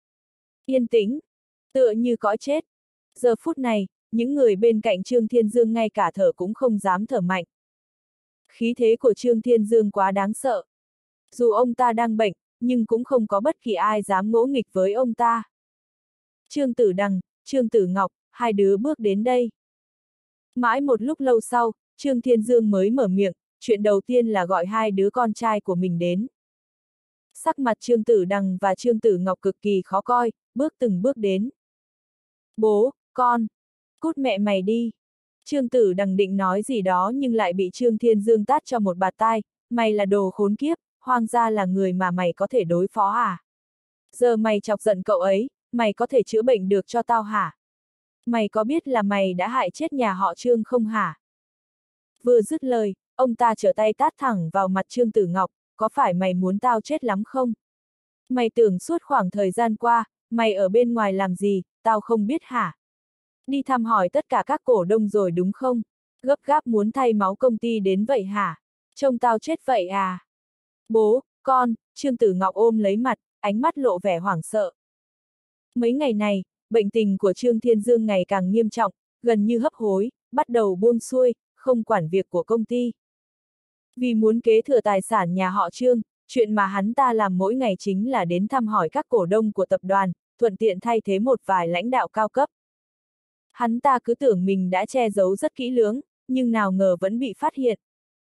Yên tĩnh, tựa như cõi chết. Giờ phút này, những người bên cạnh Trương Thiên Dương ngay cả thở cũng không dám thở mạnh. Khí thế của Trương Thiên Dương quá đáng sợ. Dù ông ta đang bệnh, nhưng cũng không có bất kỳ ai dám ngỗ nghịch với ông ta. Trương Tử Đằng, Trương Tử Ngọc, hai đứa bước đến đây. Mãi một lúc lâu sau, Trương Thiên Dương mới mở miệng, chuyện đầu tiên là gọi hai đứa con trai của mình đến. Sắc mặt Trương Tử Đằng và Trương Tử Ngọc cực kỳ khó coi, bước từng bước đến. Bố, con, cút mẹ mày đi. Trương Tử Đằng định nói gì đó nhưng lại bị Trương Thiên Dương tát cho một bạt tai, mày là đồ khốn kiếp, Hoang gia là người mà mày có thể đối phó à? Giờ mày chọc giận cậu ấy, mày có thể chữa bệnh được cho tao hả? Mày có biết là mày đã hại chết nhà họ Trương không hả? Vừa dứt lời, ông ta trở tay tát thẳng vào mặt Trương Tử Ngọc, có phải mày muốn tao chết lắm không? Mày tưởng suốt khoảng thời gian qua, mày ở bên ngoài làm gì, tao không biết hả? Đi thăm hỏi tất cả các cổ đông rồi đúng không? Gấp gáp muốn thay máu công ty đến vậy hả? Trông tao chết vậy à? Bố, con, Trương Tử Ngọc ôm lấy mặt, ánh mắt lộ vẻ hoảng sợ. Mấy ngày này, bệnh tình của Trương Thiên Dương ngày càng nghiêm trọng, gần như hấp hối, bắt đầu buông xuôi, không quản việc của công ty. Vì muốn kế thừa tài sản nhà họ Trương, chuyện mà hắn ta làm mỗi ngày chính là đến thăm hỏi các cổ đông của tập đoàn, thuận tiện thay thế một vài lãnh đạo cao cấp. Hắn ta cứ tưởng mình đã che giấu rất kỹ lưỡng, nhưng nào ngờ vẫn bị phát hiện.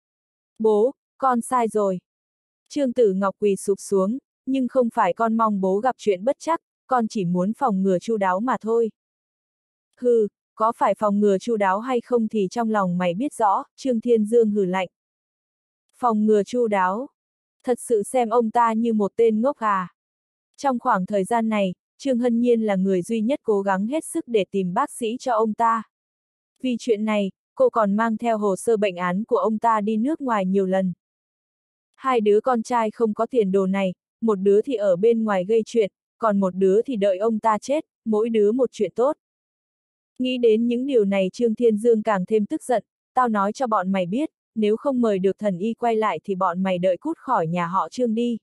Bố, con sai rồi. Trương Tử Ngọc quỳ sụp xuống, nhưng không phải con mong bố gặp chuyện bất trắc, con chỉ muốn phòng ngừa chu đáo mà thôi. Hừ, có phải phòng ngừa chu đáo hay không thì trong lòng mày biết rõ, Trương Thiên Dương hừ lạnh. Phòng ngừa chu đáo. Thật sự xem ông ta như một tên ngốc à. Trong khoảng thời gian này, Trương Hân Nhiên là người duy nhất cố gắng hết sức để tìm bác sĩ cho ông ta. Vì chuyện này, cô còn mang theo hồ sơ bệnh án của ông ta đi nước ngoài nhiều lần. Hai đứa con trai không có tiền đồ này, một đứa thì ở bên ngoài gây chuyện, còn một đứa thì đợi ông ta chết, mỗi đứa một chuyện tốt. Nghĩ đến những điều này Trương Thiên Dương càng thêm tức giận, tao nói cho bọn mày biết, nếu không mời được thần y quay lại thì bọn mày đợi cút khỏi nhà họ Trương đi.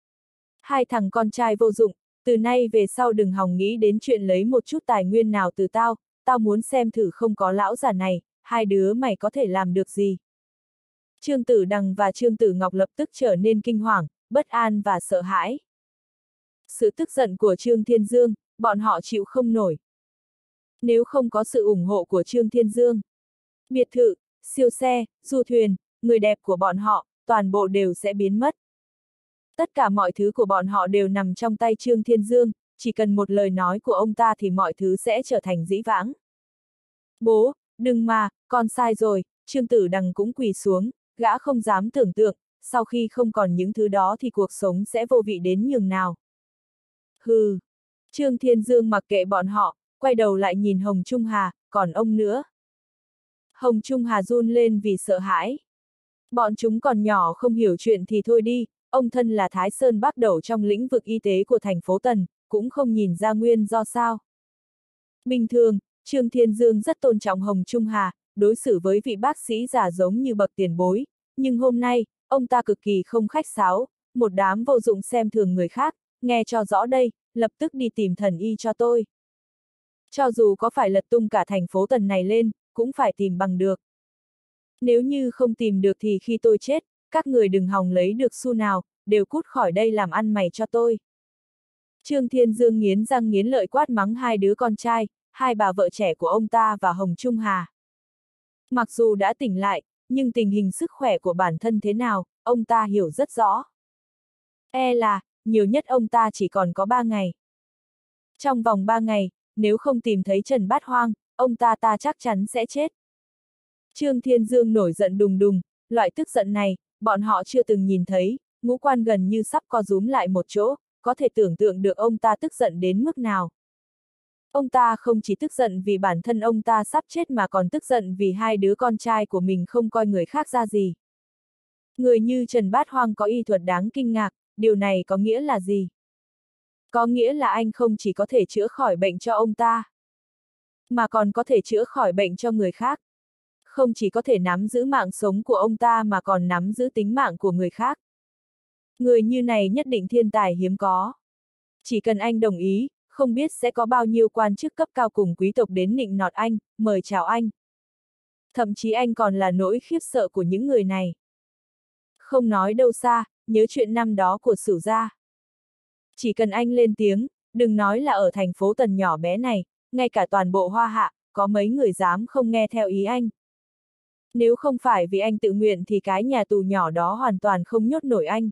Hai thằng con trai vô dụng, từ nay về sau đừng hòng nghĩ đến chuyện lấy một chút tài nguyên nào từ tao, tao muốn xem thử không có lão già này, hai đứa mày có thể làm được gì. Trương Tử Đằng và Trương Tử Ngọc lập tức trở nên kinh hoàng, bất an và sợ hãi. Sự tức giận của Trương Thiên Dương, bọn họ chịu không nổi. Nếu không có sự ủng hộ của Trương Thiên Dương, biệt thự, siêu xe, du thuyền, người đẹp của bọn họ, toàn bộ đều sẽ biến mất. Tất cả mọi thứ của bọn họ đều nằm trong tay Trương Thiên Dương, chỉ cần một lời nói của ông ta thì mọi thứ sẽ trở thành dĩ vãng. Bố, đừng mà, con sai rồi, Trương Tử Đằng cũng quỳ xuống, gã không dám tưởng tượng, sau khi không còn những thứ đó thì cuộc sống sẽ vô vị đến nhường nào. Hừ. Trương Thiên Dương mặc kệ bọn họ, quay đầu lại nhìn Hồng Trung Hà, còn ông nữa. Hồng Trung Hà run lên vì sợ hãi. Bọn chúng còn nhỏ không hiểu chuyện thì thôi đi, ông thân là Thái Sơn Bắc Đẩu trong lĩnh vực y tế của thành phố Tần, cũng không nhìn ra nguyên do sao. Bình thường, Trương Thiên Dương rất tôn trọng Hồng Trung Hà, đối xử với vị bác sĩ già giống như bậc tiền bối, nhưng hôm nay, ông ta cực kỳ không khách sáo, một đám vô dụng xem thường người khác, nghe cho rõ đây, lập tức đi tìm thần y cho tôi. Cho dù có phải lật tung cả thành phố Tần này lên, cũng phải tìm bằng được. Nếu như không tìm được thì khi tôi chết, các người đừng hòng lấy được xu nào, đều cút khỏi đây làm ăn mày cho tôi. Trương Thiên Dương nghiến răng nghiến lợi quát mắng hai đứa con trai, hai bà vợ trẻ của ông ta và Hồng Trung Hà. Mặc dù đã tỉnh lại, nhưng tình hình sức khỏe của bản thân thế nào, ông ta hiểu rất rõ. Là, nhiều nhất ông ta chỉ còn có 3 ngày. Trong vòng 3 ngày, nếu không tìm thấy Trần Bát Hoang, ông ta chắc chắn sẽ chết. Trương Thiên Dương nổi giận đùng đùng, loại tức giận này, bọn họ chưa từng nhìn thấy, ngũ quan gần như sắp co rúm lại một chỗ, có thể tưởng tượng được ông ta tức giận đến mức nào. Ông ta không chỉ tức giận vì bản thân ông ta sắp chết mà còn tức giận vì hai đứa con trai của mình không coi người khác ra gì. Người như Trần Bát Hoang có y thuật đáng kinh ngạc, điều này có nghĩa là gì? Có nghĩa là anh không chỉ có thể chữa khỏi bệnh cho ông ta, mà còn có thể chữa khỏi bệnh cho người khác. Không chỉ có thể nắm giữ mạng sống của ông ta mà còn nắm giữ tính mạng của người khác. Người như này nhất định thiên tài hiếm có. Chỉ cần anh đồng ý, không biết sẽ có bao nhiêu quan chức cấp cao cùng quý tộc đến nịnh nọt anh, mời chào anh. Thậm chí anh còn là nỗi khiếp sợ của những người này. Không nói đâu xa, nhớ chuyện năm đó của Sửu gia. Chỉ cần anh lên tiếng, đừng nói là ở thành phố Tần nhỏ bé này, ngay cả toàn bộ Hoa Hạ, có mấy người dám không nghe theo ý anh. Nếu không phải vì anh tự nguyện thì cái nhà tù nhỏ đó hoàn toàn không nhốt nổi anh.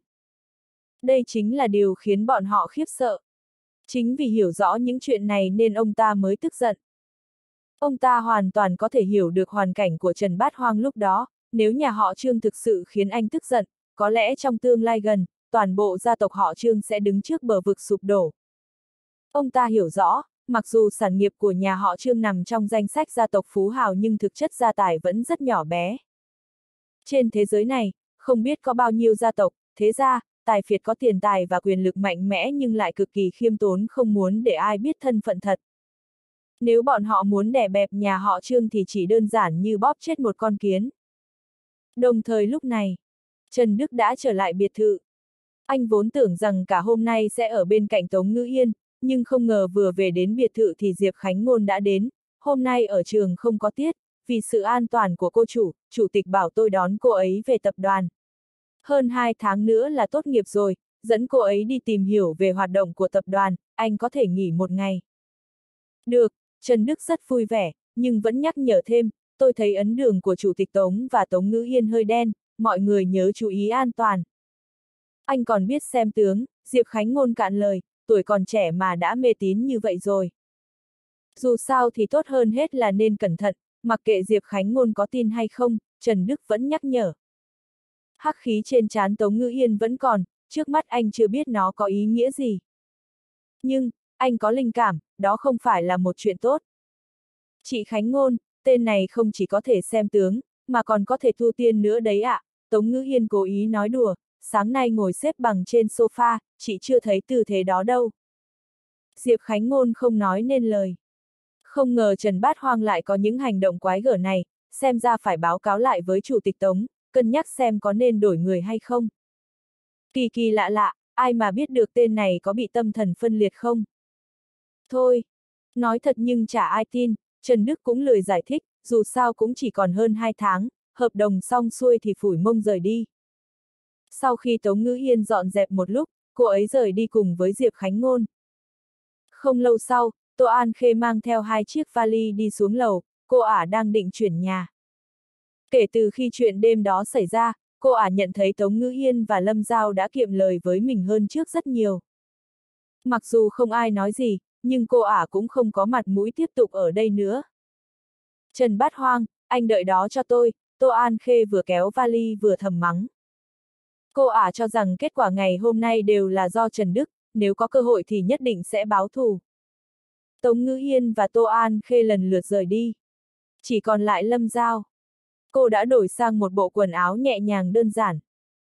Đây chính là điều khiến bọn họ khiếp sợ. Chính vì hiểu rõ những chuyện này nên ông ta mới tức giận. Ông ta hoàn toàn có thể hiểu được hoàn cảnh của Trần Bát Hoang lúc đó, nếu nhà họ Trương thực sự khiến anh tức giận, có lẽ trong tương lai gần, toàn bộ gia tộc họ Trương sẽ đứng trước bờ vực sụp đổ. Ông ta hiểu rõ, mặc dù sản nghiệp của nhà họ Trương nằm trong danh sách gia tộc phú hào nhưng thực chất gia tài vẫn rất nhỏ bé. Trên thế giới này, không biết có bao nhiêu gia tộc, thế gia, tài phiệt có tiền tài và quyền lực mạnh mẽ nhưng lại cực kỳ khiêm tốn không muốn để ai biết thân phận thật. Nếu bọn họ muốn đè bẹp nhà họ Trương thì chỉ đơn giản như bóp chết một con kiến. Đồng thời lúc này, Trần Đức đã trở lại biệt thự. Anh vốn tưởng rằng cả hôm nay sẽ ở bên cạnh Tống Ngữ Yên, nhưng không ngờ vừa về đến biệt thự thì Diệp Khánh Ngôn đã đến. Hôm nay ở trường không có tiết, vì sự an toàn của cô chủ tịch bảo tôi đón cô ấy về tập đoàn. Hơn 2 tháng nữa là tốt nghiệp rồi, dẫn cô ấy đi tìm hiểu về hoạt động của tập đoàn, anh có thể nghỉ 1 ngày. Được, Trần Đức rất vui vẻ, nhưng vẫn nhắc nhở thêm, tôi thấy ấn đường của Chủ tịch Tống và Tống Ngữ Yên hơi đen, mọi người nhớ chú ý an toàn. Anh còn biết xem tướng, Diệp Khánh Ngôn cạn lời, tuổi còn trẻ mà đã mê tín như vậy rồi. Dù sao thì tốt hơn hết là nên cẩn thận, mặc kệ Diệp Khánh Ngôn có tin hay không, Trần Đức vẫn nhắc nhở. Hắc khí trên trán Tống Ngữ Yên vẫn còn, trước mắt anh chưa biết nó có ý nghĩa gì. Nhưng, anh có linh cảm, đó không phải là một chuyện tốt. Chị Khánh Ngôn, tên này không chỉ có thể xem tướng, mà còn có thể thu tiên nữa đấy ạ. Tống Ngữ Yên cố ý nói đùa, sáng nay ngồi xếp bằng trên sofa, chị chưa thấy tư thế đó đâu. Diệp Khánh Ngôn không nói nên lời. Không ngờ Trần Bát Hoang lại có những hành động quái gở này, xem ra phải báo cáo lại với Chủ tịch Tống, cân nhắc xem có nên đổi người hay không. Kỳ kỳ lạ lạ, ai mà biết được tên này có bị tâm thần phân liệt không? Thôi, nói thật nhưng chả ai tin, Trần Đức cũng lười giải thích, dù sao cũng chỉ còn hơn 2 tháng, hợp đồng xong xuôi thì phủi mông rời đi. Sau khi Tống Ngữ Yên dọn dẹp một lúc, cô ấy rời đi cùng với Diệp Khánh Ngôn. Không lâu sau, Tô An Khê mang theo 2 chiếc vali đi xuống lầu, cô ả đang định chuyển nhà. Kể từ khi chuyện đêm đó xảy ra, cô ả nhận thấy Tống Ngữ Yên và Lâm Giao đã kiệm lời với mình hơn trước rất nhiều. Mặc dù không ai nói gì, nhưng cô ả cũng không có mặt mũi tiếp tục ở đây nữa. Trần Bát Hoang, anh đợi đó cho tôi, Tô An Khê vừa kéo vali vừa thầm mắng. Cô ả cho rằng kết quả ngày hôm nay đều là do Trần Đức, nếu có cơ hội thì nhất định sẽ báo thù. Tống Ngữ Yên và Tô An Khê lần lượt rời đi. Chỉ còn lại Lâm Giao. Cô đã đổi sang một bộ quần áo nhẹ nhàng đơn giản.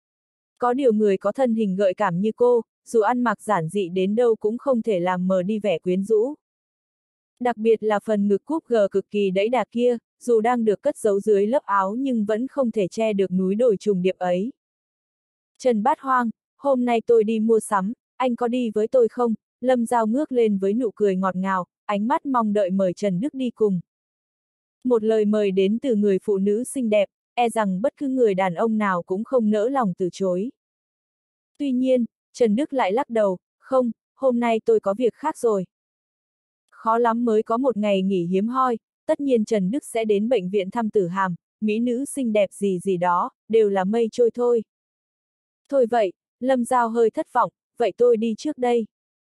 Có điều người có thân hình gợi cảm như cô, dù ăn mặc giản dị đến đâu cũng không thể làm mờ đi vẻ quyến rũ. Đặc biệt là phần ngực cúp gờ cực kỳ đẫy đà kia, dù đang được cất giấu dưới lớp áo nhưng vẫn không thể che được núi đồi trùng điệp ấy. Trần Bát Hoang, hôm nay tôi đi mua sắm, anh có đi với tôi không? Lâm Giao ngước lên với nụ cười ngọt ngào, ánh mắt mong đợi mời Trần Đức đi cùng. Một lời mời đến từ người phụ nữ xinh đẹp, e rằng bất cứ người đàn ông nào cũng không nỡ lòng từ chối. Tuy nhiên, Trần Đức lại lắc đầu, không, hôm nay tôi có việc khác rồi. Khó lắm mới có một ngày nghỉ hiếm hoi, tất nhiên Trần Đức sẽ đến bệnh viện thăm Tử Hàm, mỹ nữ xinh đẹp gì gì đó, đều là mây trôi thôi. Thôi vậy, Lâm Giao hơi thất vọng, vậy tôi đi trước đây.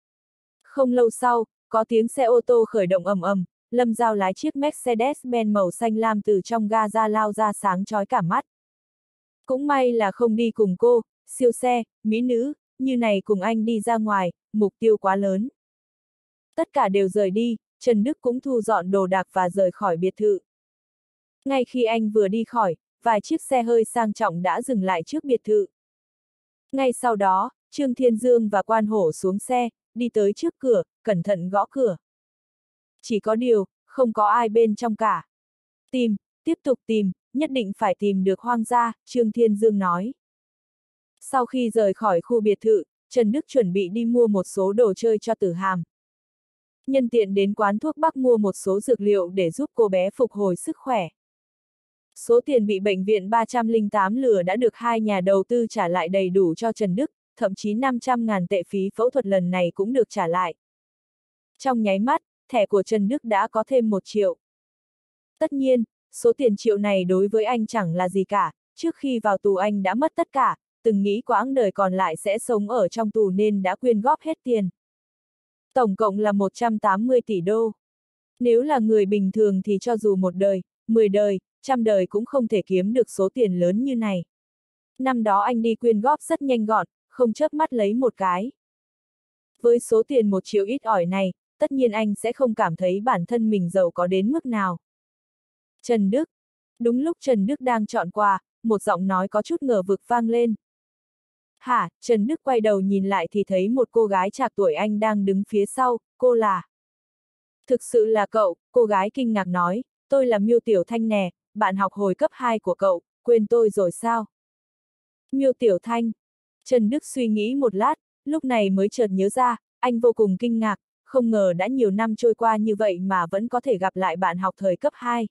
Không lâu sau, có tiếng xe ô tô khởi động ầm ầm, Lâm Giao lái chiếc Mercedes-Benz màu xanh lam từ trong ga ra lao ra sáng chói cả mắt. Cũng may là không đi cùng cô, siêu xe, mỹ nữ, như này cùng anh đi ra ngoài, mục tiêu quá lớn. Tất cả đều rời đi, Trần Đức cũng thu dọn đồ đạc và rời khỏi biệt thự. Ngay khi anh vừa đi khỏi, vài chiếc xe hơi sang trọng đã dừng lại trước biệt thự. Ngay sau đó, Trương Thiên Dương và Quan Hổ xuống xe, đi tới trước cửa, cẩn thận gõ cửa. Chỉ có điều, không có ai bên trong cả. Tìm, tiếp tục tìm, nhất định phải tìm được Hoang gia, Trương Thiên Dương nói. Sau khi rời khỏi khu biệt thự, Trần Đức chuẩn bị đi mua một số đồ chơi cho Tử Hàm. Nhân tiện đến quán thuốc Bắc mua một số dược liệu để giúp cô bé phục hồi sức khỏe. Số tiền bị bệnh viện 308 lừa đã được 2 nhà đầu tư trả lại đầy đủ cho Trần Đức, thậm chí 500.000 tệ phí phẫu thuật lần này cũng được trả lại. Trong nháy mắt, thẻ của Trần Đức đã có thêm 1 triệu. Tất nhiên, số tiền triệu này đối với anh chẳng là gì cả, trước khi vào tù anh đã mất tất cả, từng nghĩ quãng đời còn lại sẽ sống ở trong tù nên đã quyên góp hết tiền. Tổng cộng là 180 tỷ đô. Nếu là người bình thường thì cho dù 1 đời, 10 đời, 100 đời cũng không thể kiếm được số tiền lớn như này. Năm đó anh đi quyên góp rất nhanh gọn, không chớp mắt lấy một cái. Với số tiền 1 triệu ít ỏi này, tất nhiên anh sẽ không cảm thấy bản thân mình giàu có đến mức nào. Trần Đức. Đúng lúc Trần Đức đang chọn quà, một giọng nói có chút ngờ vực vang lên. Hả, Trần Đức quay đầu nhìn lại thì thấy một cô gái trạc tuổi anh đang đứng phía sau, cô là. Thực sự là cậu, cô gái kinh ngạc nói, tôi là Miêu Tiểu Thanh nè, bạn học hồi cấp 2 của cậu, quên tôi rồi sao? Miêu Tiểu Thanh. Trần Đức suy nghĩ một lát, lúc này mới chợt nhớ ra, anh vô cùng kinh ngạc, không ngờ đã nhiều năm trôi qua như vậy mà vẫn có thể gặp lại bạn học thời cấp 2.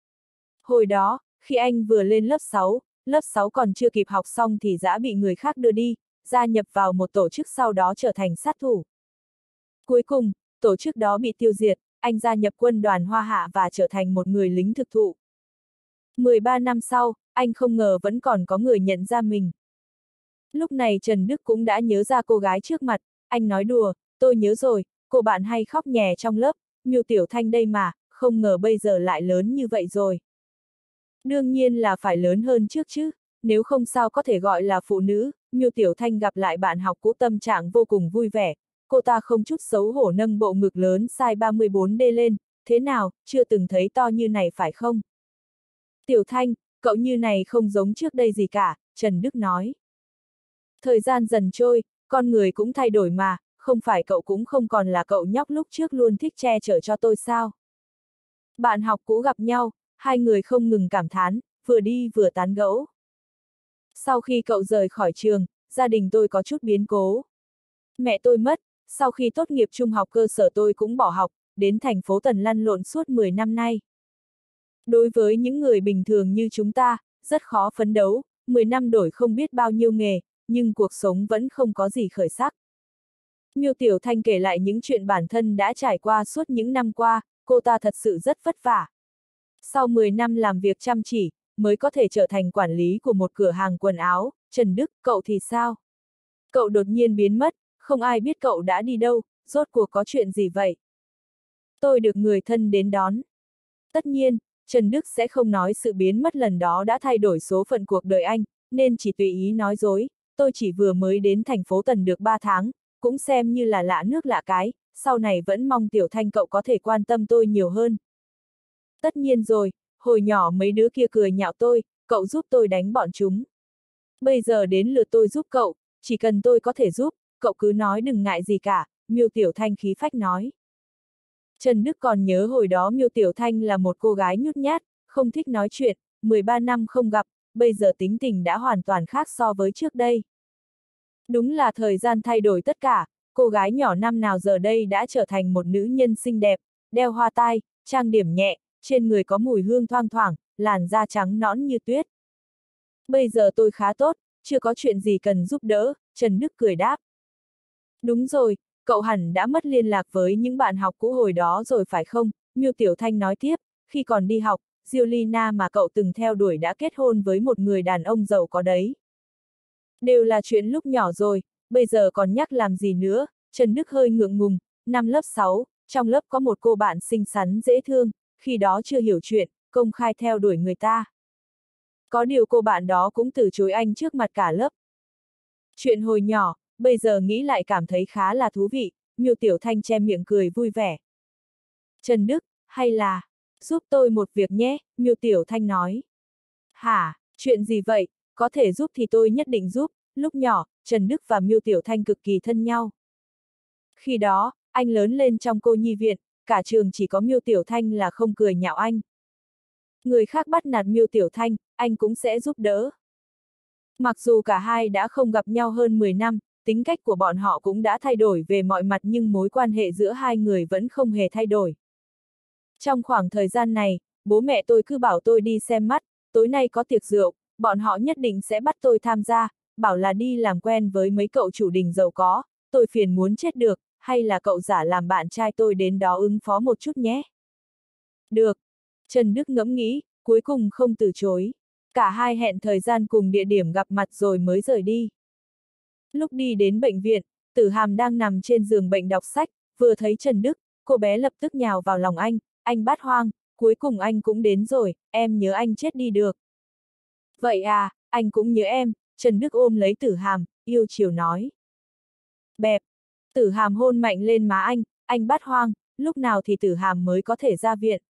Hồi đó, khi anh vừa lên lớp 6 còn chưa kịp học xong thì đã bị người khác đưa đi, gia nhập vào một tổ chức sau đó trở thành sát thủ. Cuối cùng, tổ chức đó bị tiêu diệt, anh gia nhập quân đoàn Hoa Hạ và trở thành một người lính thực thụ. 13 năm sau, anh không ngờ vẫn còn có người nhận ra mình. Lúc này Trần Đức cũng đã nhớ ra cô gái trước mặt, anh nói đùa, tôi nhớ rồi, cô bạn hay khóc nhè trong lớp, Miêu Tiểu Thanh đây mà, không ngờ bây giờ lại lớn như vậy rồi. Đương nhiên là phải lớn hơn trước chứ, nếu không sao có thể gọi là phụ nữ. Miêu Tiểu Thanh gặp lại bạn học cũ tâm trạng vô cùng vui vẻ, cô ta không chút xấu hổ nâng bộ ngực lớn size 34D lên, thế nào, chưa từng thấy to như này phải không? Tiểu Thanh, cậu như này không giống trước đây gì cả, Trần Đức nói. Thời gian dần trôi, con người cũng thay đổi mà, không phải cậu cũng không còn là cậu nhóc lúc trước luôn thích che chở cho tôi sao? Bạn học cũ gặp nhau, hai người không ngừng cảm thán, vừa đi vừa tán gẫu. Sau khi cậu rời khỏi trường, gia đình tôi có chút biến cố. Mẹ tôi mất, sau khi tốt nghiệp trung học cơ sở tôi cũng bỏ học, đến thành phố Tần lăn lộn suốt 10 năm nay. Đối với những người bình thường như chúng ta, rất khó phấn đấu, 10 năm đổi không biết bao nhiêu nghề, nhưng cuộc sống vẫn không có gì khởi sắc. Miêu Tiểu Thanh kể lại những chuyện bản thân đã trải qua suốt những năm qua, cô ta thật sự rất vất vả. Sau 10 năm làm việc chăm chỉ, mới có thể trở thành quản lý của một cửa hàng quần áo. Trần Đức, cậu thì sao? Cậu đột nhiên biến mất, không ai biết cậu đã đi đâu, rốt cuộc có chuyện gì vậy? Tôi được người thân đến đón. Tất nhiên, Trần Đức sẽ không nói sự biến mất lần đó đã thay đổi số phận cuộc đời anh, nên chỉ tùy ý nói dối. Tôi chỉ vừa mới đến thành phố Tần được 3 tháng, cũng xem như là lạ nước lạ cái, sau này vẫn mong Tiểu Thanh cậu có thể quan tâm tôi nhiều hơn. Tất nhiên rồi, hồi nhỏ mấy đứa kia cười nhạo tôi, cậu giúp tôi đánh bọn chúng. Bây giờ đến lượt tôi giúp cậu, chỉ cần tôi có thể giúp, cậu cứ nói đừng ngại gì cả, Miêu Tiểu Thanh khí phách nói. Trần Đức còn nhớ hồi đó Miêu Tiểu Thanh là một cô gái nhút nhát, không thích nói chuyện, 13 năm không gặp, bây giờ tính tình đã hoàn toàn khác so với trước đây. Đúng là thời gian thay đổi tất cả, cô gái nhỏ năm nào giờ đây đã trở thành một nữ nhân xinh đẹp, đeo hoa tai, trang điểm nhẹ, trên người có mùi hương thoang thoảng, làn da trắng nõn như tuyết. Bây giờ tôi khá tốt, chưa có chuyện gì cần giúp đỡ, Trần Đức cười đáp. Đúng rồi, cậu hẳn đã mất liên lạc với những bạn học cũ hồi đó rồi phải không? Miêu Tiểu Thanh nói tiếp, khi còn đi học, Giuliana mà cậu từng theo đuổi đã kết hôn với một người đàn ông giàu có đấy. Đều là chuyện lúc nhỏ rồi, bây giờ còn nhắc làm gì nữa, Trần Đức hơi ngượng ngùng, năm lớp 6, trong lớp có một cô bạn xinh xắn dễ thương, khi đó chưa hiểu chuyện, công khai theo đuổi người ta. Có điều cô bạn đó cũng từ chối anh trước mặt cả lớp. Chuyện hồi nhỏ, bây giờ nghĩ lại cảm thấy khá là thú vị, Miêu Tiểu Thanh che miệng cười vui vẻ. Trần Đức, hay là, giúp tôi một việc nhé, Miêu Tiểu Thanh nói. Hả, chuyện gì vậy, có thể giúp thì tôi nhất định giúp, lúc nhỏ, Trần Đức và Miêu Tiểu Thanh cực kỳ thân nhau. Khi đó, anh lớn lên trong cô nhi viện, cả trường chỉ có Miêu Tiểu Thanh là không cười nhạo anh. Người khác bắt nạt Miêu Tiểu Thanh, anh cũng sẽ giúp đỡ. Mặc dù cả hai đã không gặp nhau hơn 10 năm, tính cách của bọn họ cũng đã thay đổi về mọi mặt nhưng mối quan hệ giữa hai người vẫn không hề thay đổi. Trong khoảng thời gian này, bố mẹ tôi cứ bảo tôi đi xem mắt, tối nay có tiệc rượu, bọn họ nhất định sẽ bắt tôi tham gia, bảo là đi làm quen với mấy cậu chủ đình giàu có, tôi phiền muốn chết được, hay là cậu giả làm bạn trai tôi đến đó ứng phó một chút nhé. Được. Trần Đức ngẫm nghĩ, cuối cùng không từ chối. Cả hai hẹn thời gian cùng địa điểm gặp mặt rồi mới rời đi. Lúc đi đến bệnh viện, Tử Hàm đang nằm trên giường bệnh đọc sách, vừa thấy Trần Đức, cô bé lập tức nhào vào lòng anh Bát Hoang, cuối cùng anh cũng đến rồi, em nhớ anh chết đi được. Vậy à, anh cũng nhớ em, Trần Đức ôm lấy Tử Hàm, yêu chiều nói. Bẹp, Tử Hàm hôn mạnh lên má anh Bát Hoang, lúc nào thì Tử Hàm mới có thể ra viện.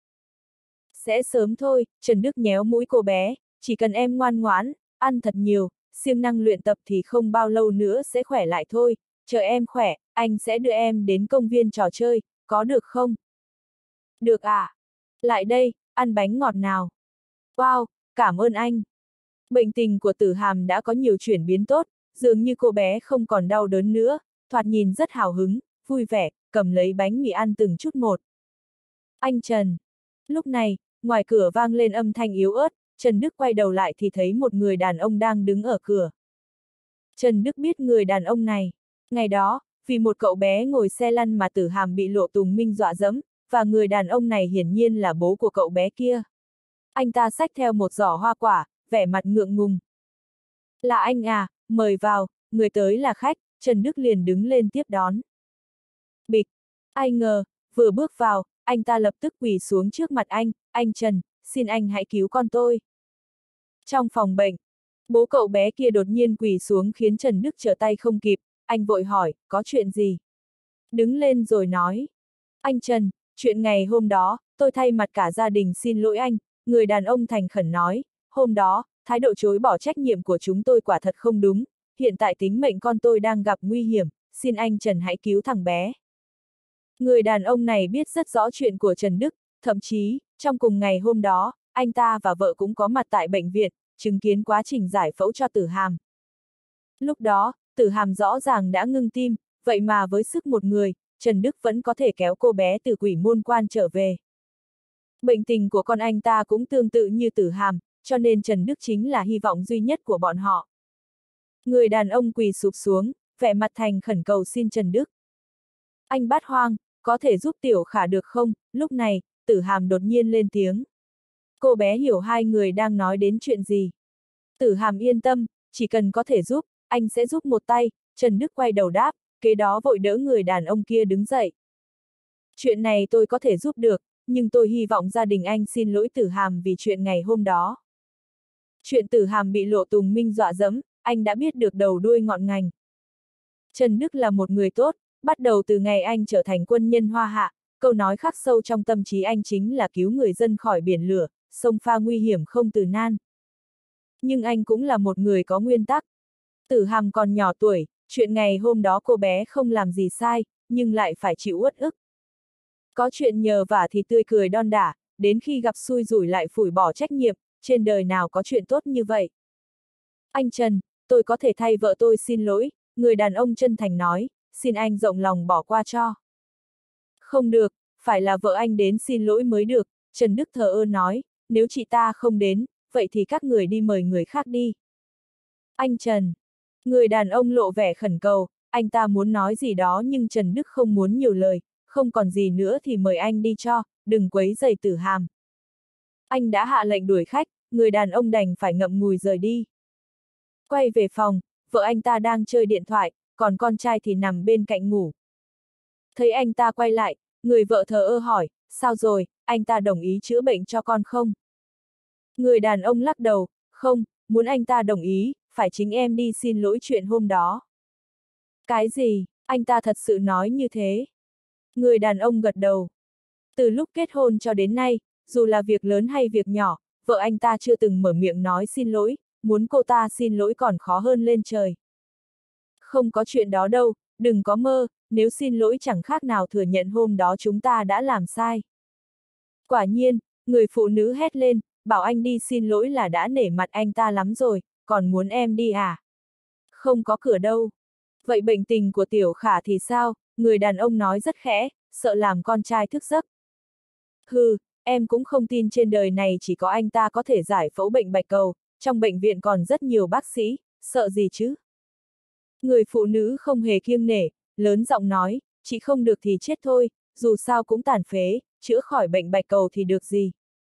Sẽ sớm thôi, Trần Đức nhéo mũi cô bé, chỉ cần em ngoan ngoãn, ăn thật nhiều, siêng năng luyện tập thì không bao lâu nữa sẽ khỏe lại thôi, chờ em khỏe, anh sẽ đưa em đến công viên trò chơi, có được không? Được à? Lại đây, ăn bánh ngọt nào. Wow, cảm ơn anh. Bệnh tình của Tử Hàm đã có nhiều chuyển biến tốt, dường như cô bé không còn đau đớn nữa, thoạt nhìn rất hào hứng, vui vẻ, cầm lấy bánh mì ăn từng chút một. Anh Trần. Lúc này, ngoài cửa vang lên âm thanh yếu ớt, Trần Đức quay đầu lại thì thấy một người đàn ông đang đứng ở cửa. Trần Đức biết người đàn ông này. Ngày đó, vì một cậu bé ngồi xe lăn mà Tử Hàm bị Lộ Tùng Minh dọa dẫm, và người đàn ông này hiển nhiên là bố của cậu bé kia. Anh ta xách theo một giỏ hoa quả, vẻ mặt ngượng ngùng. Là anh à, mời vào, người tới là khách, Trần Đức liền đứng lên tiếp đón. Bịch, ai ngờ, vừa bước vào, anh ta lập tức quỳ xuống trước mặt anh Trần, xin anh hãy cứu con tôi. Trong phòng bệnh, bố cậu bé kia đột nhiên quỳ xuống khiến Trần Đức trở tay không kịp, anh vội hỏi, có chuyện gì? Đứng lên rồi nói. Anh Trần, chuyện ngày hôm đó, tôi thay mặt cả gia đình xin lỗi anh, người đàn ông thành khẩn nói, hôm đó, thái độ chối bỏ trách nhiệm của chúng tôi quả thật không đúng, hiện tại tính mệnh con tôi đang gặp nguy hiểm, xin anh Trần hãy cứu thằng bé. Người đàn ông này biết rất rõ chuyện của Trần Đức, thậm chí, trong cùng ngày hôm đó, anh ta và vợ cũng có mặt tại bệnh viện, chứng kiến quá trình giải phẫu cho Tử Hàm. Lúc đó, Tử Hàm rõ ràng đã ngưng tim, vậy mà với sức một người, Trần Đức vẫn có thể kéo cô bé từ quỷ môn quan trở về. Bệnh tình của con anh ta cũng tương tự như Tử Hàm, cho nên Trần Đức chính là hy vọng duy nhất của bọn họ. Người đàn ông quỳ sụp xuống, vẻ mặt thành khẩn cầu xin Trần Đức. Anh Bát Hoang, có thể giúp Tiểu Khả được không? Lúc này, Tử Hàm đột nhiên lên tiếng. Cô bé hiểu hai người đang nói đến chuyện gì. Tử Hàm yên tâm, chỉ cần có thể giúp, anh sẽ giúp một tay. Trần Đức quay đầu đáp, kế đó vội đỡ người đàn ông kia đứng dậy. Chuyện này tôi có thể giúp được, nhưng tôi hy vọng gia đình anh xin lỗi Tử Hàm vì chuyện ngày hôm đó. Chuyện Tử Hàm bị Lộ Tùng Minh dọa dẫm, anh đã biết được đầu đuôi ngọn ngành. Trần Đức là một người tốt, bắt đầu từ ngày anh trở thành quân nhân Hoa Hạ, câu nói khắc sâu trong tâm trí anh chính là cứu người dân khỏi biển lửa, sông pha nguy hiểm không từ nan. Nhưng anh cũng là một người có nguyên tắc. Tử Hàm còn nhỏ tuổi, chuyện ngày hôm đó cô bé không làm gì sai, nhưng lại phải chịu uất ức. Có chuyện nhờ vả thì tươi cười đon đả, đến khi gặp xui rủi lại phủi bỏ trách nhiệm, trên đời nào có chuyện tốt như vậy. Anh Trần, tôi có thể thay vợ tôi xin lỗi, người đàn ông chân thành nói, xin anh rộng lòng bỏ qua cho. Không được, phải là vợ anh đến xin lỗi mới được, Trần Đức thờ ơ nói, nếu chị ta không đến, vậy thì các người đi mời người khác đi. Anh Trần, người đàn ông lộ vẻ khẩn cầu, anh ta muốn nói gì đó nhưng Trần Đức không muốn nhiều lời, không còn gì nữa thì mời anh đi cho, đừng quấy rầy Tử Hàm. Anh đã hạ lệnh đuổi khách, người đàn ông đành phải ngậm ngùi rời đi. Quay về phòng, vợ anh ta đang chơi điện thoại, còn con trai thì nằm bên cạnh ngủ. Thấy anh ta quay lại, người vợ thờ ơ hỏi, sao rồi, anh ta đồng ý chữa bệnh cho con không? Người đàn ông lắc đầu, không, muốn anh ta đồng ý, phải chính em đi xin lỗi chuyện hôm đó. Cái gì, anh ta thật sự nói như thế? Người đàn ông gật đầu. Từ lúc kết hôn cho đến nay, dù là việc lớn hay việc nhỏ, vợ anh ta chưa từng mở miệng nói xin lỗi, muốn cô ta xin lỗi còn khó hơn lên trời. Không có chuyện đó đâu, đừng có mơ, nếu xin lỗi chẳng khác nào thừa nhận hôm đó chúng ta đã làm sai. Quả nhiên, người phụ nữ hét lên, bảo anh đi xin lỗi là đã nể mặt anh ta lắm rồi, còn muốn em đi à? Không có cửa đâu. Vậy bệnh tình của Tiểu Khả thì sao? Người đàn ông nói rất khẽ, sợ làm con trai thức giấc. Hừ, em cũng không tin trên đời này chỉ có anh ta có thể giải phẫu bệnh bạch cầu, trong bệnh viện còn rất nhiều bác sĩ, sợ gì chứ? Người phụ nữ không hề kiêng nể, lớn giọng nói, chị không được thì chết thôi, dù sao cũng tàn phế, chữa khỏi bệnh bạch cầu thì được gì.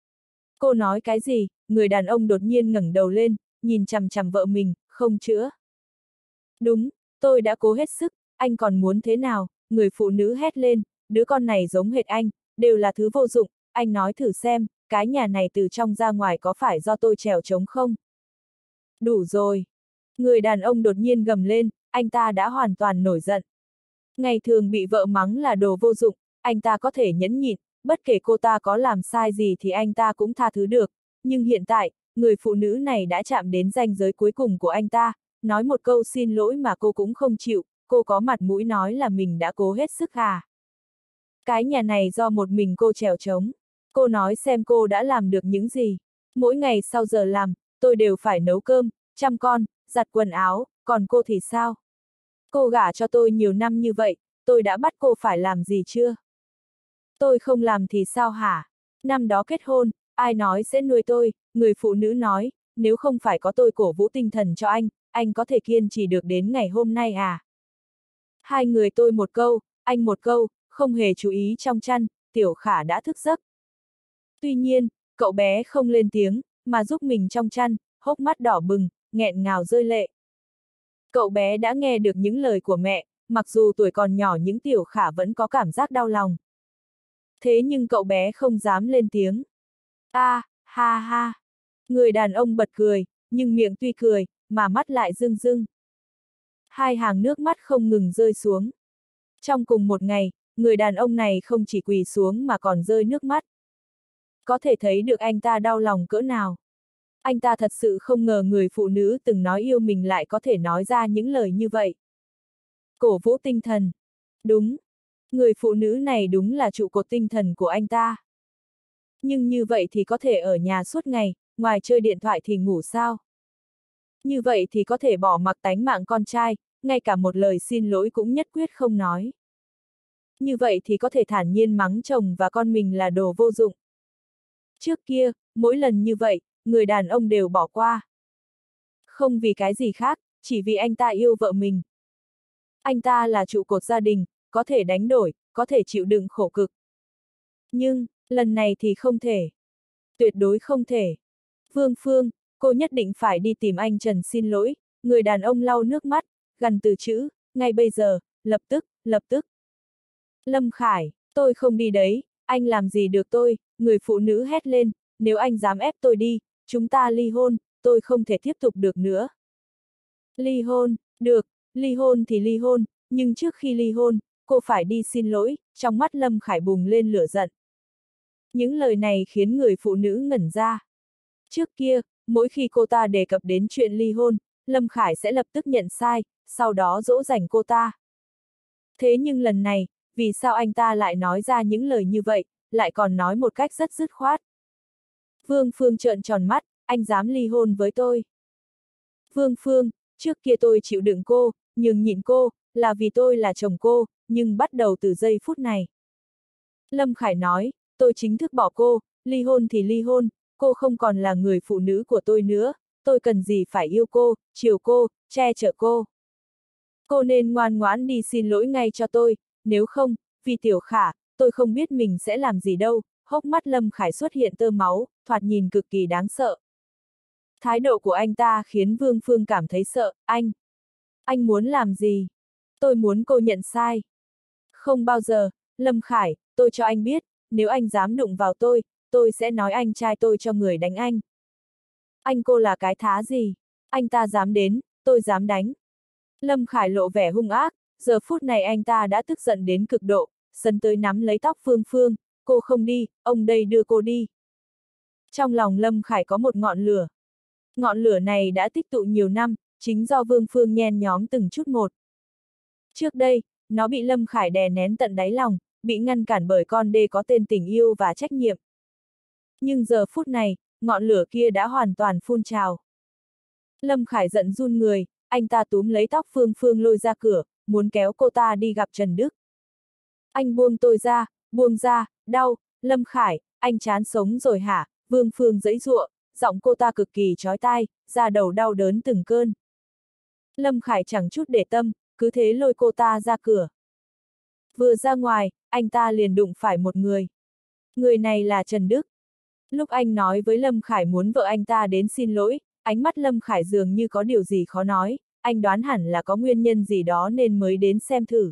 Cô nói cái gì? Người đàn ông đột nhiên ngẩng đầu lên, nhìn chằm chằm vợ mình, không chữa. Đúng, tôi đã cố hết sức, anh còn muốn thế nào? Người phụ nữ hét lên, đứa con này giống hệt anh, đều là thứ vô dụng, anh nói thử xem, cái nhà này từ trong ra ngoài có phải do tôi trèo trống không? Đủ rồi. Người đàn ông đột nhiên gầm lên, anh ta đã hoàn toàn nổi giận. Ngày thường bị vợ mắng là đồ vô dụng, anh ta có thể nhẫn nhịn, bất kể cô ta có làm sai gì thì anh ta cũng tha thứ được. Nhưng hiện tại, người phụ nữ này đã chạm đến ranh giới cuối cùng của anh ta, nói một câu xin lỗi mà cô cũng không chịu, cô có mặt mũi nói là mình đã cố hết sức à. Cái nhà này do một mình cô trèo trống. Cô nói xem cô đã làm được những gì. Mỗi ngày sau giờ làm, tôi đều phải nấu cơm, chăm con, giặt quần áo, còn cô thì sao? Cô gả cho tôi nhiều năm như vậy, tôi đã bắt cô phải làm gì chưa? Tôi không làm thì sao hả? Năm đó kết hôn, ai nói sẽ nuôi tôi? Người phụ nữ nói, nếu không phải có tôi cổ vũ tinh thần cho anh có thể kiên trì được đến ngày hôm nay à? Hai người tôi một câu, anh một câu, không hề chú ý trong chăn, Tiểu Khả đã thức giấc. Tuy nhiên, cậu bé không lên tiếng, mà giúp mình trong chăn, hốc mắt đỏ bừng, nghẹn ngào rơi lệ. Cậu bé đã nghe được những lời của mẹ, mặc dù tuổi còn nhỏ nhưng Tiểu Khả vẫn có cảm giác đau lòng. Thế nhưng cậu bé không dám lên tiếng. Ha ha. Người đàn ông bật cười, nhưng miệng tuy cười, mà mắt lại rưng rưng. Hai hàng nước mắt không ngừng rơi xuống. Trong cùng một ngày, người đàn ông này không chỉ quỳ xuống mà còn rơi nước mắt. Có thể thấy được anh ta đau lòng cỡ nào. Anh ta thật sự không ngờ người phụ nữ từng nói yêu mình lại có thể nói ra những lời như vậy. Cổ vũ tinh thần. Đúng. Người phụ nữ này đúng là trụ cột tinh thần của anh ta. Nhưng như vậy thì có thể ở nhà suốt ngày, ngoài chơi điện thoại thì ngủ sao? Như vậy thì có thể bỏ mặc tánh mạng con trai, ngay cả một lời xin lỗi cũng nhất quyết không nói. Như vậy thì có thể thản nhiên mắng chồng và con mình là đồ vô dụng. Trước kia, mỗi lần như vậy, người đàn ông đều bỏ qua. Không vì cái gì khác, chỉ vì anh ta yêu vợ mình. Anh ta là trụ cột gia đình, có thể đánh đổi, có thể chịu đựng khổ cực. Nhưng, lần này thì không thể. Tuyệt đối không thể. Vương Phương, cô nhất định phải đi tìm anh Trần xin lỗi. Người đàn ông lau nước mắt, gằn từ chữ, ngay bây giờ, lập tức, lập tức. Lâm Khải, tôi không đi đấy, anh làm gì được tôi, người phụ nữ hét lên, nếu anh dám ép tôi đi, chúng ta ly hôn, tôi không thể tiếp tục được nữa. Ly hôn, được, ly hôn thì ly hôn, nhưng trước khi ly hôn, cô phải đi xin lỗi, trong mắt Lâm Khải bùng lên lửa giận. Những lời này khiến người phụ nữ ngẩn ra. Trước kia, mỗi khi cô ta đề cập đến chuyện ly hôn, Lâm Khải sẽ lập tức nhận sai, sau đó dỗ dành cô ta. Thế nhưng lần này, vì sao anh ta lại nói ra những lời như vậy, lại còn nói một cách rất dứt khoát. Vương Phương trợn tròn mắt, anh dám ly hôn với tôi. Vương Phương, trước kia tôi chịu đựng cô, nhưng nhịn cô, là vì tôi là chồng cô, nhưng bắt đầu từ giây phút này. Lâm Khải nói, tôi chính thức bỏ cô, ly hôn thì ly hôn, cô không còn là người phụ nữ của tôi nữa, tôi cần gì phải yêu cô, chiều cô, che chở cô. Cô nên ngoan ngoãn đi xin lỗi ngay cho tôi, nếu không, vì Tiểu Khả, tôi không biết mình sẽ làm gì đâu. Hốc mắt Lâm Khải xuất hiện tơ máu, thoạt nhìn cực kỳ đáng sợ. Thái độ của anh ta khiến Vương Phương cảm thấy sợ, anh muốn làm gì? Tôi muốn cô nhận sai. Không bao giờ, Lâm Khải, tôi cho anh biết, nếu anh dám đụng vào tôi sẽ nói anh trai tôi cho người đánh anh. Anh cô là cái thá gì? Anh ta dám đến, tôi dám đánh. Lâm Khải lộ vẻ hung ác, giờ phút này anh ta đã tức giận đến cực độ, sấn tới nắm lấy tóc Phương Phương, cô không đi, ông đây đưa cô đi. Trong lòng Lâm Khải có một ngọn lửa. Ngọn lửa này đã tích tụ nhiều năm, chính do Vương Phương nhen nhóm từng chút một. Trước đây, nó bị Lâm Khải đè nén tận đáy lòng, bị ngăn cản bởi con đê có tên tình yêu và trách nhiệm. Nhưng giờ phút này, ngọn lửa kia đã hoàn toàn phun trào. Lâm Khải giận run người, anh ta túm lấy tóc Phương Phương lôi ra cửa, muốn kéo cô ta đi gặp Trần Đức. Anh buông tôi ra, buông ra, đau, Lâm Khải, anh chán sống rồi hả? Vương Phương giãy giụa, giọng cô ta cực kỳ chói tai, da đầu đau đớn từng cơn. Lâm Khải chẳng chút để tâm, cứ thế lôi cô ta ra cửa. Vừa ra ngoài, anh ta liền đụng phải một người. Người này là Trần Đức. Lúc anh nói với Lâm Khải muốn vợ anh ta đến xin lỗi, ánh mắt Lâm Khải dường như có điều gì khó nói, anh đoán hẳn là có nguyên nhân gì đó nên mới đến xem thử.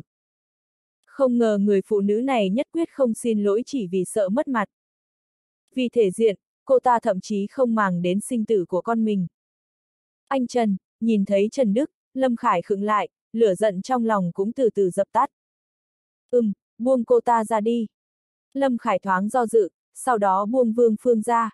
Không ngờ người phụ nữ này nhất quyết không xin lỗi chỉ vì sợ mất mặt. Vì thể diện, cô ta thậm chí không màng đến sinh tử của con mình. Anh Trần, nhìn thấy Trần Đức, Lâm Khải khựng lại, lửa giận trong lòng cũng từ từ dập tắt. Buông cô ta ra đi. Lâm Khải thoáng do dự, sau đó buông Vương Phương ra.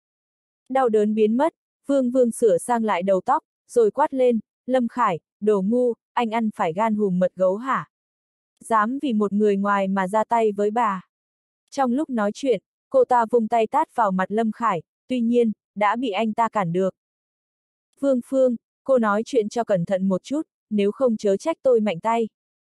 Đau đớn biến mất, Vương Phương sửa sang lại đầu tóc, rồi quát lên, Lâm Khải, đồ ngu, anh ăn phải gan hùm mật gấu hả? Dám vì một người ngoài mà ra tay với bà. Trong lúc nói chuyện, cô ta vung tay tát vào mặt Lâm Khải, tuy nhiên, đã bị anh ta cản được. Vương Phương, cô nói chuyện cho cẩn thận một chút, nếu không chớ trách tôi mạnh tay.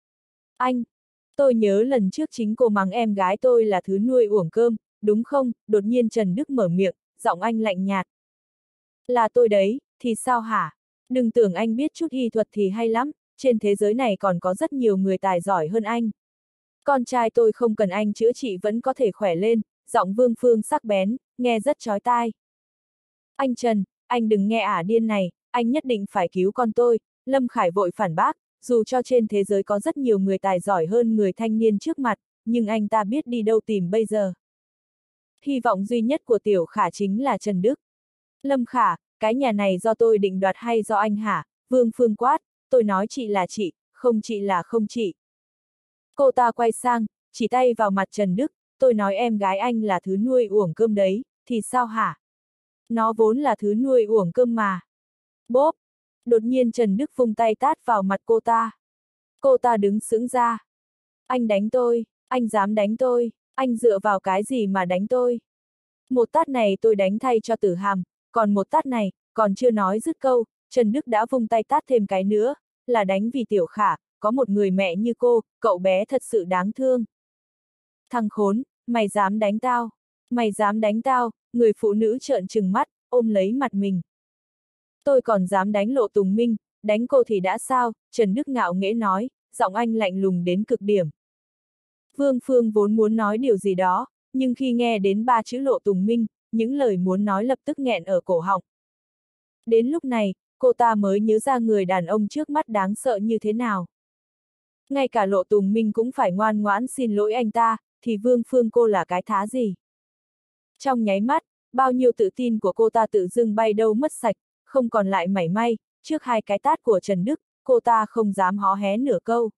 Tôi nhớ lần trước chính cô mắng em gái tôi là thứ nuôi uổng cơm, đúng không? Đột nhiên Trần Đức mở miệng, giọng anh lạnh nhạt. Là tôi đấy, thì sao hả? Đừng tưởng anh biết chút y thuật thì hay lắm, trên thế giới này còn có rất nhiều người tài giỏi hơn anh. Con trai tôi không cần anh chữa trị vẫn có thể khỏe lên, giọng Vương Phương sắc bén, nghe rất chói tai. Anh Trần, anh đừng nghe ả điên này, anh nhất định phải cứu con tôi, Lâm Khải vội phản bác, dù cho trên thế giới có rất nhiều người tài giỏi hơn người thanh niên trước mặt, nhưng anh ta biết đi đâu tìm bây giờ. Hy vọng duy nhất của Tiểu Khả chính là Trần Đức. Lâm Khả, cái nhà này do tôi định đoạt hay do anh hả? Vương Phương quát, tôi nói chị là chị, không chị là không chị. Cô ta quay sang, chỉ tay vào mặt Trần Đức, tôi nói em gái anh là thứ nuôi uổng cơm đấy, thì sao hả? Nó vốn là thứ nuôi uổng cơm mà. Bốp! Đột nhiên Trần Đức vung tay tát vào mặt cô ta. Cô ta đứng sững ra. Anh đánh tôi, anh dám đánh tôi, anh dựa vào cái gì mà đánh tôi? Một tát này tôi đánh thay cho Tử Hàm, còn một tát này, còn chưa nói dứt câu, Trần Đức đã vung tay tát thêm cái nữa, là đánh vì Tiểu Khả, có một người mẹ như cô, cậu bé thật sự đáng thương. Thằng khốn, mày dám đánh tao, mày dám đánh tao, người phụ nữ trợn trừng mắt, ôm lấy mặt mình. Tôi còn dám đánh Lộ Tùng Minh, đánh cô thì đã sao, Trần Đức ngạo nghễ nói, giọng anh lạnh lùng đến cực điểm. Vương Phương vốn muốn nói điều gì đó, nhưng khi nghe đến 3 chữ Lộ Tùng Minh, những lời muốn nói lập tức nghẹn ở cổ họng. Đến lúc này, cô ta mới nhớ ra người đàn ông trước mắt đáng sợ như thế nào. Ngay cả Lộ Tùng Minh cũng phải ngoan ngoãn xin lỗi anh ta, thì Vương Phương cô là cái thá gì? Trong nháy mắt, bao nhiêu tự tin của cô ta tự dưng bay đâu mất sạch, không còn lại mảy may, trước 2 cái tát của Trần Đức, cô ta không dám hó hé nửa câu.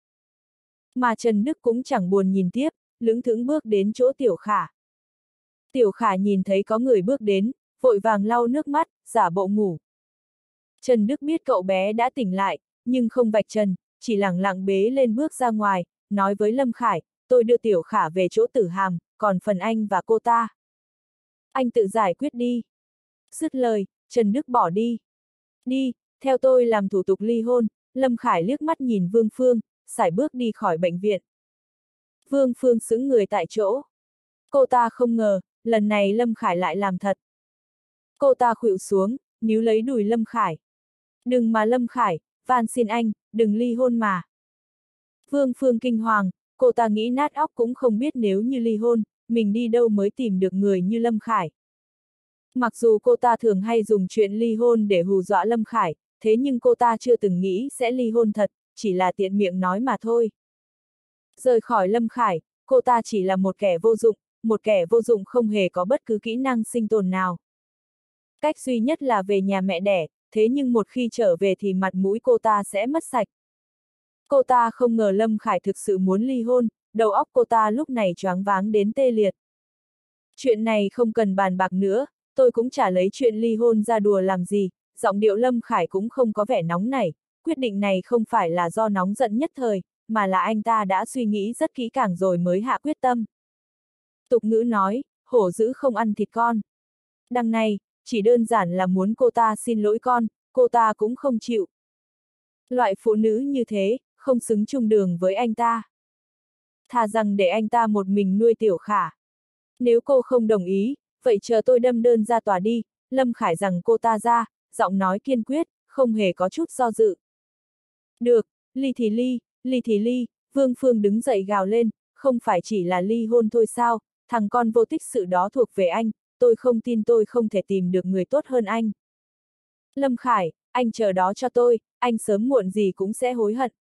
Mà Trần Đức cũng chẳng buồn nhìn tiếp, lững thững bước đến chỗ Tiểu Khả. Tiểu Khả nhìn thấy có người bước đến, vội vàng lau nước mắt, giả bộ ngủ. Trần Đức biết cậu bé đã tỉnh lại, nhưng không vạch trần, chỉ lẳng lặng bế lên bước ra ngoài, nói với Lâm Khải, tôi đưa Tiểu Khả về chỗ Tử Hàm, còn phần anh và cô ta. Anh tự giải quyết đi. Dứt lời, Trần Đức bỏ đi. Đi, theo tôi làm thủ tục ly hôn, Lâm Khải liếc mắt nhìn Vương Phương, sải bước đi khỏi bệnh viện. Vương Phương sững người tại chỗ. Cô ta không ngờ, lần này Lâm Khải lại làm thật. Cô ta khuỵu xuống, níu lấy đùi Lâm Khải. Đừng mà Lâm Khải, van xin anh, đừng ly hôn mà. Vương Phương kinh hoàng, cô ta nghĩ nát óc cũng không biết nếu như ly hôn, mình đi đâu mới tìm được người như Lâm Khải. Mặc dù cô ta thường hay dùng chuyện ly hôn để hù dọa Lâm Khải, thế nhưng cô ta chưa từng nghĩ sẽ ly hôn thật, chỉ là tiện miệng nói mà thôi. Rời khỏi Lâm Khải, cô ta chỉ là một kẻ vô dụng không hề có bất cứ kỹ năng sinh tồn nào. Cách duy nhất là về nhà mẹ đẻ, thế nhưng một khi trở về thì mặt mũi cô ta sẽ mất sạch. Cô ta không ngờ Lâm Khải thực sự muốn ly hôn, đầu óc cô ta lúc này choáng váng đến tê liệt. Chuyện này không cần bàn bạc nữa, tôi cũng chả lấy chuyện ly hôn ra đùa làm gì, giọng điệu Lâm Khải cũng không có vẻ nóng nảy, quyết định này không phải là do nóng giận nhất thời, mà là anh ta đã suy nghĩ rất kỹ càng rồi mới hạ quyết tâm. Tục ngữ nói, hổ dữ không ăn thịt con. Đằng này, chỉ đơn giản là muốn cô ta xin lỗi con, cô ta cũng không chịu. Loại phụ nữ như thế, không xứng chung đường với anh ta. Thà rằng để anh ta một mình nuôi Tiểu Khả. Nếu cô không đồng ý, vậy chờ tôi đâm đơn ra tòa đi, Lâm Khải rằng cô ta ra, giọng nói kiên quyết, không hề có chút do dự. Được, ly thì ly, ly thì ly, Vương Phương đứng dậy gào lên, không phải chỉ là ly hôn thôi sao, thằng con vô tích sự đó thuộc về anh, tôi không tin tôi không thể tìm được người tốt hơn anh. Lâm Khải, anh chờ đó cho tôi, anh sớm muộn gì cũng sẽ hối hận.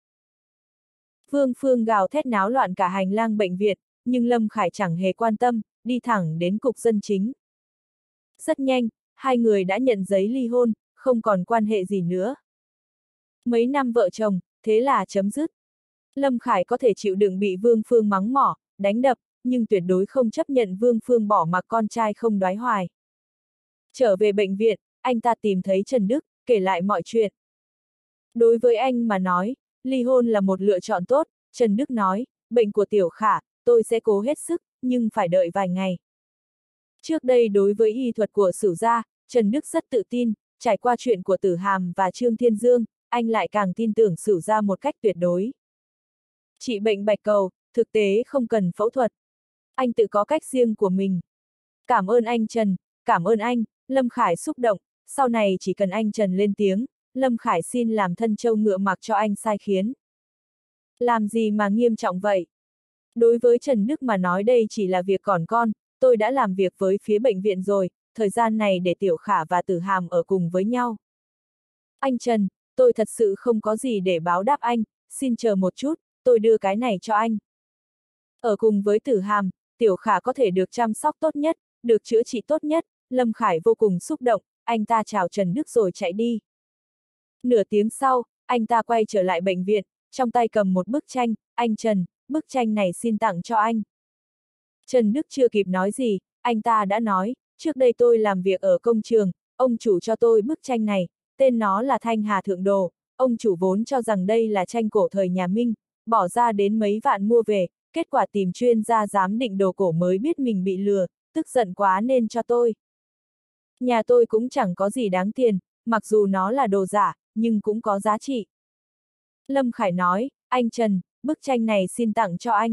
Vương Phương gào thét náo loạn cả hành lang bệnh viện, nhưng Lâm Khải chẳng hề quan tâm, đi thẳng đến cục dân chính. Rất nhanh, hai người đã nhận giấy ly hôn, không còn quan hệ gì nữa. Mấy năm vợ chồng, thế là chấm dứt. Lâm Khải có thể chịu đựng bị Vương Phương mắng mỏ, đánh đập, nhưng tuyệt đối không chấp nhận Vương Phương bỏ mặc con trai không đoái hoài. Trở về bệnh viện, anh ta tìm thấy Trần Đức, kể lại mọi chuyện. Đối với anh mà nói, ly hôn là một lựa chọn tốt, Trần Đức nói, bệnh của Tiểu Khả, tôi sẽ cố hết sức, nhưng phải đợi vài ngày. Trước đây đối với y thuật của Sửu gia, Trần Đức rất tự tin, trải qua chuyện của Tử Hàm và Trương Thiên Dương, anh lại càng tin tưởng Sửu gia một cách tuyệt đối. Trị bệnh bạch cầu, thực tế không cần phẫu thuật. Anh tự có cách riêng của mình. Cảm ơn anh Trần, cảm ơn anh, Lâm Khải xúc động, sau này chỉ cần anh Trần lên tiếng, Lâm Khải xin làm thân trâu ngựa mặc cho anh sai khiến. Làm gì mà nghiêm trọng vậy? Đối với Trần Đức mà nói đây chỉ là việc còn con, tôi đã làm việc với phía bệnh viện rồi, thời gian này để Tiểu Khả và Tử Hàm ở cùng với nhau. Anh Trần, tôi thật sự không có gì để báo đáp anh, xin chờ một chút, tôi đưa cái này cho anh. Ở cùng với Tử Hàm, Tiểu Khả có thể được chăm sóc tốt nhất, được chữa trị tốt nhất, Lâm Khải vô cùng xúc động, anh ta chào Trần Đức rồi chạy đi. Nửa tiếng sau, anh ta quay trở lại bệnh viện, trong tay cầm một bức tranh, anh Trần, bức tranh này xin tặng cho anh. Trần Đức chưa kịp nói gì, anh ta đã nói, trước đây tôi làm việc ở công trường, ông chủ cho tôi bức tranh này, tên nó là Thanh Hà Thượng Đồ, ông chủ vốn cho rằng đây là tranh cổ thời nhà Minh, bỏ ra đến mấy vạn mua về, kết quả tìm chuyên gia giám định đồ cổ mới biết mình bị lừa, tức giận quá nên cho tôi. Nhà tôi cũng chẳng có gì đáng tiền, mặc dù nó là đồ giả, nhưng cũng có giá trị. Lâm Khải nói, anh Trần, bức tranh này xin tặng cho anh.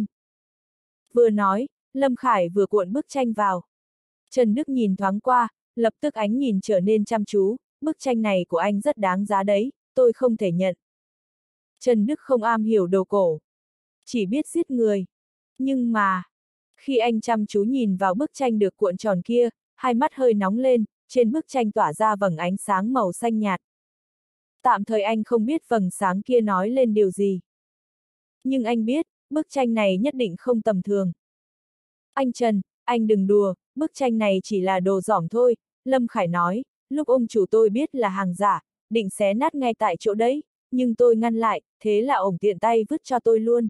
Vừa nói, Lâm Khải vừa cuộn bức tranh vào. Trần Đức nhìn thoáng qua, lập tức ánh nhìn trở nên chăm chú, bức tranh này của anh rất đáng giá đấy, tôi không thể nhận. Trần Đức không am hiểu đồ cổ, chỉ biết giết người. Nhưng mà, khi anh chăm chú nhìn vào bức tranh được cuộn tròn kia, hai mắt hơi nóng lên, trên bức tranh tỏa ra vầng ánh sáng màu xanh nhạt. Tạm thời anh không biết vầng sáng kia nói lên điều gì. Nhưng anh biết, bức tranh này nhất định không tầm thường. Anh Trần, anh đừng đùa, bức tranh này chỉ là đồ dỏm thôi, Lâm Khải nói, lúc ông chủ tôi biết là hàng giả, định xé nát ngay tại chỗ đấy, nhưng tôi ngăn lại, thế là ổng tiện tay vứt cho tôi luôn.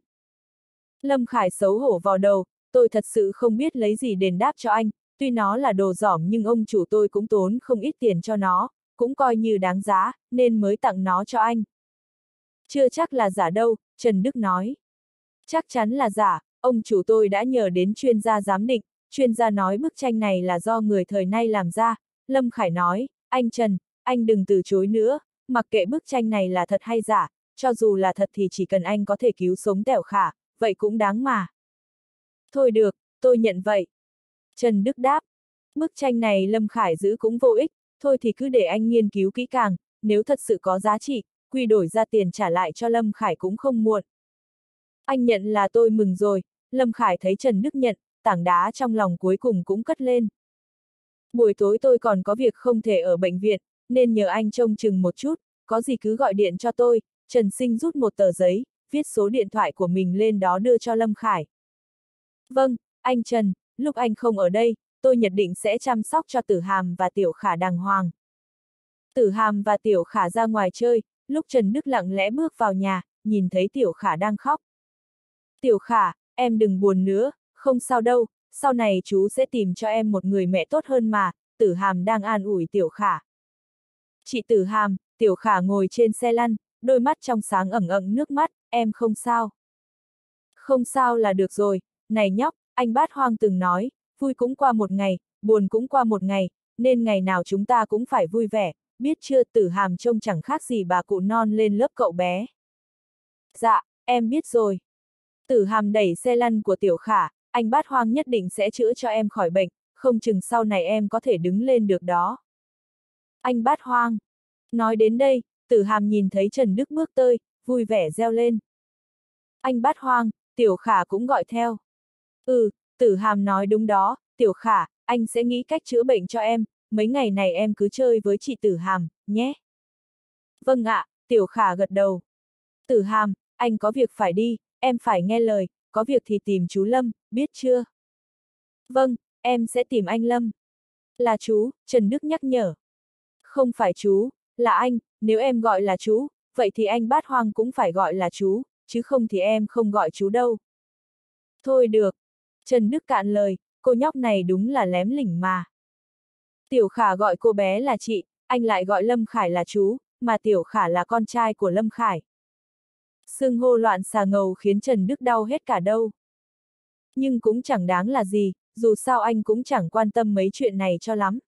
Lâm Khải xấu hổ vào đầu, tôi thật sự không biết lấy gì đền đáp cho anh, tuy nó là đồ dỏm nhưng ông chủ tôi cũng tốn không ít tiền cho nó, cũng coi như đáng giá, nên mới tặng nó cho anh. Chưa chắc là giả đâu, Trần Đức nói. Chắc chắn là giả, ông chủ tôi đã nhờ đến chuyên gia giám định, chuyên gia nói bức tranh này là do người thời nay làm ra. Lâm Khải nói, anh Trần, anh đừng từ chối nữa, mặc kệ bức tranh này là thật hay giả, cho dù là thật thì chỉ cần anh có thể cứu sống Tẻo Khả, vậy cũng đáng mà. Thôi được, tôi nhận vậy. Trần Đức đáp, bức tranh này Lâm Khải giữ cũng vô ích, thôi thì cứ để anh nghiên cứu kỹ càng, nếu thật sự có giá trị, quy đổi ra tiền trả lại cho Lâm Khải cũng không muộn. Anh nhận là tôi mừng rồi, Lâm Khải thấy Trần Đức nhận, tảng đá trong lòng cuối cùng cũng cất lên. Buổi tối tôi còn có việc không thể ở bệnh viện, nên nhờ anh trông chừng một chút, có gì cứ gọi điện cho tôi. Trần Sinh rút một tờ giấy, viết số điện thoại của mình lên đó đưa cho Lâm Khải. Vâng, anh Trần, lúc anh không ở đây, tôi nhất định sẽ chăm sóc cho Tử Hàm và Tiểu Khả đàng hoàng. Tử Hàm và Tiểu Khả ra ngoài chơi, lúc Trần Đức lặng lẽ bước vào nhà, nhìn thấy Tiểu Khả đang khóc. Tiểu Khả, em đừng buồn nữa, không sao đâu, sau này chú sẽ tìm cho em một người mẹ tốt hơn mà, Tử Hàm đang an ủi Tiểu Khả. Chị Tử Hàm, Tiểu Khả ngồi trên xe lăn, đôi mắt trong sáng ẩn ẩn nước mắt, em không sao. Không sao là được rồi, này nhóc, anh Bát Hoang từng nói, vui cũng qua một ngày, buồn cũng qua một ngày, nên ngày nào chúng ta cũng phải vui vẻ, biết chưa? Tử Hàm trông chẳng khác gì bà cụ non lên lớp cậu bé. Dạ, em biết rồi. Tử Hàm đẩy xe lăn của Tiểu Khả, anh Bát Hoang nhất định sẽ chữa cho em khỏi bệnh, không chừng sau này em có thể đứng lên được đó. Anh Bát Hoang. Nói đến đây, Tử Hàm nhìn thấy Trần Đức bước tới, vui vẻ reo lên. Anh Bát Hoang, Tiểu Khả cũng gọi theo. Ừ, Tử Hàm nói đúng đó, Tiểu Khả, anh sẽ nghĩ cách chữa bệnh cho em, mấy ngày này em cứ chơi với chị Tử Hàm, nhé. Vâng ạ, Tiểu Khả gật đầu. Tử Hàm, anh có việc phải đi, em phải nghe lời, có việc thì tìm chú Lâm, biết chưa? Vâng, em sẽ tìm anh Lâm. Là chú, Trần Đức nhắc nhở. Không phải chú, là anh, nếu em gọi là chú, vậy thì anh Bát Hoang cũng phải gọi là chú, chứ không thì em không gọi chú đâu. Thôi được. Trần Đức cạn lời, cô nhóc này đúng là lém lỉnh mà. Tiểu Khả gọi cô bé là chị, anh lại gọi Lâm Khải là chú, mà Tiểu Khả là con trai của Lâm Khải. Xưng hô loạn xà ngầu khiến Trần Đức đau hết cả đầu. Nhưng cũng chẳng đáng là gì, dù sao anh cũng chẳng quan tâm mấy chuyện này cho lắm.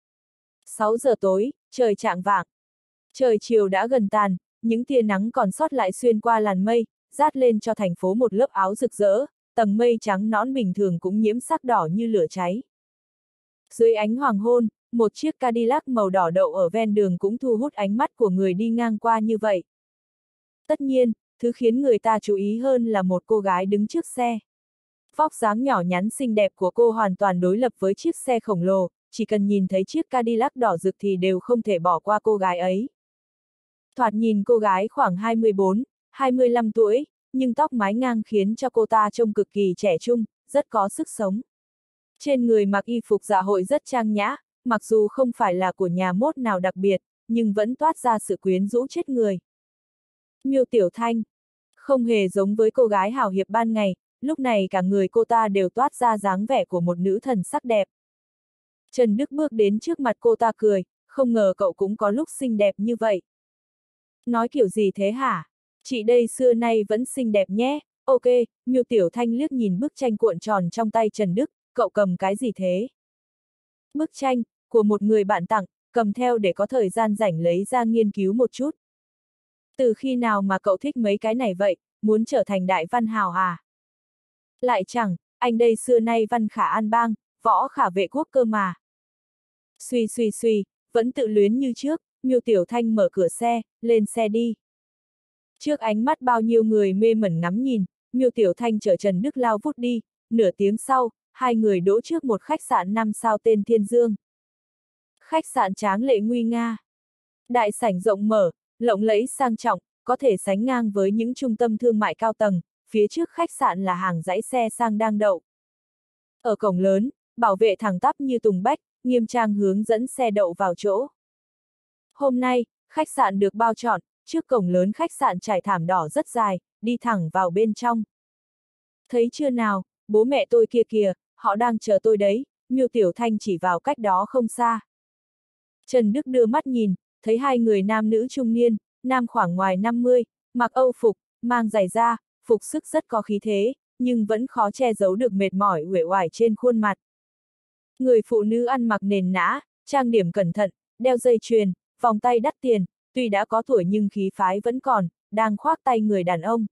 6 giờ tối, trời chạng vạng. Trời chiều đã gần tàn, những tia nắng còn sót lại xuyên qua làn mây, dát lên cho thành phố một lớp áo rực rỡ, tầng mây trắng nõn bình thường cũng nhiễm sắc đỏ như lửa cháy. Dưới ánh hoàng hôn, một chiếc Cadillac màu đỏ đậu ở ven đường cũng thu hút ánh mắt của người đi ngang qua như vậy. Tất nhiên, thứ khiến người ta chú ý hơn là một cô gái đứng trước xe. Vóc dáng nhỏ nhắn xinh đẹp của cô hoàn toàn đối lập với chiếc xe khổng lồ, chỉ cần nhìn thấy chiếc Cadillac đỏ rực thì đều không thể bỏ qua cô gái ấy. Thoạt nhìn cô gái khoảng 24, 25 tuổi, nhưng tóc mái ngang khiến cho cô ta trông cực kỳ trẻ trung, rất có sức sống. Trên người mặc y phục dạ hội rất trang nhã, mặc dù không phải là của nhà mốt nào đặc biệt, nhưng vẫn toát ra sự quyến rũ chết người. Miêu Tiểu Thanh. Không hề giống với cô gái hào hiệp ban ngày, lúc này cả người cô ta đều toát ra dáng vẻ của một nữ thần sắc đẹp. Trần Đức bước đến trước mặt cô ta cười, không ngờ cậu cũng có lúc xinh đẹp như vậy. Nói kiểu gì thế hả? Chị đây xưa nay vẫn xinh đẹp nhé. Ok, Miêu Tiểu Thanh liếc nhìn bức tranh cuộn tròn trong tay Trần Đức, cậu cầm cái gì thế? Bức tranh, của một người bạn tặng, cầm theo để có thời gian rảnh lấy ra nghiên cứu một chút. Từ khi nào mà cậu thích mấy cái này vậy, muốn trở thành đại văn hào à? Lại chẳng, anh đây xưa nay văn khả an bang, võ khả vệ quốc cơ mà. Suy, vẫn tự luyến như trước, Miêu Tiểu Thanh mở cửa xe, lên xe đi. Trước ánh mắt bao nhiêu người mê mẩn ngắm nhìn, Miêu Tiểu Thanh chở Trần Đức lao vút đi, nửa tiếng sau, hai người đỗ trước một khách sạn 5 sao tên Thiên Dương. Khách sạn tráng lệ nguy nga. Đại sảnh rộng mở, lộng lẫy sang trọng, có thể sánh ngang với những trung tâm thương mại cao tầng, phía trước khách sạn là hàng dãy xe sang đang đậu. Ở cổng lớn, bảo vệ thẳng tắp như tùng bách, nghiêm trang hướng dẫn xe đậu vào chỗ. Hôm nay, khách sạn được bao trọn, trước cổng lớn khách sạn trải thảm đỏ rất dài, đi thẳng vào bên trong. Thấy chưa nào, bố mẹ tôi kia kìa, họ đang chờ tôi đấy, Miêu Tiểu Thanh chỉ vào cách đó không xa. Trần Đức đưa mắt nhìn, thấy hai người nam nữ trung niên, nam khoảng ngoài 50, mặc âu phục, mang giày da, phục sức rất có khí thế, nhưng vẫn khó che giấu được mệt mỏi uể oải trên khuôn mặt. Người phụ nữ ăn mặc nền nã, trang điểm cẩn thận, đeo dây chuyền, vòng tay đắt tiền, tuy đã có tuổi nhưng khí phái vẫn còn, đang khoác tay người đàn ông.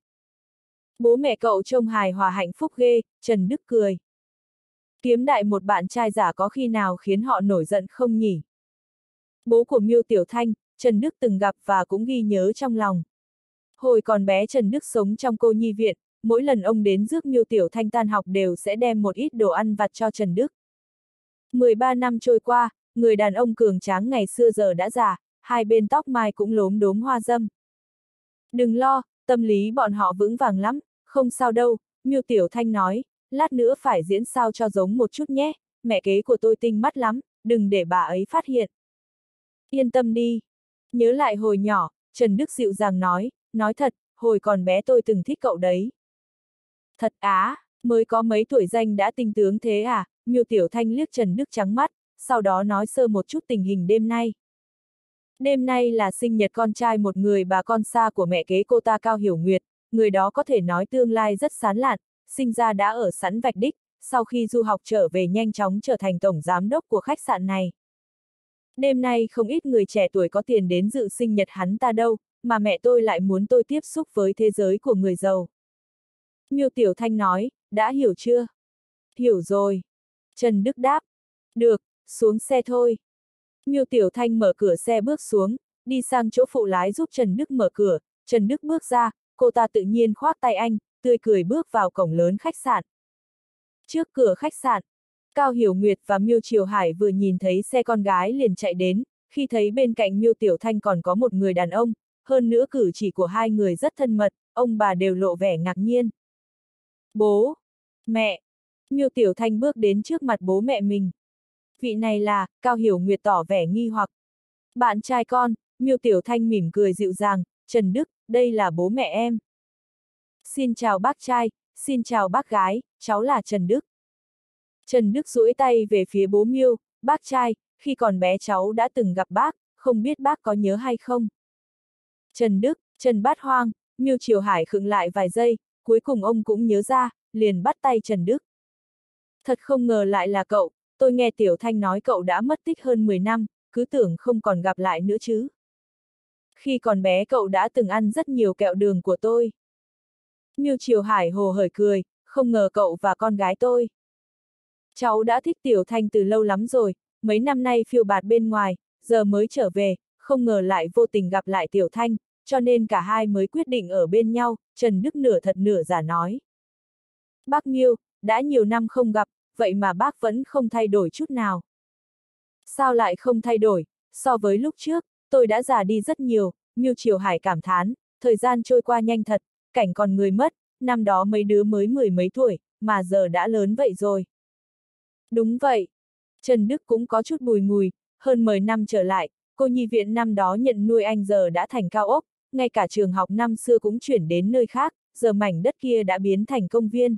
Bố mẹ cậu trông hài hòa hạnh phúc ghê, Trần Đức cười. Kiếm đại một bạn trai giả có khi nào khiến họ nổi giận không nhỉ? Bố của Miêu Tiểu Thanh, Trần Đức từng gặp và cũng ghi nhớ trong lòng. Hồi còn bé Trần Đức sống trong cô nhi viện, mỗi lần ông đến rước Miêu Tiểu Thanh tan học đều sẽ đem một ít đồ ăn vặt cho Trần Đức. 13 năm trôi qua, người đàn ông cường tráng ngày xưa giờ đã già, hai bên tóc mai cũng lốm đốm hoa râm. Đừng lo, tâm lý bọn họ vững vàng lắm, không sao đâu, Miêu Tiểu Thanh nói, lát nữa phải diễn sao cho giống một chút nhé, mẹ kế của tôi tinh mắt lắm, đừng để bà ấy phát hiện. Yên tâm đi. Nhớ lại hồi nhỏ, Trần Đức dịu dàng nói thật, hồi còn bé tôi từng thích cậu đấy. Thật á, mới có mấy tuổi danh đã tinh tướng thế à, Miêu Tiểu Thanh liếc Trần Đức trắng mắt, sau đó nói sơ một chút tình hình đêm nay. Đêm nay là sinh nhật con trai một người bà con xa của mẹ kế cô ta Cao Hiểu Nguyệt, người đó có thể nói tương lai rất sáng lạn, sinh ra đã ở sẵn vạch đích, sau khi du học trở về nhanh chóng trở thành tổng giám đốc của khách sạn này. Đêm nay không ít người trẻ tuổi có tiền đến dự sinh nhật hắn ta đâu, mà mẹ tôi lại muốn tôi tiếp xúc với thế giới của người giàu. Miêu Tiểu Thanh nói, đã hiểu chưa? Hiểu rồi. Trần Đức đáp. Được, xuống xe thôi. Miêu Tiểu Thanh mở cửa xe bước xuống, đi sang chỗ phụ lái giúp Trần Đức mở cửa, Trần Đức bước ra, cô ta tự nhiên khoác tay anh, tươi cười bước vào cổng lớn khách sạn. Trước cửa khách sạn, Cao Hiểu Nguyệt và Miêu Triều Hải vừa nhìn thấy xe con gái liền chạy đến, khi thấy bên cạnh Miêu Tiểu Thanh còn có một người đàn ông, hơn nữa cử chỉ của hai người rất thân mật, ông bà đều lộ vẻ ngạc nhiên. Bố, mẹ, Miêu Tiểu Thanh bước đến trước mặt bố mẹ mình. Vị này là, Cao Hiểu Nguyệt tỏ vẻ nghi hoặc. Bạn trai con, Miêu Tiểu Thanh mỉm cười dịu dàng, Trần Đức, đây là bố mẹ em. Xin chào bác trai, xin chào bác gái, cháu là Trần Đức. Trần Đức duỗi tay về phía bố Miêu, bác trai, khi còn bé cháu đã từng gặp bác, không biết bác có nhớ hay không? Trần Đức, Trần Bát Hoang, Miêu Triều Hải khựng lại vài giây, cuối cùng ông cũng nhớ ra, liền bắt tay Trần Đức. Thật không ngờ lại là cậu, tôi nghe Tiểu Thanh nói cậu đã mất tích hơn 10 năm, cứ tưởng không còn gặp lại nữa chứ. Khi còn bé cậu đã từng ăn rất nhiều kẹo đường của tôi. Miêu Triều Hải hồ hởi cười, không ngờ cậu và con gái tôi. Cháu đã thích Tiểu Thanh từ lâu lắm rồi, mấy năm nay phiêu bạt bên ngoài, giờ mới trở về, không ngờ lại vô tình gặp lại Tiểu Thanh, cho nên cả hai mới quyết định ở bên nhau, Trần Đức nửa thật nửa giả nói. Bác Miêu, đã nhiều năm không gặp, vậy mà bác vẫn không thay đổi chút nào. Sao lại không thay đổi, so với lúc trước, tôi đã già đi rất nhiều, Miêu Triều Hải cảm thán, thời gian trôi qua nhanh thật, cảnh còn người mất, năm đó mấy đứa mới 10 mấy tuổi, mà giờ đã lớn vậy rồi. Đúng vậy. Trần Đức cũng có chút bùi ngùi, hơn 10 năm trở lại, cô nhi viện năm đó nhận nuôi anh giờ đã thành cao ốc, ngay cả trường học năm xưa cũng chuyển đến nơi khác, giờ mảnh đất kia đã biến thành công viên.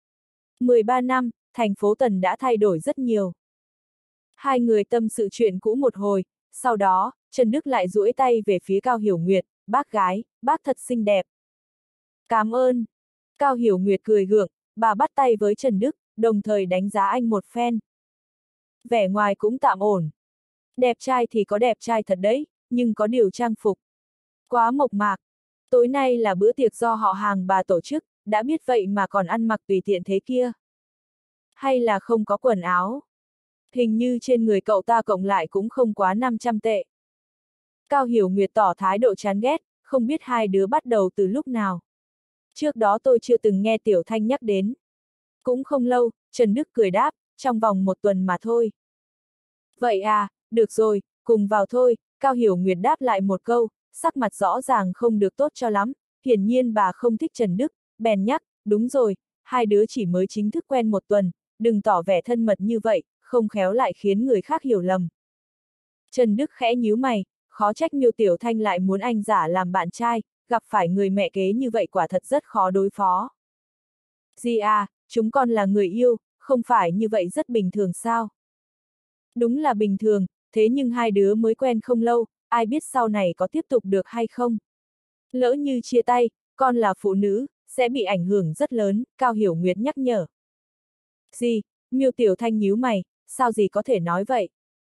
13 năm, thành phố Tần đã thay đổi rất nhiều. Hai người tâm sự chuyện cũ một hồi, sau đó, Trần Đức lại duỗi tay về phía Cao Hiểu Nguyệt, bác gái, bác thật xinh đẹp. Cảm ơn. Cao Hiểu Nguyệt cười gượng, bà bắt tay với Trần Đức, đồng thời đánh giá anh một phen. Vẻ ngoài cũng tạm ổn. Đẹp trai thì có đẹp trai thật đấy, nhưng có điều trang phục quá mộc mạc. Tối nay là bữa tiệc do họ hàng bà tổ chức, đã biết vậy mà còn ăn mặc tùy tiện thế kia. Hay là không có quần áo? Hình như trên người cậu ta cộng lại cũng không quá 500 tệ. Cao Hiểu Nguyệt tỏ thái độ chán ghét, không biết hai đứa bắt đầu từ lúc nào. Trước đó tôi chưa từng nghe Tiểu Thanh nhắc đến. Cũng không lâu, Trần Đức cười đáp, trong vòng 1 tuần mà thôi. Vậy à, được rồi, cùng vào thôi, Cao Hiểu Nguyệt đáp lại một câu, sắc mặt rõ ràng không được tốt cho lắm, hiển nhiên bà không thích Trần Đức, bèn nhắc, đúng rồi, hai đứa chỉ mới chính thức quen 1 tuần, đừng tỏ vẻ thân mật như vậy, không khéo lại khiến người khác hiểu lầm. Trần Đức khẽ nhíu mày, khó trách Miêu Tiểu Thanh lại muốn anh giả làm bạn trai, gặp phải người mẹ kế như vậy quả thật rất khó đối phó. Dì à, chúng con là người yêu, không phải như vậy rất bình thường sao? Đúng là bình thường, thế nhưng hai đứa mới quen không lâu, ai biết sau này có tiếp tục được hay không? Lỡ như chia tay, con là phụ nữ, sẽ bị ảnh hưởng rất lớn, Cao Hiểu Nguyệt nhắc nhở. Dì, Miêu Tiểu Thanh nhíu mày, sao dì có thể nói vậy?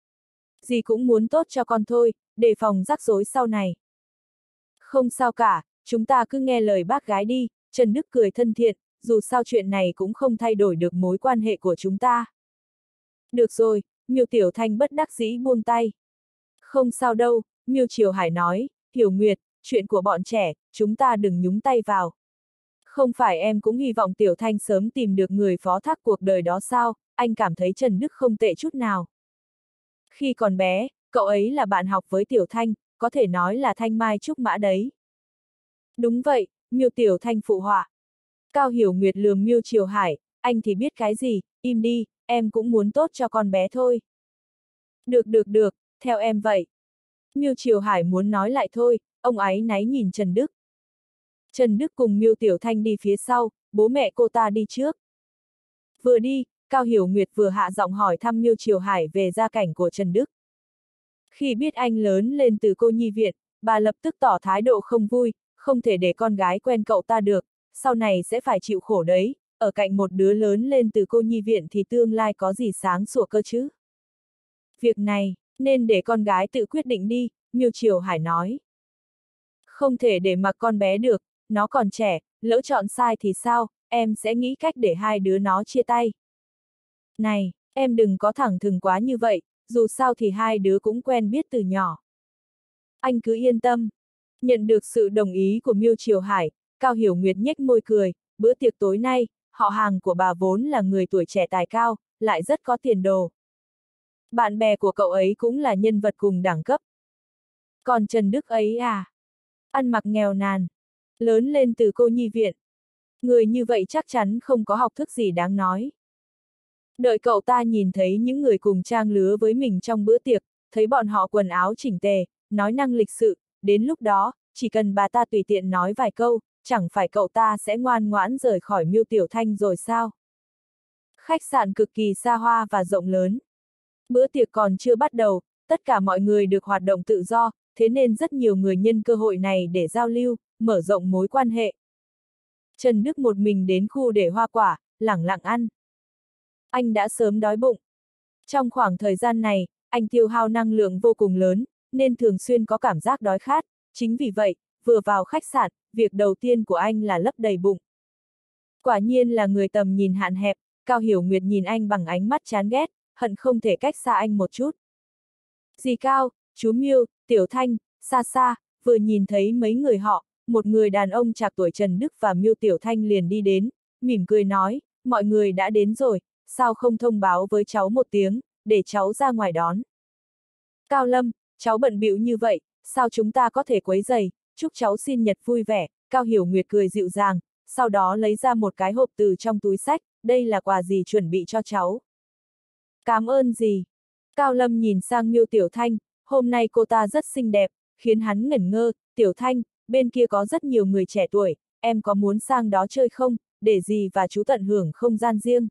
Dì cũng muốn tốt cho con thôi, đề phòng rắc rối sau này. Không sao cả, chúng ta cứ nghe lời bác gái đi, Trần Đức cười thân thiện, dù sao chuyện này cũng không thay đổi được mối quan hệ của chúng ta. Được rồi, Miêu Tiểu Thanh bất đắc dĩ buông tay. Không sao đâu, Miêu Triều Hải nói, Hiểu Nguyệt, chuyện của bọn trẻ, chúng ta đừng nhúng tay vào. Không phải em cũng hy vọng Tiểu Thanh sớm tìm được người phó thác cuộc đời đó sao, anh cảm thấy Trần Đức không tệ chút nào. Khi còn bé, cậu ấy là bạn học với Tiểu Thanh, có thể nói là thanh mai trúc mã đấy. Đúng vậy, Miêu Tiểu Thanh phụ họa. Cao Hiểu Nguyệt lườm Miêu Triều Hải, anh thì biết cái gì, im đi, em cũng muốn tốt cho con bé thôi. Được, theo em vậy. Miêu Triều Hải muốn nói lại thôi, ông áy náy nhìn Trần Đức. Trần Đức cùng Miêu Tiểu Thanh đi phía sau, bố mẹ cô ta đi trước. Vừa đi, Cao Hiểu Nguyệt vừa hạ giọng hỏi thăm Miêu Triều Hải về gia cảnh của Trần Đức. Khi biết anh lớn lên từ cô nhi viện, bà lập tức tỏ thái độ không vui, không thể để con gái quen cậu ta được, sau này sẽ phải chịu khổ đấy, ở cạnh một đứa lớn lên từ cô nhi viện thì tương lai có gì sáng sủa cơ chứ. Việc này, nên để con gái tự quyết định đi, Miêu Triều Hải nói. Không thể để mặc con bé được, nó còn trẻ, lỡ chọn sai thì sao, em sẽ nghĩ cách để hai đứa nó chia tay. Này, em đừng có thẳng thừng quá như vậy, dù sao thì hai đứa cũng quen biết từ nhỏ. Anh cứ yên tâm. Nhận được sự đồng ý của Miêu Triều Hải, Cao Hiểu Nguyệt nhếch môi cười, bữa tiệc tối nay, họ hàng của bà vốn là người tuổi trẻ tài cao, lại rất có tiền đồ. Bạn bè của cậu ấy cũng là nhân vật cùng đẳng cấp. Còn Trần Đức ấy à? Ăn mặc nghèo nàn, lớn lên từ cô nhi viện. Người như vậy chắc chắn không có học thức gì đáng nói. Đợi cậu ta nhìn thấy những người cùng trang lứa với mình trong bữa tiệc, thấy bọn họ quần áo chỉnh tề, nói năng lịch sự, đến lúc đó, chỉ cần bà ta tùy tiện nói vài câu, chẳng phải cậu ta sẽ ngoan ngoãn rời khỏi Miêu Tiểu Thanh rồi sao? Khách sạn cực kỳ xa hoa và rộng lớn. Bữa tiệc còn chưa bắt đầu, tất cả mọi người được hoạt động tự do, thế nên rất nhiều người nhân cơ hội này để giao lưu, mở rộng mối quan hệ. Trần Đức một mình đến khu để hoa quả, lẳng lặng ăn. Anh đã sớm đói bụng. Trong khoảng thời gian này, anh tiêu hao năng lượng vô cùng lớn, nên thường xuyên có cảm giác đói khát, chính vì vậy, vừa vào khách sạn, việc đầu tiên của anh là lấp đầy bụng. Quả nhiên là người tầm nhìn hạn hẹp, Cao Hiểu Nguyệt nhìn anh bằng ánh mắt chán ghét, hận không thể cách xa anh một chút. Dì Cao, chú Miêu, Tiểu Thanh, xa xa, vừa nhìn thấy mấy người họ, một người đàn ông trạc tuổi Trần Đức và Miêu Tiểu Thanh liền đi đến, mỉm cười nói, mọi người đã đến rồi, sao không thông báo với cháu một tiếng, để cháu ra ngoài đón. Cao Lâm, cháu bận bịu như vậy, sao chúng ta có thể quấy rầy, chúc cháu sinh nhật vui vẻ, Cao Hiểu Nguyệt cười dịu dàng, sau đó lấy ra một cái hộp từ trong túi xách, đây là quà gì chuẩn bị cho cháu. Cảm ơn dì. Cao Lâm nhìn sang Miêu Tiểu Thanh, hôm nay cô ta rất xinh đẹp, khiến hắn ngẩn ngơ, Tiểu Thanh, bên kia có rất nhiều người trẻ tuổi, em có muốn sang đó chơi không, để dì và chú tận hưởng không gian riêng.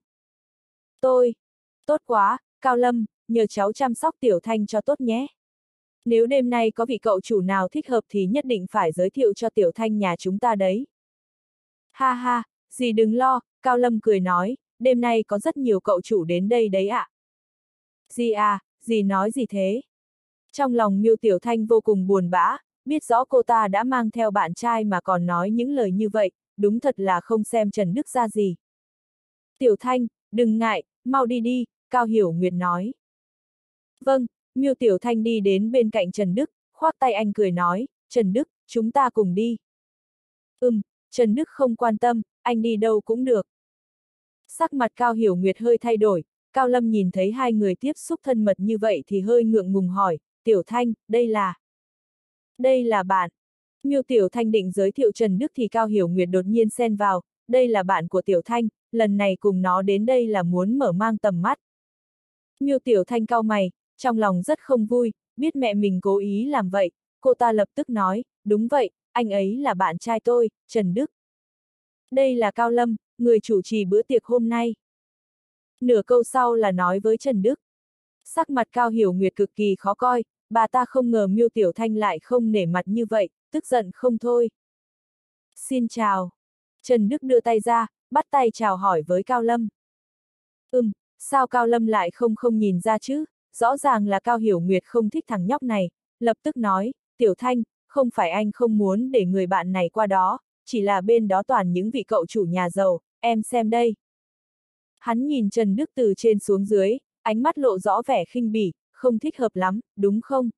Tốt quá, Cao Lâm, nhờ cháu chăm sóc Tiểu Thanh cho tốt nhé. Nếu đêm nay có vị cậu chủ nào thích hợp thì nhất định phải giới thiệu cho Tiểu Thanh nhà chúng ta đấy. Ha ha, dì đừng lo, Cao Lâm cười nói, đêm nay có rất nhiều cậu chủ đến đây đấy ạ. Dì à, dì nói gì thế? Trong lòng Miêu Tiểu Thanh vô cùng buồn bã, biết rõ cô ta đã mang theo bạn trai mà còn nói những lời như vậy, đúng thật là không xem Trần Đức ra gì. Tiểu Thanh, đừng ngại, mau đi đi, Cao Hiểu Nguyệt nói. Vâng, Miêu Tiểu Thanh đi đến bên cạnh Trần Đức, khoác tay anh cười nói, Trần Đức, chúng ta cùng đi. Trần Đức không quan tâm, anh đi đâu cũng được. Sắc mặt Cao Hiểu Nguyệt hơi thay đổi, Cao Lâm nhìn thấy hai người tiếp xúc thân mật như vậy thì hơi ngượng ngùng hỏi, Tiểu Thanh, đây là bạn. Miêu Tiểu Thanh định giới thiệu Trần Đức thì Cao Hiểu Nguyệt đột nhiên xen vào, đây là bạn của Tiểu Thanh, lần này cùng nó đến đây là muốn mở mang tầm mắt. Miêu Tiểu Thanh cau mày, trong lòng rất không vui, biết mẹ mình cố ý làm vậy, cô ta lập tức nói, đúng vậy, anh ấy là bạn trai tôi, Trần Đức. Đây là Cao Lâm, người chủ trì bữa tiệc hôm nay. Nửa câu sau là nói với Trần Đức. Sắc mặt Cao Hiểu Nguyệt cực kỳ khó coi, bà ta không ngờ Miêu Tiểu Thanh lại không nể mặt như vậy, tức giận không thôi. Xin chào. Trần Đức đưa tay ra, bắt tay chào hỏi với Cao Lâm. Sao Cao Lâm lại không nhìn ra chứ, rõ ràng là Cao Hiểu Nguyệt không thích thằng nhóc này, lập tức nói, Tiểu Thanh, không phải anh không muốn để người bạn này qua đó, chỉ là bên đó toàn những vị cậu chủ nhà giàu, em xem đây. Hắn nhìn Trần Đức từ trên xuống dưới, ánh mắt lộ rõ vẻ khinh bỉ, không thích hợp lắm, đúng không?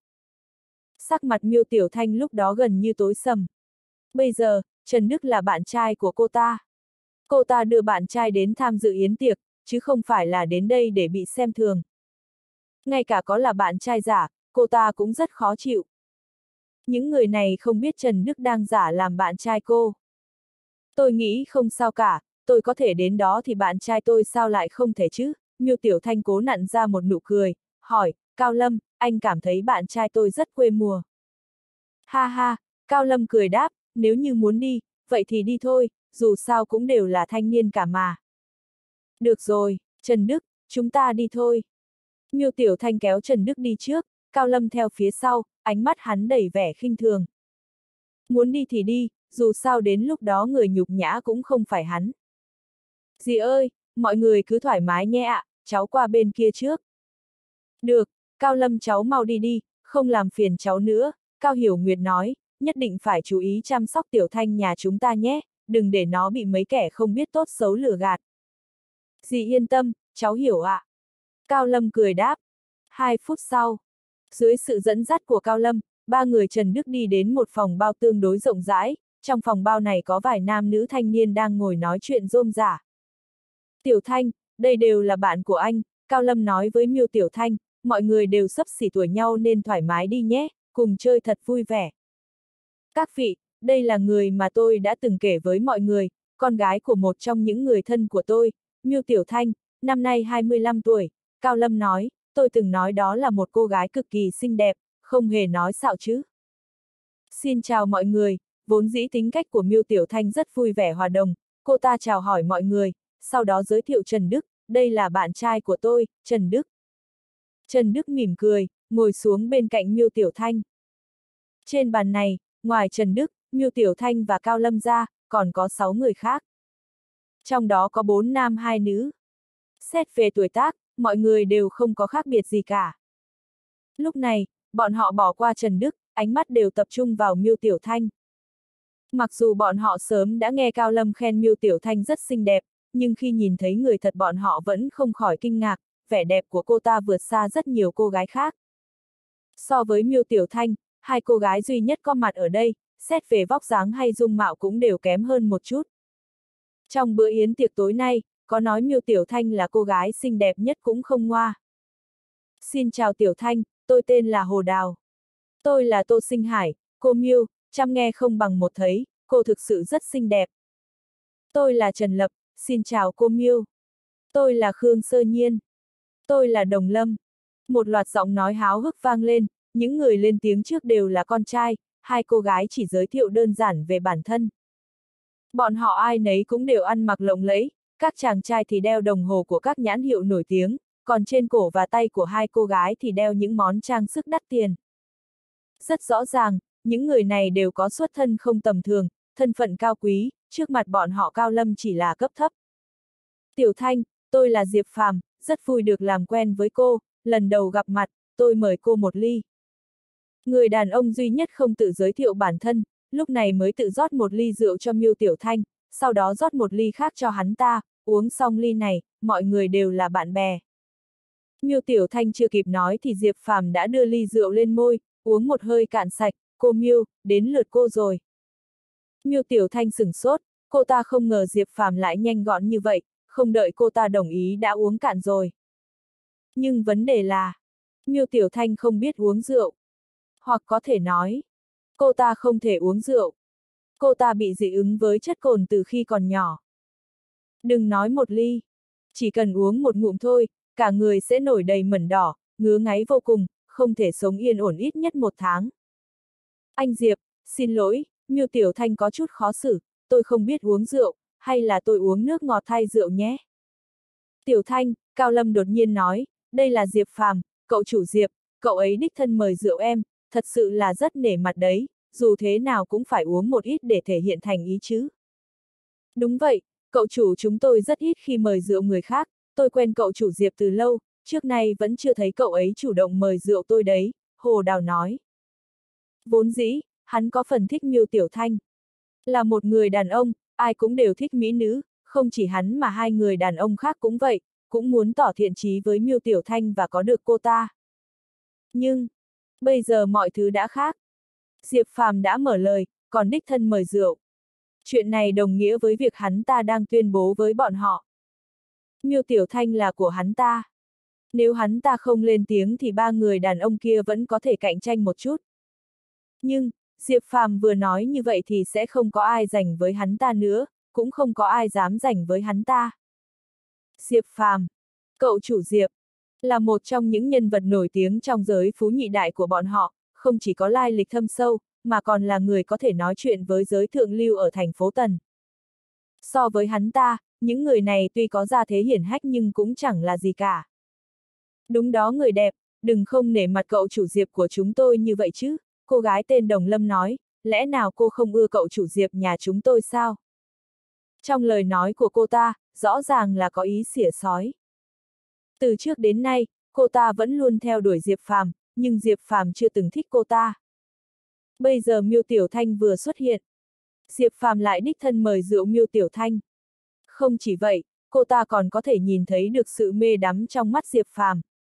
Sắc mặt Miêu Tiểu Thanh lúc đó gần như tối sầm. Bây giờ, Trần Đức là bạn trai của cô ta. Cô ta đưa bạn trai đến tham dự yến tiệc, chứ không phải là đến đây để bị xem thường. Ngay cả có là bạn trai giả, cô ta cũng rất khó chịu. Những người này không biết Trần Đức đang giả làm bạn trai cô. Tôi nghĩ không sao cả, tôi có thể đến đó thì bạn trai tôi sao lại không thể chứ? Miêu Tiểu Thanh cố nặn ra một nụ cười, hỏi, Cao Lâm, anh cảm thấy bạn trai tôi rất quê mùa. Ha ha, Cao Lâm cười đáp, nếu như muốn đi, vậy thì đi thôi, dù sao cũng đều là thanh niên cả mà. Được rồi, Trần Đức, chúng ta đi thôi. Miêu Tiểu Thanh kéo Trần Đức đi trước, Cao Lâm theo phía sau, ánh mắt hắn đầy vẻ khinh thường. Muốn đi thì đi, dù sao đến lúc đó người nhục nhã cũng không phải hắn. Dì ơi, mọi người cứ thoải mái nhé ạ, cháu qua bên kia trước. Được, Cao Lâm cháu mau đi đi, không làm phiền cháu nữa, Cao Hiểu Nguyệt nói, nhất định phải chú ý chăm sóc Tiểu Thanh nhà chúng ta nhé, đừng để nó bị mấy kẻ không biết tốt xấu lừa gạt. Dì yên tâm, cháu hiểu ạ. Cao Lâm cười đáp. 2 phút sau, dưới sự dẫn dắt của Cao Lâm, ba người Trần Đức đi đến một phòng bao tương đối rộng rãi, trong phòng bao này có vài nam nữ thanh niên đang ngồi nói chuyện rôm rả. Tiểu Thanh, đây đều là bạn của anh, Cao Lâm nói với Miêu Tiểu Thanh, mọi người đều xấp xỉ tuổi nhau nên thoải mái đi nhé, cùng chơi thật vui vẻ. Các vị, đây là người mà tôi đã từng kể với mọi người, con gái của một trong những người thân của tôi, Miêu Tiểu Thanh, năm nay 25 tuổi, Cao Lâm nói, tôi từng nói đó là một cô gái cực kỳ xinh đẹp, không hề nói xạo chứ. Xin chào mọi người, vốn dĩ tính cách của Miêu Tiểu Thanh rất vui vẻ hòa đồng, cô ta chào hỏi mọi người, sau đó giới thiệu Trần Đức, đây là bạn trai của tôi, Trần Đức. Trần Đức mỉm cười, ngồi xuống bên cạnh Miêu Tiểu Thanh. Trên bàn này, ngoài Trần Đức, Miêu Tiểu Thanh và Cao Lâm ra, còn có 6 người khác. Trong đó có 4 nam 2 nữ. Xét về tuổi tác, mọi người đều không có khác biệt gì cả. Lúc này, bọn họ bỏ qua Trần Đức, ánh mắt đều tập trung vào Miêu Tiểu Thanh. Mặc dù bọn họ sớm đã nghe Cao Lâm khen Miêu Tiểu Thanh rất xinh đẹp, nhưng khi nhìn thấy người thật bọn họ vẫn không khỏi kinh ngạc, vẻ đẹp của cô ta vượt xa rất nhiều cô gái khác. So với Miêu Tiểu Thanh, hai cô gái duy nhất có mặt ở đây, xét về vóc dáng hay dung mạo cũng đều kém hơn một chút. Trong bữa yến tiệc tối nay, có nói Miêu Tiểu Thanh là cô gái xinh đẹp nhất cũng không ngoa. Xin chào Tiểu Thanh, tôi tên là Hồ Đào. Tôi là Tô Sinh Hải, cô Miêu, chăm nghe không bằng một thấy, cô thực sự rất xinh đẹp. Tôi là Trần Lập, xin chào cô Miêu. Tôi là Khương Sơ Nhiên. Tôi là Đồng Lâm. Một loạt giọng nói háo hức vang lên, những người lên tiếng trước đều là con trai, hai cô gái chỉ giới thiệu đơn giản về bản thân. Bọn họ ai nấy cũng đều ăn mặc lộng lẫy, các chàng trai thì đeo đồng hồ của các nhãn hiệu nổi tiếng, còn trên cổ và tay của hai cô gái thì đeo những món trang sức đắt tiền. Rất rõ ràng, những người này đều có xuất thân không tầm thường, thân phận cao quý, trước mặt bọn họ Cao Lâm chỉ là cấp thấp. Tiểu Thanh, tôi là Diệp Phàm, rất vui được làm quen với cô, lần đầu gặp mặt, tôi mời cô một ly. Người đàn ông duy nhất không tự giới thiệu bản thân, lúc này mới tự rót một ly rượu cho Miêu Tiểu Thanh, sau đó rót một ly khác cho hắn ta, uống xong ly này, mọi người đều là bạn bè. Miêu Tiểu Thanh chưa kịp nói thì Diệp Phàm đã đưa ly rượu lên môi, uống một hơi cạn sạch, cô Miêu, đến lượt cô rồi. Miêu Tiểu Thanh sửng sốt, cô ta không ngờ Diệp Phàm lại nhanh gọn như vậy, không đợi cô ta đồng ý đã uống cạn rồi. Nhưng vấn đề là, Miêu Tiểu Thanh không biết uống rượu. Hoặc có thể nói, cô ta không thể uống rượu. Cô ta bị dị ứng với chất cồn từ khi còn nhỏ. Đừng nói một ly, chỉ cần uống một ngụm thôi, cả người sẽ nổi đầy mẩn đỏ, ngứa ngáy vô cùng, không thể sống yên ổn ít nhất 1 tháng. Anh Diệp, xin lỗi, Miêu Tiểu Thanh có chút khó xử, tôi không biết uống rượu, hay là tôi uống nước ngọt thay rượu nhé. Tiểu Thanh, Cao Lâm đột nhiên nói, đây là Diệp Phàm, cậu chủ Diệp, cậu ấy đích thân mời rượu em, thật sự là rất nể mặt đấy, dù thế nào cũng phải uống một ít để thể hiện thành ý chứ. Đúng vậy, cậu chủ chúng tôi rất ít khi mời rượu người khác, tôi quen cậu chủ Diệp từ lâu, trước nay vẫn chưa thấy cậu ấy chủ động mời rượu tôi đấy, Hồ Đào nói. Vốn dĩ, hắn có phần thích Miêu Tiểu Thanh. Là một người đàn ông, ai cũng đều thích mỹ nữ, không chỉ hắn mà 2 người đàn ông khác cũng vậy, cũng muốn tỏ thiện chí với Miêu Tiểu Thanh và có được cô ta. Nhưng, bây giờ mọi thứ đã khác. Diệp Phàm đã mở lời, còn đích thân mời rượu. Chuyện này đồng nghĩa với việc hắn ta đang tuyên bố với bọn họ. Miêu Tiểu Thanh là của hắn ta. Nếu hắn ta không lên tiếng thì 3 người đàn ông kia vẫn có thể cạnh tranh một chút. Nhưng, Diệp Phàm vừa nói như vậy thì sẽ không có ai giành với hắn ta nữa, cũng không có ai dám giành với hắn ta. Diệp Phàm, cậu chủ Diệp, là một trong những nhân vật nổi tiếng trong giới phú nhị đại của bọn họ, không chỉ có lai lịch thâm sâu, mà còn là người có thể nói chuyện với giới thượng lưu ở thành phố Tần. So với hắn ta, những người này tuy có gia thế hiển hách nhưng cũng chẳng là gì cả. Đúng đó người đẹp, đừng không nể mặt cậu chủ Diệp của chúng tôi như vậy chứ, cô gái tên Đồng Lâm nói, lẽ nào cô không ưa cậu chủ Diệp nhà chúng tôi sao? Trong lời nói của cô ta, rõ ràng là có ý xỉa xói. Từ trước đến nay, cô ta vẫn luôn theo đuổi Diệp Phàm, nhưng Diệp Phàm chưa từng thích cô ta. Bây giờ Miêu Tiểu Thanh vừa xuất hiện. Diệp Phàm lại đích thân mời rượu Miêu Tiểu Thanh. Không chỉ vậy, cô ta còn có thể nhìn thấy được sự mê đắm trong mắt Diệp Phàm.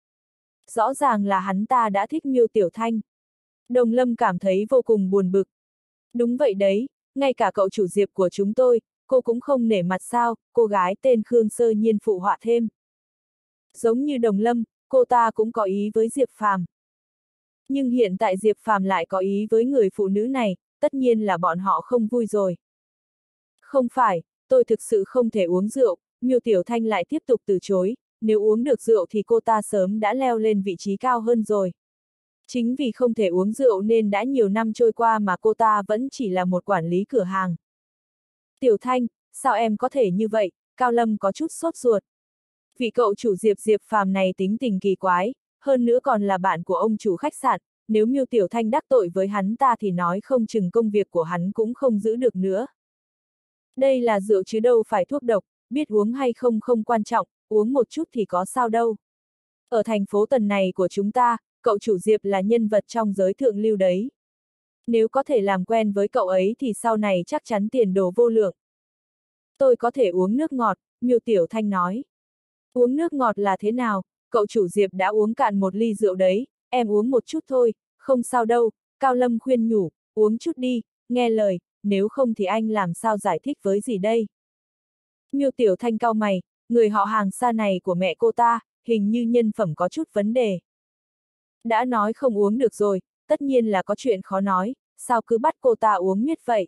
Rõ ràng là hắn ta đã thích Miêu Tiểu Thanh. Đồng Lâm cảm thấy vô cùng buồn bực. Đúng vậy đấy, ngay cả cậu chủ Diệp của chúng tôi, cô cũng không nể mặt sao, cô gái tên Khương Sơ Nhiên phụ họa thêm. Giống như Đồng Lâm, cô ta cũng có ý với Diệp Phàm. Nhưng hiện tại Diệp Phàm lại có ý với người phụ nữ này, tất nhiên là bọn họ không vui rồi. Không phải, tôi thực sự không thể uống rượu, Miêu Tiểu Thanh lại tiếp tục từ chối, nếu uống được rượu thì cô ta sớm đã leo lên vị trí cao hơn rồi. Chính vì không thể uống rượu nên đã nhiều năm trôi qua mà cô ta vẫn chỉ là một quản lý cửa hàng. Tiểu Thanh, sao em có thể như vậy? Cao Lâm có chút sốt ruột. Vị cậu chủ Diệp Phàm này tính tình kỳ quái, hơn nữa còn là bạn của ông chủ khách sạn, nếu Miêu Tiểu Thanh đắc tội với hắn ta thì nói không chừng công việc của hắn cũng không giữ được nữa. Đây là rượu chứ đâu phải thuốc độc, biết uống hay không không quan trọng, uống một chút thì có sao đâu. Ở thành phố Tần này của chúng ta, cậu chủ Diệp là nhân vật trong giới thượng lưu đấy. Nếu có thể làm quen với cậu ấy thì sau này chắc chắn tiền đồ vô lượng. Tôi có thể uống nước ngọt, Miêu Tiểu Thanh nói. Uống nước ngọt là thế nào, cậu chủ Diệp đã uống cạn 1 ly rượu đấy, em uống một chút thôi, không sao đâu, Cao Lâm khuyên nhủ, uống chút đi, nghe lời, nếu không thì anh làm sao giải thích với gì đây. Miêu Tiểu Thanh cau mày, người họ hàng xa này của mẹ cô ta, hình như nhân phẩm có chút vấn đề. Đã nói không uống được rồi, tất nhiên là có chuyện khó nói, sao cứ bắt cô ta uống miết vậy.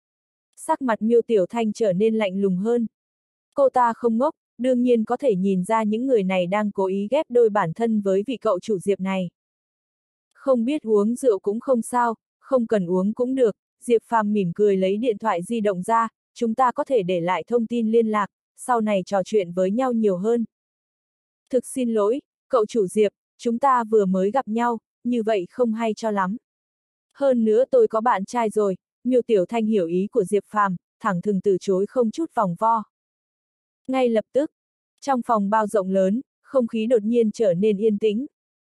Sắc mặt Miêu Tiểu Thanh trở nên lạnh lùng hơn. Cô ta không ngốc, đương nhiên có thể nhìn ra những người này đang cố ý ghép đôi bản thân với vị cậu chủ Diệp này. Không biết uống rượu cũng không sao, không cần uống cũng được, Diệp Phàm mỉm cười lấy điện thoại di động ra, chúng ta có thể để lại thông tin liên lạc, sau này trò chuyện với nhau nhiều hơn. Thực xin lỗi, cậu chủ Diệp, chúng ta vừa mới gặp nhau, như vậy không hay cho lắm. Hơn nữa tôi có bạn trai rồi, Miêu Tiểu Thanh hiểu ý của Diệp Phàm, thẳng thừng từ chối không chút vòng vo. Ngay lập tức, trong phòng bao rộng lớn, không khí đột nhiên trở nên yên tĩnh.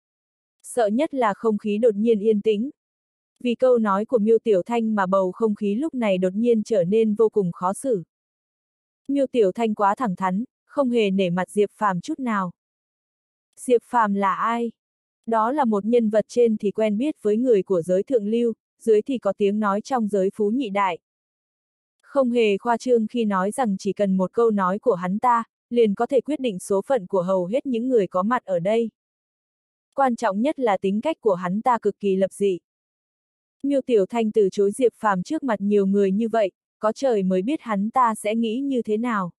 Sợ nhất là không khí đột nhiên yên tĩnh. Vì câu nói của Miêu Tiểu Thanh mà bầu không khí lúc này đột nhiên trở nên vô cùng khó xử. Miêu Tiểu Thanh quá thẳng thắn, không hề nể mặt Diệp Phàm chút nào. Diệp Phàm là ai? Đó là một nhân vật trên thì quen biết với người của giới thượng lưu, dưới thì có tiếng nói trong giới phú nhị đại. Không hề khoa trương khi nói rằng chỉ cần một câu nói của hắn ta, liền có thể quyết định số phận của hầu hết những người có mặt ở đây. Quan trọng nhất là tính cách của hắn ta cực kỳ lập dị. Miêu Tiểu Thanh từ chối Diệp Phàm trước mặt nhiều người như vậy, có trời mới biết hắn ta sẽ nghĩ như thế nào.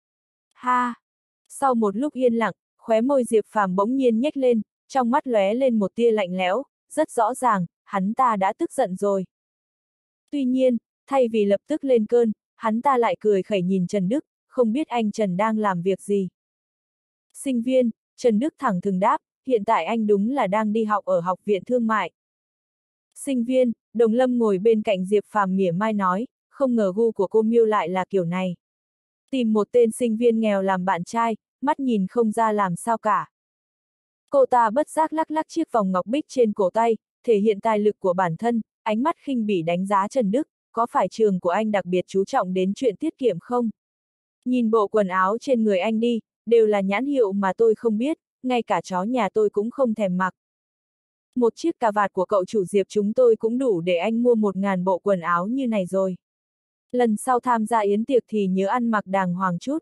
Ha! Sau một lúc yên lặng, khóe môi Diệp Phàm bỗng nhiên nhếch lên, trong mắt lóe lên một tia lạnh lẽo, rất rõ ràng, hắn ta đã tức giận rồi. Tuy nhiên, thay vì lập tức lên cơn, hắn ta lại cười khẩy nhìn Trần Đức, không biết anh Trần đang làm việc gì. Sinh viên, Trần Đức thẳng thừng đáp, hiện tại anh đúng là đang đi học ở Học viện Thương mại. Sinh viên, Đồng Lâm ngồi bên cạnh Diệp Phàm mỉa mai nói, không ngờ gu của cô Miêu lại là kiểu này. Tìm một tên sinh viên nghèo làm bạn trai, mắt nhìn không ra làm sao cả. Cô ta bất giác lắc lắc chiếc vòng ngọc bích trên cổ tay, thể hiện tài lực của bản thân, ánh mắt khinh bỉ đánh giá Trần Đức, có phải trường của anh đặc biệt chú trọng đến chuyện tiết kiệm không? Nhìn bộ quần áo trên người anh đi, đều là nhãn hiệu mà tôi không biết, ngay cả chó nhà tôi cũng không thèm mặc. Một chiếc cà vạt của cậu chủ Diệp chúng tôi cũng đủ để anh mua 1000 bộ quần áo như này rồi. Lần sau tham gia yến tiệc thì nhớ ăn mặc đàng hoàng chút.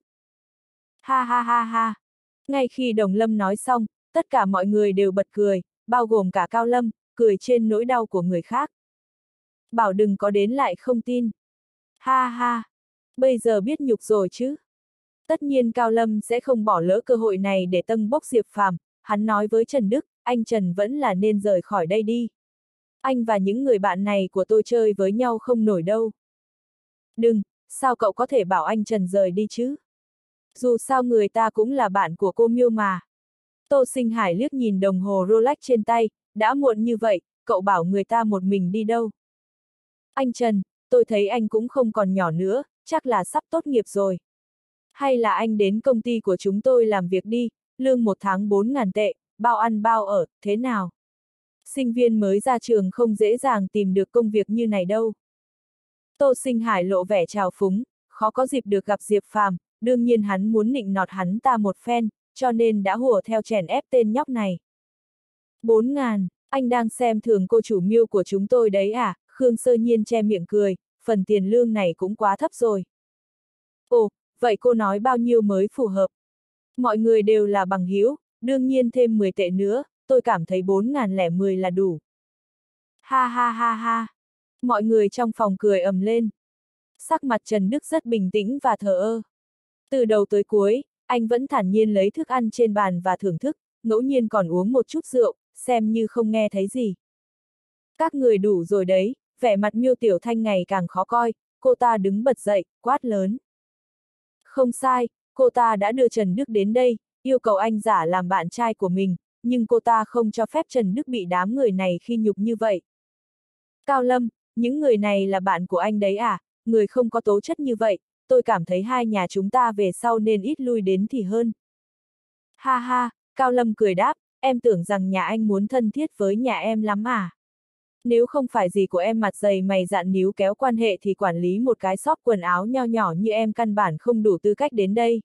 Ha ha ha ha. Ngay khi Đồng Lâm nói xong, tất cả mọi người đều bật cười, bao gồm cả Cao Lâm, cười trên nỗi đau của người khác. Bảo đừng có đến lại không tin. Ha ha. Bây giờ biết nhục rồi chứ. Tất nhiên Cao Lâm sẽ không bỏ lỡ cơ hội này để tâng bốc Diệp Phàm, hắn nói với Trần Đức, anh Trần vẫn là nên rời khỏi đây đi. Anh và những người bạn này của tôi chơi với nhau không nổi đâu. Đừng, sao cậu có thể bảo anh Trần rời đi chứ? Dù sao người ta cũng là bạn của cô Miêu mà. Tô Sinh Hải liếc nhìn đồng hồ Rolex trên tay, đã muộn như vậy, cậu bảo người ta một mình đi đâu? Anh Trần, tôi thấy anh cũng không còn nhỏ nữa, chắc là sắp tốt nghiệp rồi. Hay là anh đến công ty của chúng tôi làm việc đi, lương một tháng 4.000 tệ, bao ăn bao ở, thế nào? Sinh viên mới ra trường không dễ dàng tìm được công việc như này đâu. Tô Sinh Hải lộ vẻ trào phúng, khó có dịp được gặp Diệp Phàm, đương nhiên hắn muốn nịnh nọt hắn ta một phen, cho nên đã hùa theo chèn ép tên nhóc này. 4.000, anh đang xem thường cô chủ Miêu của chúng tôi đấy à? Khương Sơ Nhiên che miệng cười, phần tiền lương này cũng quá thấp rồi. Ồ, vậy cô nói bao nhiêu mới phù hợp? Mọi người đều là bằng hữu, đương nhiên thêm 10 tệ nữa, tôi cảm thấy 4.010 là đủ. Ha ha ha ha. Mọi người trong phòng cười ầm lên. Sắc mặt Trần Đức rất bình tĩnh và thờ ơ. Từ đầu tới cuối, anh vẫn thản nhiên lấy thức ăn trên bàn và thưởng thức, ngẫu nhiên còn uống một chút rượu, xem như không nghe thấy gì. Các người đủ rồi đấy, vẻ mặt Miêu Tiểu Thanh ngày càng khó coi, cô ta đứng bật dậy, quát lớn. Không sai, cô ta đã đưa Trần Đức đến đây, yêu cầu anh giả làm bạn trai của mình, nhưng cô ta không cho phép Trần Đức bị đám người này khi nhục như vậy. Cao Lâm, những người này là bạn của anh đấy à, người không có tố chất như vậy, tôi cảm thấy hai nhà chúng ta về sau nên ít lui đến thì hơn. Ha ha, Cao Lâm cười đáp, em tưởng rằng nhà anh muốn thân thiết với nhà em lắm à. Nếu không phải gì của em mặt dày mày dạn níu kéo quan hệ thì quản lý một cái shop quần áo nho nhỏ như em căn bản không đủ tư cách đến đây.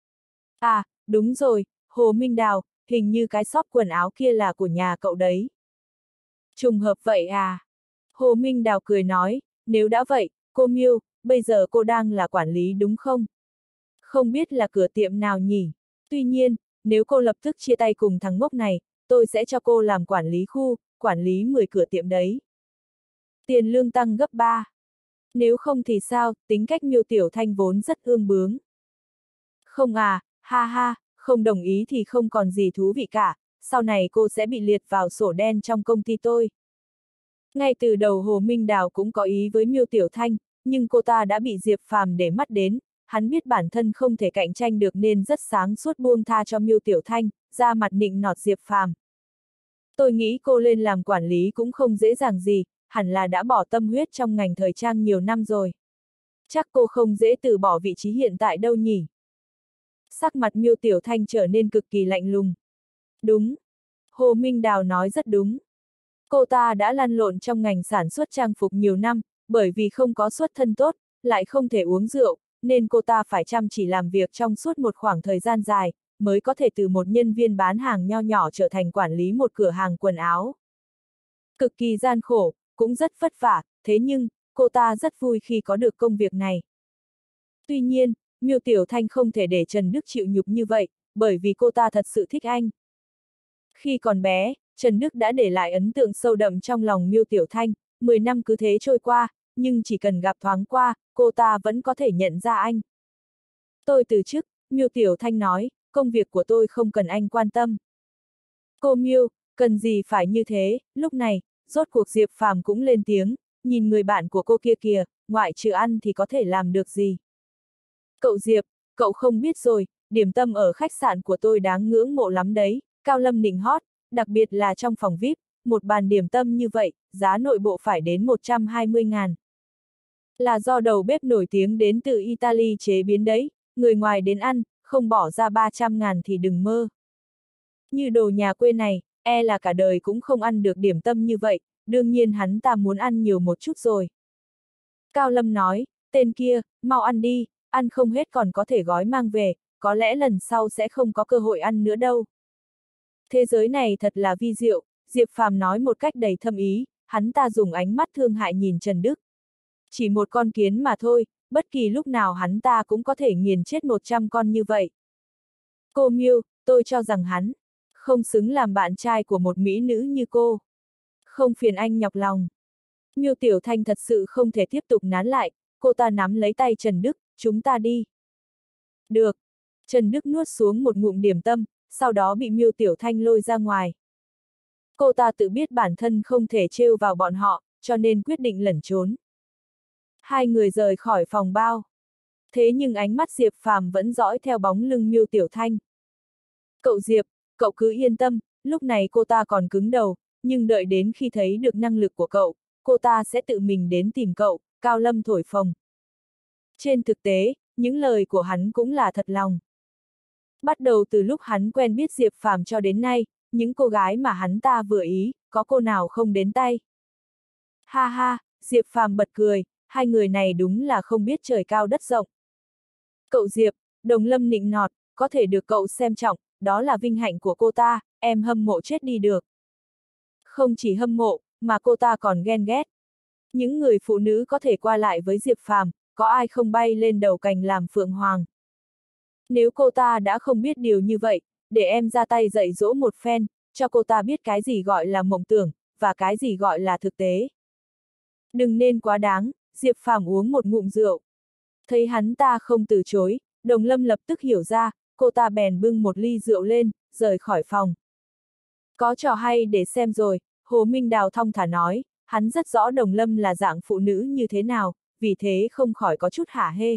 À, đúng rồi, Hồ Minh Đào, hình như cái shop quần áo kia là của nhà cậu đấy. Trùng hợp vậy à? Hồ Minh Đào cười nói, nếu đã vậy, cô Miêu, bây giờ cô đang là quản lý đúng không? Không biết là cửa tiệm nào nhỉ? Tuy nhiên, nếu cô lập tức chia tay cùng thằng ngốc này, tôi sẽ cho cô làm quản lý khu, quản lý 10 cửa tiệm đấy. Tiền lương tăng gấp 3. Nếu không thì sao, tính cách Miêu Tiểu Thanh vốn rất ương bướng. Không à, ha ha, không đồng ý thì không còn gì thú vị cả, sau này cô sẽ bị liệt vào sổ đen trong công ty tôi. Ngay từ đầu Hồ Minh Đào cũng có ý với Miêu Tiểu Thanh, nhưng cô ta đã bị Diệp Phàm để mắt đến, hắn biết bản thân không thể cạnh tranh được nên rất sáng suốt buông tha cho Miêu Tiểu Thanh, ra mặt nịnh nọt Diệp Phàm. Tôi nghĩ cô lên làm quản lý cũng không dễ dàng gì, hẳn là đã bỏ tâm huyết trong ngành thời trang nhiều năm rồi. Chắc cô không dễ từ bỏ vị trí hiện tại đâu nhỉ? Sắc mặt Miêu Tiểu Thanh trở nên cực kỳ lạnh lùng. Đúng. Hồ Minh Đào nói rất đúng. Cô ta đã lăn lộn trong ngành sản xuất trang phục nhiều năm, bởi vì không có xuất thân tốt, lại không thể uống rượu, nên cô ta phải chăm chỉ làm việc trong suốt một khoảng thời gian dài, mới có thể từ một nhân viên bán hàng nho nhỏ trở thành quản lý một cửa hàng quần áo. Cực kỳ gian khổ, cũng rất vất vả, thế nhưng, cô ta rất vui khi có được công việc này. Tuy nhiên, Miêu Tiểu Thanh không thể để Trần Đức chịu nhục như vậy, bởi vì cô ta thật sự thích anh. Khi còn bé, Trần Đức đã để lại ấn tượng sâu đậm trong lòng Miêu Tiểu Thanh, 10 năm cứ thế trôi qua, nhưng chỉ cần gặp thoáng qua, cô ta vẫn có thể nhận ra anh. Tôi từ chức, Miêu Tiểu Thanh nói, công việc của tôi không cần anh quan tâm. Cô Miêu, cần gì phải như thế, lúc này, rốt cuộc Diệp Phàm cũng lên tiếng, nhìn người bạn của cô kia kìa, ngoại trừ ăn thì có thể làm được gì. Cậu Diệp, cậu không biết rồi, điểm tâm ở khách sạn của tôi đáng ngưỡng mộ lắm đấy, Cao Lâm nịnh hót, đặc biệt là trong phòng VIP, một bàn điểm tâm như vậy, giá nội bộ phải đến 120.000. Là do đầu bếp nổi tiếng đến từ Italy chế biến đấy, người ngoài đến ăn, không bỏ ra 300.000 thì đừng mơ. Như đồ nhà quê này, e là cả đời cũng không ăn được điểm tâm như vậy, đương nhiên hắn ta muốn ăn nhiều một chút rồi. Cao Lâm nói, tên kia, mau ăn đi, ăn không hết còn có thể gói mang về, có lẽ lần sau sẽ không có cơ hội ăn nữa đâu. Thế giới này thật là vi diệu, Diệp Phàm nói một cách đầy thâm ý, hắn ta dùng ánh mắt thương hại nhìn Trần Đức. Chỉ một con kiến mà thôi, bất kỳ lúc nào hắn ta cũng có thể nghiền chết 100 con như vậy. Cô Miêu, tôi cho rằng hắn không xứng làm bạn trai của một mỹ nữ như cô. Không phiền anh nhọc lòng. Miêu Tiểu Thanh thật sự không thể tiếp tục nán lại, cô ta nắm lấy tay Trần Đức, chúng ta đi. Được. Trần Đức nuốt xuống một ngụm điểm tâm, sau đó bị Miêu Tiểu Thanh lôi ra ngoài. Cô ta tự biết bản thân không thể trêu vào bọn họ, cho nên quyết định lẩn trốn. Hai người rời khỏi phòng bao. Thế nhưng ánh mắt Diệp Phàm vẫn dõi theo bóng lưng Miêu Tiểu Thanh. Cậu Diệp, cậu cứ yên tâm, lúc này cô ta còn cứng đầu, nhưng đợi đến khi thấy được năng lực của cậu, cô ta sẽ tự mình đến tìm cậu, Cao Lâm thổi phồng. Trên thực tế, những lời của hắn cũng là thật lòng. Bắt đầu từ lúc hắn quen biết Diệp Phàm cho đến nay, những cô gái mà hắn ta vừa ý, có cô nào không đến tay. Ha ha, Diệp Phàm bật cười, hai người này đúng là không biết trời cao đất rộng. Cậu Diệp, Đồng Lâm nịnh nọt, có thể được cậu xem trọng, đó là vinh hạnh của cô ta, em hâm mộ chết đi được. Không chỉ hâm mộ, mà cô ta còn ghen ghét. Những người phụ nữ có thể qua lại với Diệp Phàm, có ai không bay lên đầu cành làm phượng hoàng. Nếu cô ta đã không biết điều như vậy, để em ra tay dạy dỗ một phen, cho cô ta biết cái gì gọi là mộng tưởng, và cái gì gọi là thực tế. Đừng nên quá đáng, Diệp Phàm uống một ngụm rượu. Thấy hắn ta không từ chối, Đồng Lâm lập tức hiểu ra, cô ta bèn bưng một ly rượu lên, rời khỏi phòng. Có trò hay để xem rồi, Hồ Minh Đào thong thả nói, hắn rất rõ Đồng Lâm là dạng phụ nữ như thế nào, vì thế không khỏi có chút hả hê.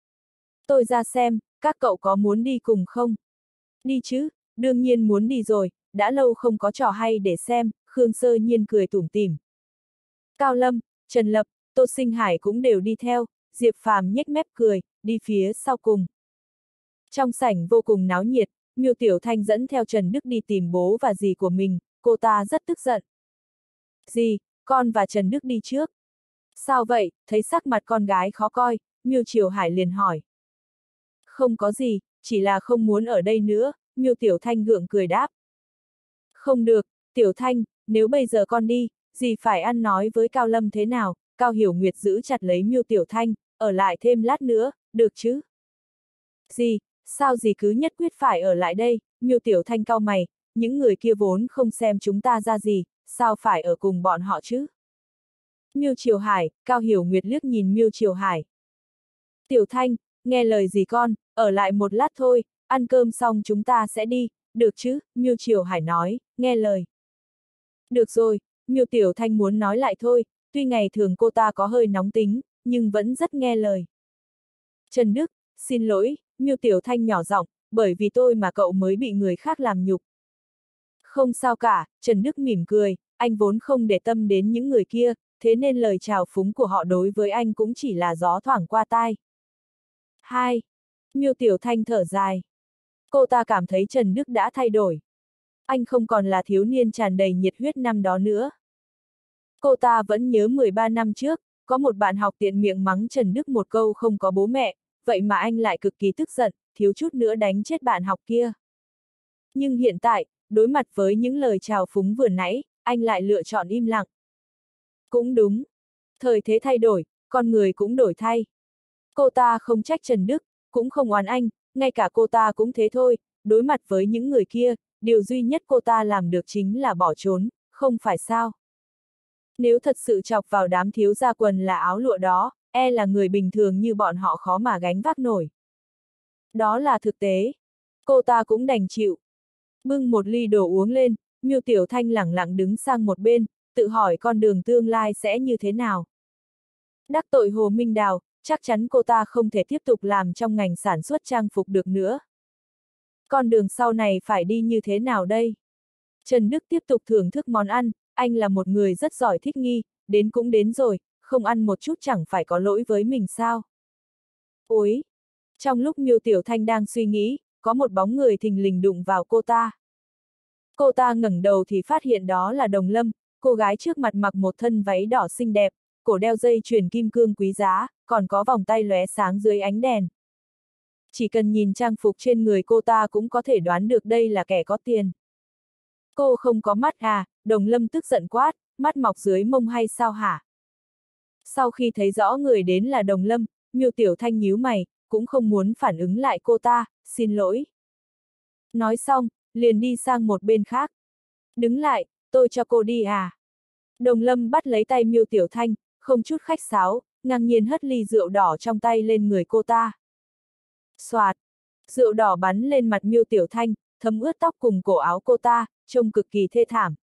Tôi ra xem, các cậu có muốn đi cùng không? Đi chứ, đương nhiên muốn đi rồi, đã lâu không có trò hay để xem, Khương Sơ Nhiên cười tủm tỉm. Cao Lâm, Trần Lập, Tô Sinh Hải cũng đều đi theo, Diệp Phàm nhếch mép cười, đi phía sau cùng. Trong sảnh vô cùng náo nhiệt, Miêu Tiểu Thanh dẫn theo Trần Đức đi tìm bố và dì của mình, cô ta rất tức giận. Dì, con và Trần Đức đi trước. Sao vậy, thấy sắc mặt con gái khó coi, Miêu Triều Hải liền hỏi. Không có gì, chỉ là không muốn ở đây nữa, Miêu Tiểu Thanh gượng cười đáp. Không được, Tiểu Thanh, nếu bây giờ con đi, dì phải ăn nói với Cao Lâm thế nào, Cao Hiểu Nguyệt giữ chặt lấy Miêu Tiểu Thanh, ở lại thêm lát nữa, được chứ? Dì, sao dì cứ nhất quyết phải ở lại đây, Miêu Tiểu Thanh cau mày, những người kia vốn không xem chúng ta ra gì, sao phải ở cùng bọn họ chứ? Miêu Triều Hải, Cao Hiểu Nguyệt liếc nhìn Miêu Triều Hải. Tiểu Thanh, nghe lời dì con, ở lại một lát thôi, ăn cơm xong chúng ta sẽ đi, được chứ, Miêu Triều Hải nói, nghe lời. Được rồi, Miêu Tiểu Thanh muốn nói lại thôi, tuy ngày thường cô ta có hơi nóng tính, nhưng vẫn rất nghe lời. Trần Đức, xin lỗi, Miêu Tiểu Thanh nhỏ giọng, bởi vì tôi mà cậu mới bị người khác làm nhục. Không sao cả, Trần Đức mỉm cười, anh vốn không để tâm đến những người kia, thế nên lời chào phúng của họ đối với anh cũng chỉ là gió thoảng qua tai. 2. Miêu Tiểu Thanh thở dài. Cô ta cảm thấy Trần Đức đã thay đổi. Anh không còn là thiếu niên tràn đầy nhiệt huyết năm đó nữa. Cô ta vẫn nhớ 13 năm trước, có một bạn học tiện miệng mắng Trần Đức một câu không có bố mẹ, vậy mà anh lại cực kỳ tức giận, thiếu chút nữa đánh chết bạn học kia. Nhưng hiện tại, đối mặt với những lời chào phúng vừa nãy, anh lại lựa chọn im lặng. Cũng đúng. Thời thế thay đổi, con người cũng đổi thay. Cô ta không trách Trần Đức, cũng không oán anh, ngay cả cô ta cũng thế thôi, đối mặt với những người kia, điều duy nhất cô ta làm được chính là bỏ trốn, không phải sao? Nếu thật sự chọc vào đám thiếu gia quần là áo lụa đó, e là người bình thường như bọn họ khó mà gánh vác nổi. Đó là thực tế. Cô ta cũng đành chịu. Bưng một ly đồ uống lên, Miêu Tiểu Thanh lẳng lặng đứng sang một bên, tự hỏi con đường tương lai sẽ như thế nào. Đắc tội Hồ Minh Đào, chắc chắn cô ta không thể tiếp tục làm trong ngành sản xuất trang phục được nữa. Con đường sau này phải đi như thế nào đây? Trần Đức tiếp tục thưởng thức món ăn, anh là một người rất giỏi thích nghi, đến cũng đến rồi, không ăn một chút chẳng phải có lỗi với mình sao? Ôi! Trong lúc Miêu Tiểu Thanh đang suy nghĩ, có một bóng người thình lình đụng vào cô ta. Cô ta ngẩng đầu thì phát hiện đó là Đồng Lâm, cô gái trước mặt mặc một thân váy đỏ xinh đẹp, cổ đeo dây chuyền kim cương quý giá, còn có vòng tay lóe sáng dưới ánh đèn. Chỉ cần nhìn trang phục trên người cô ta cũng có thể đoán được đây là kẻ có tiền. Cô không có mắt à? Đồng Lâm tức giận quát, mắt mọc dưới mông hay sao hả? Sau khi thấy rõ người đến là Đồng Lâm, Miêu Tiểu Thanh nhíu mày, cũng không muốn phản ứng lại cô ta, xin lỗi. Nói xong, liền đi sang một bên khác. Đứng lại, tôi cho cô đi à? Đồng Lâm bắt lấy tay Miêu Tiểu Thanh, không chút khách sáo, ngang nhiên hất ly rượu đỏ trong tay lên người cô ta. Xoạt! Rượu đỏ bắn lên mặt Miêu Tiểu Thanh, thấm ướt tóc cùng cổ áo cô ta, trông cực kỳ thê thảm.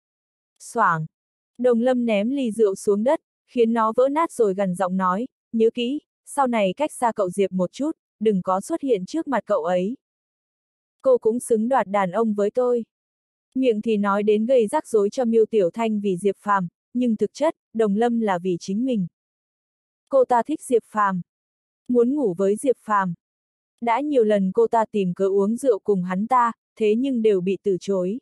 Xoảng! Đồng Lâm ném ly rượu xuống đất, khiến nó vỡ nát rồi gằn giọng nói, nhớ kỹ, sau này cách xa cậu Diệp một chút, đừng có xuất hiện trước mặt cậu ấy. Cô cũng xứng đoạt đàn ông với tôi. Miệng thì nói đến gây rắc rối cho Miêu Tiểu Thanh vì Diệp Phàm, nhưng thực chất, Đồng Lâm là vì chính mình. Cô ta thích Diệp Phàm, muốn ngủ với Diệp Phàm. Đã nhiều lần cô ta tìm cớ uống rượu cùng hắn ta, thế nhưng đều bị từ chối.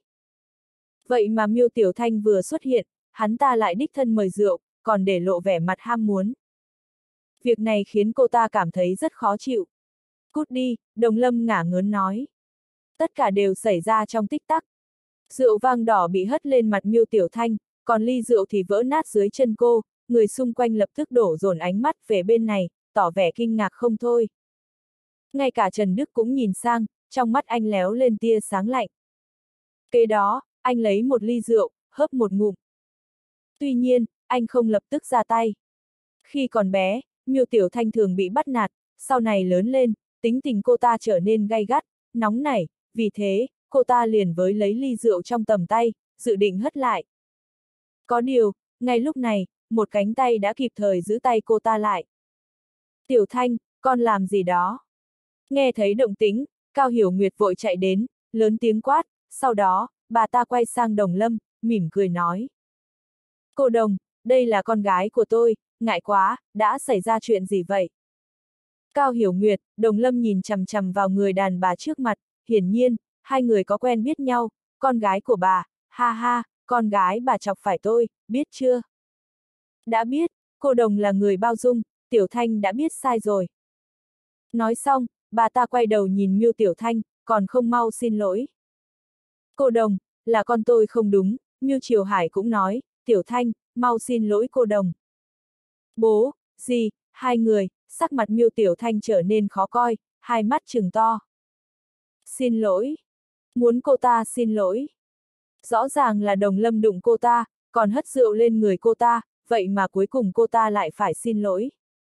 Vậy mà Miêu Tiểu Thanh vừa xuất hiện, hắn ta lại đích thân mời rượu, còn để lộ vẻ mặt ham muốn. Việc này khiến cô ta cảm thấy rất khó chịu. Cút đi, Đồng Lâm ngả ngớn nói. Tất cả đều xảy ra trong tích tắc. Rượu vang đỏ bị hất lên mặt Miêu Tiểu Thanh, còn ly rượu thì vỡ nát dưới chân cô, người xung quanh lập tức đổ dồn ánh mắt về bên này, tỏ vẻ kinh ngạc không thôi. Ngay cả Trần Đức cũng nhìn sang, trong mắt anh léo lên tia sáng lạnh. Kế đó, anh lấy một ly rượu, hớp một ngụm. Tuy nhiên, anh không lập tức ra tay. Khi còn bé, Miêu Tiểu Thanh thường bị bắt nạt, sau này lớn lên, tính tình cô ta trở nên gay gắt, nóng nảy, vì thế, cô ta liền với lấy ly rượu trong tầm tay, dự định hất lại. Có điều, ngay lúc này, một cánh tay đã kịp thời giữ tay cô ta lại. Tiểu Thanh, con làm gì đó? Nghe thấy động tĩnh, Cao Hiểu Nguyệt vội chạy đến, lớn tiếng quát, sau đó, bà ta quay sang Đồng Lâm, mỉm cười nói. Cô Đồng, đây là con gái của tôi, ngại quá, đã xảy ra chuyện gì vậy? Cao Hiểu Nguyệt, Đồng Lâm nhìn chằm chằm vào người đàn bà trước mặt, hiển nhiên, hai người có quen biết nhau, con gái của bà, ha ha, con gái bà chọc phải tôi, biết chưa? Đã biết, cô Đồng là người bao dung, Tiểu Thanh đã biết sai rồi. Nói xong, bà ta quay đầu nhìn Miêu Tiểu Thanh, còn không mau xin lỗi. Cô Đồng, là con tôi không đúng, Miêu Triều Hải cũng nói, Tiểu Thanh, mau xin lỗi cô Đồng. Bố, dì, hai người, sắc mặt Miêu Tiểu Thanh trở nên khó coi, hai mắt trừng to. Xin lỗi. Muốn cô ta xin lỗi. Rõ ràng là Đồng Lâm đụng cô ta, còn hất rượu lên người cô ta, vậy mà cuối cùng cô ta lại phải xin lỗi.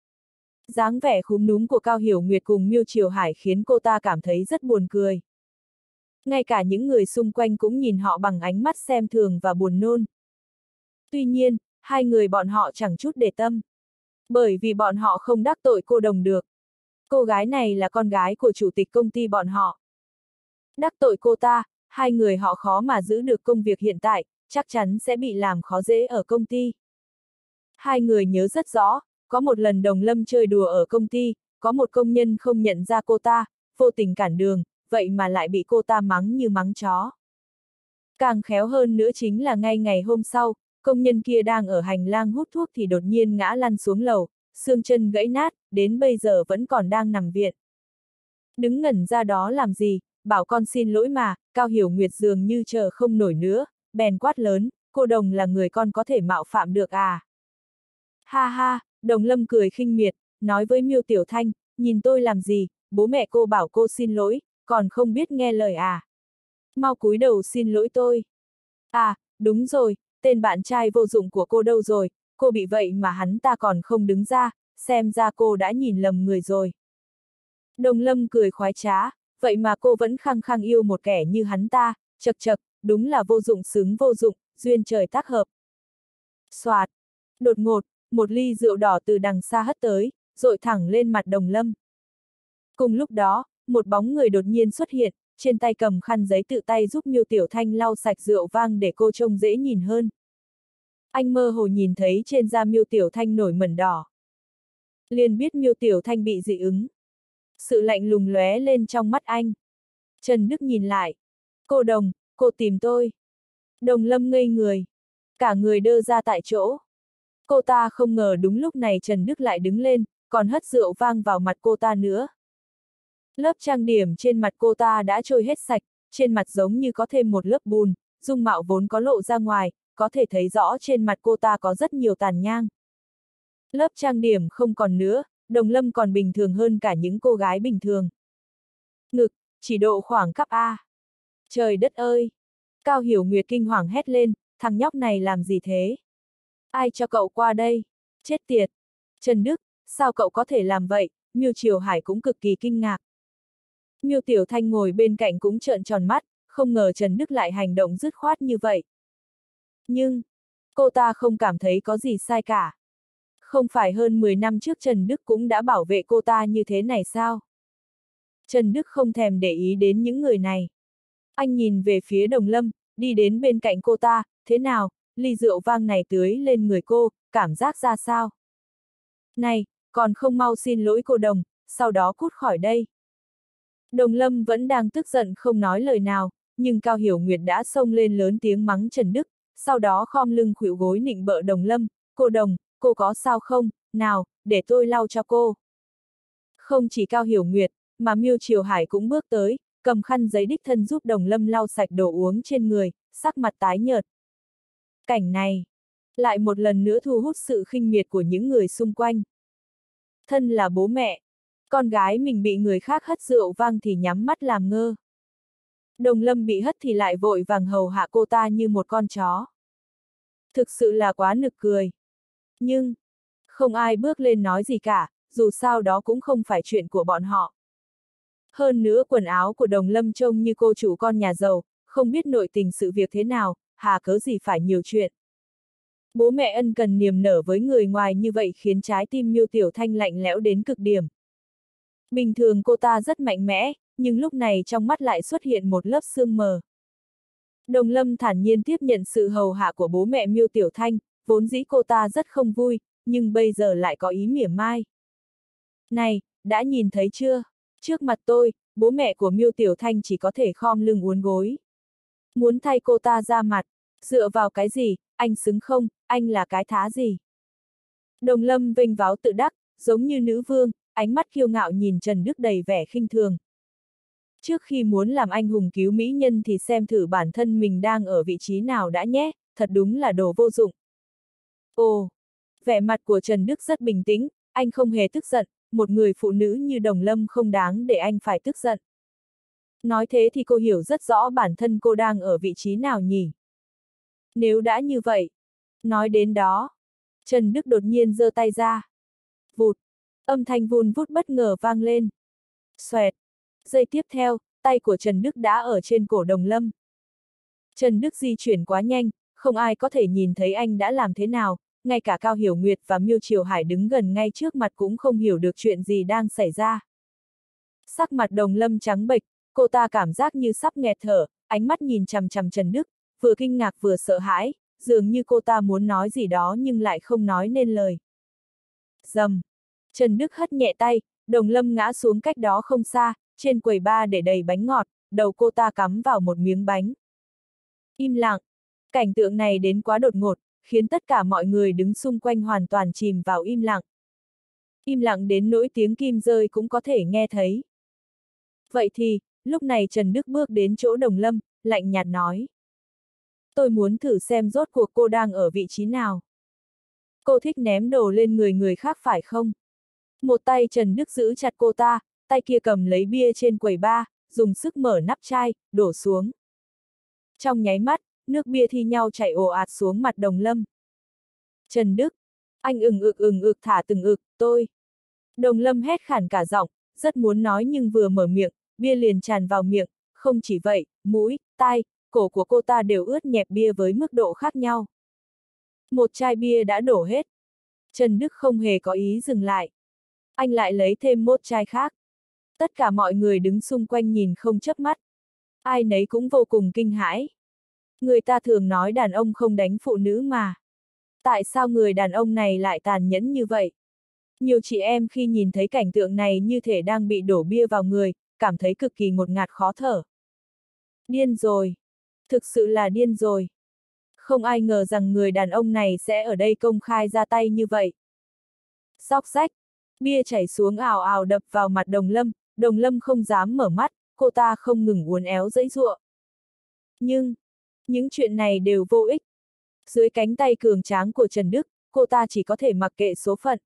Dáng vẻ khúm núm của Cao Hiểu Nguyệt cùng Miêu Triều Hải khiến cô ta cảm thấy rất buồn cười. Ngay cả những người xung quanh cũng nhìn họ bằng ánh mắt xem thường và buồn nôn. Tuy nhiên, hai người bọn họ chẳng chút để tâm. Bởi vì bọn họ không đắc tội cô Đồng được. Cô gái này là con gái của chủ tịch công ty bọn họ. Đắc tội cô ta, hai người họ khó mà giữ được công việc hiện tại, chắc chắn sẽ bị làm khó dễ ở công ty. Hai người nhớ rất rõ, có một lần Đồng Lâm chơi đùa ở công ty, có một công nhân không nhận ra cô ta, vô tình cản đường, vậy mà lại bị cô ta mắng như mắng chó. Càng khéo hơn nữa chính là ngay ngày hôm sau, công nhân kia đang ở hành lang hút thuốc thì đột nhiên ngã lăn xuống lầu, xương chân gãy nát, đến bây giờ vẫn còn đang nằm viện. Đứng ngẩn ra đó làm gì, bảo con xin lỗi mà, Cao Hiểu Nguyệt dường như chờ không nổi nữa, bèn quát lớn, cô Đồng là người con có thể mạo phạm được à? Ha ha, Đồng Lâm cười khinh miệt, nói với Miêu Tiểu Thanh, nhìn tôi làm gì, bố mẹ cô bảo cô xin lỗi, còn không biết nghe lời à? Mau cúi đầu xin lỗi tôi. À, đúng rồi, tên bạn trai vô dụng của cô đâu rồi, cô bị vậy mà hắn ta còn không đứng ra, xem ra cô đã nhìn lầm người rồi. Đồng Lâm cười khoái trá, vậy mà cô vẫn khăng khăng yêu một kẻ như hắn ta, chật chật, đúng là vô dụng xứng vô dụng, duyên trời tác hợp. Soạt, đột ngột, một ly rượu đỏ từ đằng xa hất tới, dội thẳng lên mặt Đồng Lâm. Cùng lúc đó, một bóng người đột nhiên xuất hiện, trên tay cầm khăn giấy tự tay giúp Miêu Tiểu Thanh lau sạch rượu vang để cô trông dễ nhìn hơn. Anh mơ hồ nhìn thấy trên da Miêu Tiểu Thanh nổi mẩn đỏ. Liền biết Miêu Tiểu Thanh bị dị ứng. Sự lạnh lùng lóe lên trong mắt anh. Trần Đức nhìn lại. Cô Đồng, cô tìm tôi. Đồng Lâm ngây người. Cả người đơ ra tại chỗ. Cô ta không ngờ đúng lúc này Trần Đức lại đứng lên, còn hất rượu vang vào mặt cô ta nữa. Lớp trang điểm trên mặt cô ta đã trôi hết sạch, trên mặt giống như có thêm một lớp bùn, dung mạo vốn có lộ ra ngoài, có thể thấy rõ trên mặt cô ta có rất nhiều tàn nhang. Lớp trang điểm không còn nữa, Đồng Lâm còn bình thường hơn cả những cô gái bình thường. Ngực, chỉ độ khoảng cắp A. Trời đất ơi! Cao Hiểu Nguyệt kinh hoàng hét lên, thằng nhóc này làm gì thế? Ai cho cậu qua đây? Chết tiệt! Trần Đức, sao cậu có thể làm vậy? Miêu Triều Hải cũng cực kỳ kinh ngạc. Miêu Tiểu Thanh ngồi bên cạnh cũng trợn tròn mắt, không ngờ Trần Đức lại hành động dứt khoát như vậy. Nhưng, cô ta không cảm thấy có gì sai cả. Không phải hơn 10 năm trước Trần Đức cũng đã bảo vệ cô ta như thế này sao? Trần Đức không thèm để ý đến những người này. Anh nhìn về phía Đồng Lâm, đi đến bên cạnh cô ta, thế nào, ly rượu vang này tưới lên người cô, cảm giác ra sao? Này, còn không mau xin lỗi cô Đồng, sau đó cút khỏi đây. Đồng Lâm vẫn đang tức giận không nói lời nào, nhưng Cao Hiểu Nguyệt đã xông lên lớn tiếng mắng Trần Đức, sau đó khom lưng khuỵu gối nịnh bợ Đồng Lâm, cô Đồng, cô có sao không, nào, để tôi lau cho cô. Không chỉ Cao Hiểu Nguyệt, mà Miêu Triều Hải cũng bước tới, cầm khăn giấy đích thân giúp Đồng Lâm lau sạch đồ uống trên người, sắc mặt tái nhợt. Cảnh này, lại một lần nữa thu hút sự khinh miệt của những người xung quanh. Thân là bố mẹ, con gái mình bị người khác hất rượu vang thì nhắm mắt làm ngơ. Đồng Lâm bị hất thì lại vội vàng hầu hạ cô ta như một con chó. Thực sự là quá nực cười. Nhưng, không ai bước lên nói gì cả, dù sao đó cũng không phải chuyện của bọn họ. Hơn nữa quần áo của Đồng Lâm trông như cô chủ con nhà giàu, không biết nội tình sự việc thế nào, hà cớ gì phải nhiều chuyện. Bố mẹ ân cần niềm nở với người ngoài như vậy khiến trái tim Miêu Tiểu Thanh lạnh lẽo đến cực điểm. Bình thường cô ta rất mạnh mẽ, nhưng lúc này trong mắt lại xuất hiện một lớp sương mờ. Đồng Lâm thản nhiên tiếp nhận sự hầu hạ của bố mẹ Miêu Tiểu Thanh, vốn dĩ cô ta rất không vui, nhưng bây giờ lại có ý mỉa mai. Này, đã nhìn thấy chưa? Trước mặt tôi, bố mẹ của Miêu Tiểu Thanh chỉ có thể khom lưng uốn gối. Muốn thay cô ta ra mặt, dựa vào cái gì, anh xứng không, anh là cái thá gì? Đồng Lâm vênh váo tự đắc, giống như nữ vương, ánh mắt kiêu ngạo nhìn Trần Đức đầy vẻ khinh thường. Trước khi muốn làm anh hùng cứu mỹ nhân thì xem thử bản thân mình đang ở vị trí nào đã nhé, thật đúng là đồ vô dụng. Ồ, vẻ mặt của Trần Đức rất bình tĩnh, anh không hề tức giận, một người phụ nữ như Đồng Lâm không đáng để anh phải tức giận. Nói thế thì cô hiểu rất rõ bản thân cô đang ở vị trí nào nhỉ? Nếu đã như vậy, nói đến đó, Trần Đức đột nhiên giơ tay ra. Vụt, âm thanh vun vút bất ngờ vang lên. Xoẹt, giây tiếp theo, tay của Trần Đức đã ở trên cổ Đồng Lâm. Trần Đức di chuyển quá nhanh, không ai có thể nhìn thấy anh đã làm thế nào, ngay cả Cao Hiểu Nguyệt và Miêu Triều Hải đứng gần ngay trước mặt cũng không hiểu được chuyện gì đang xảy ra. Sắc mặt Đồng Lâm trắng bệch, cô ta cảm giác như sắp nghẹt thở, ánh mắt nhìn chằm chằm Trần Đức, vừa kinh ngạc vừa sợ hãi, dường như cô ta muốn nói gì đó nhưng lại không nói nên lời. Rầm. Trần Đức hất nhẹ tay, Đồng Lâm ngã xuống cách đó không xa, trên quầy bar để đầy bánh ngọt, đầu cô ta cắm vào một miếng bánh. Im lặng. Cảnh tượng này đến quá đột ngột, khiến tất cả mọi người đứng xung quanh hoàn toàn chìm vào im lặng. Im lặng đến nỗi tiếng kim rơi cũng có thể nghe thấy. Vậy thì, lúc này Trần Đức bước đến chỗ Đồng Lâm, lạnh nhạt nói. Tôi muốn thử xem rốt cuộc cô đang ở vị trí nào. Cô thích ném đồ lên người người khác phải không? Một tay Trần Đức giữ chặt cô ta, tay kia cầm lấy bia trên quầy bar, dùng sức mở nắp chai, đổ xuống. Trong nháy mắt, nước bia thi nhau chảy ồ ạt xuống mặt Đồng Lâm. Trần Đức, anh ừng ực thả từng ực, tôi. Đồng Lâm hét khản cả giọng, rất muốn nói nhưng vừa mở miệng, bia liền tràn vào miệng, không chỉ vậy, mũi, tai, cổ của cô ta đều ướt nhẹp bia với mức độ khác nhau. Một chai bia đã đổ hết. Trần Đức không hề có ý dừng lại. Anh lại lấy thêm một chai khác. Tất cả mọi người đứng xung quanh nhìn không chớp mắt. Ai nấy cũng vô cùng kinh hãi. Người ta thường nói đàn ông không đánh phụ nữ mà. Tại sao người đàn ông này lại tàn nhẫn như vậy? Nhiều chị em khi nhìn thấy cảnh tượng này như thể đang bị đổ bia vào người, cảm thấy cực kỳ ngột ngạt khó thở. Điên rồi. Thực sự là điên rồi. Không ai ngờ rằng người đàn ông này sẽ ở đây công khai ra tay như vậy. Xóc xách. Bia chảy xuống ào ào đập vào mặt Đồng Lâm không dám mở mắt, cô ta không ngừng uốn éo giãy giụa. Nhưng, những chuyện này đều vô ích. Dưới cánh tay cường tráng của Trần Đức, cô ta chỉ có thể mặc kệ số phận.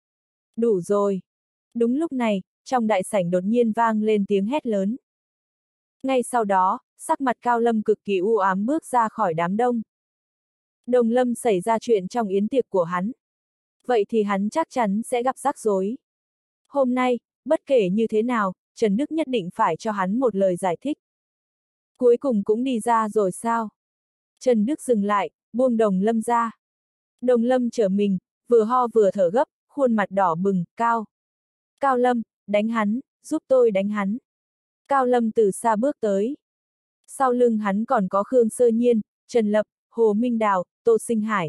Đủ rồi. Đúng lúc này, trong đại sảnh đột nhiên vang lên tiếng hét lớn. Ngay sau đó, sắc mặt Cao Lâm cực kỳ u ám bước ra khỏi đám đông. Đồng Lâm xảy ra chuyện trong yến tiệc của hắn. Vậy thì hắn chắc chắn sẽ gặp rắc rối. Hôm nay, bất kể như thế nào, Trần Đức nhất định phải cho hắn một lời giải thích. Cuối cùng cũng đi ra rồi sao? Trần Đức dừng lại, buông Đồng Lâm ra. Đồng Lâm trở mình, vừa ho vừa thở gấp, khuôn mặt đỏ bừng, Cao Lâm, đánh hắn, giúp tôi đánh hắn. Cao Lâm từ xa bước tới. Sau lưng hắn còn có Khương Sơ Nhiên, Trần Lập, Hồ Minh Đào, Tô Sinh Hải.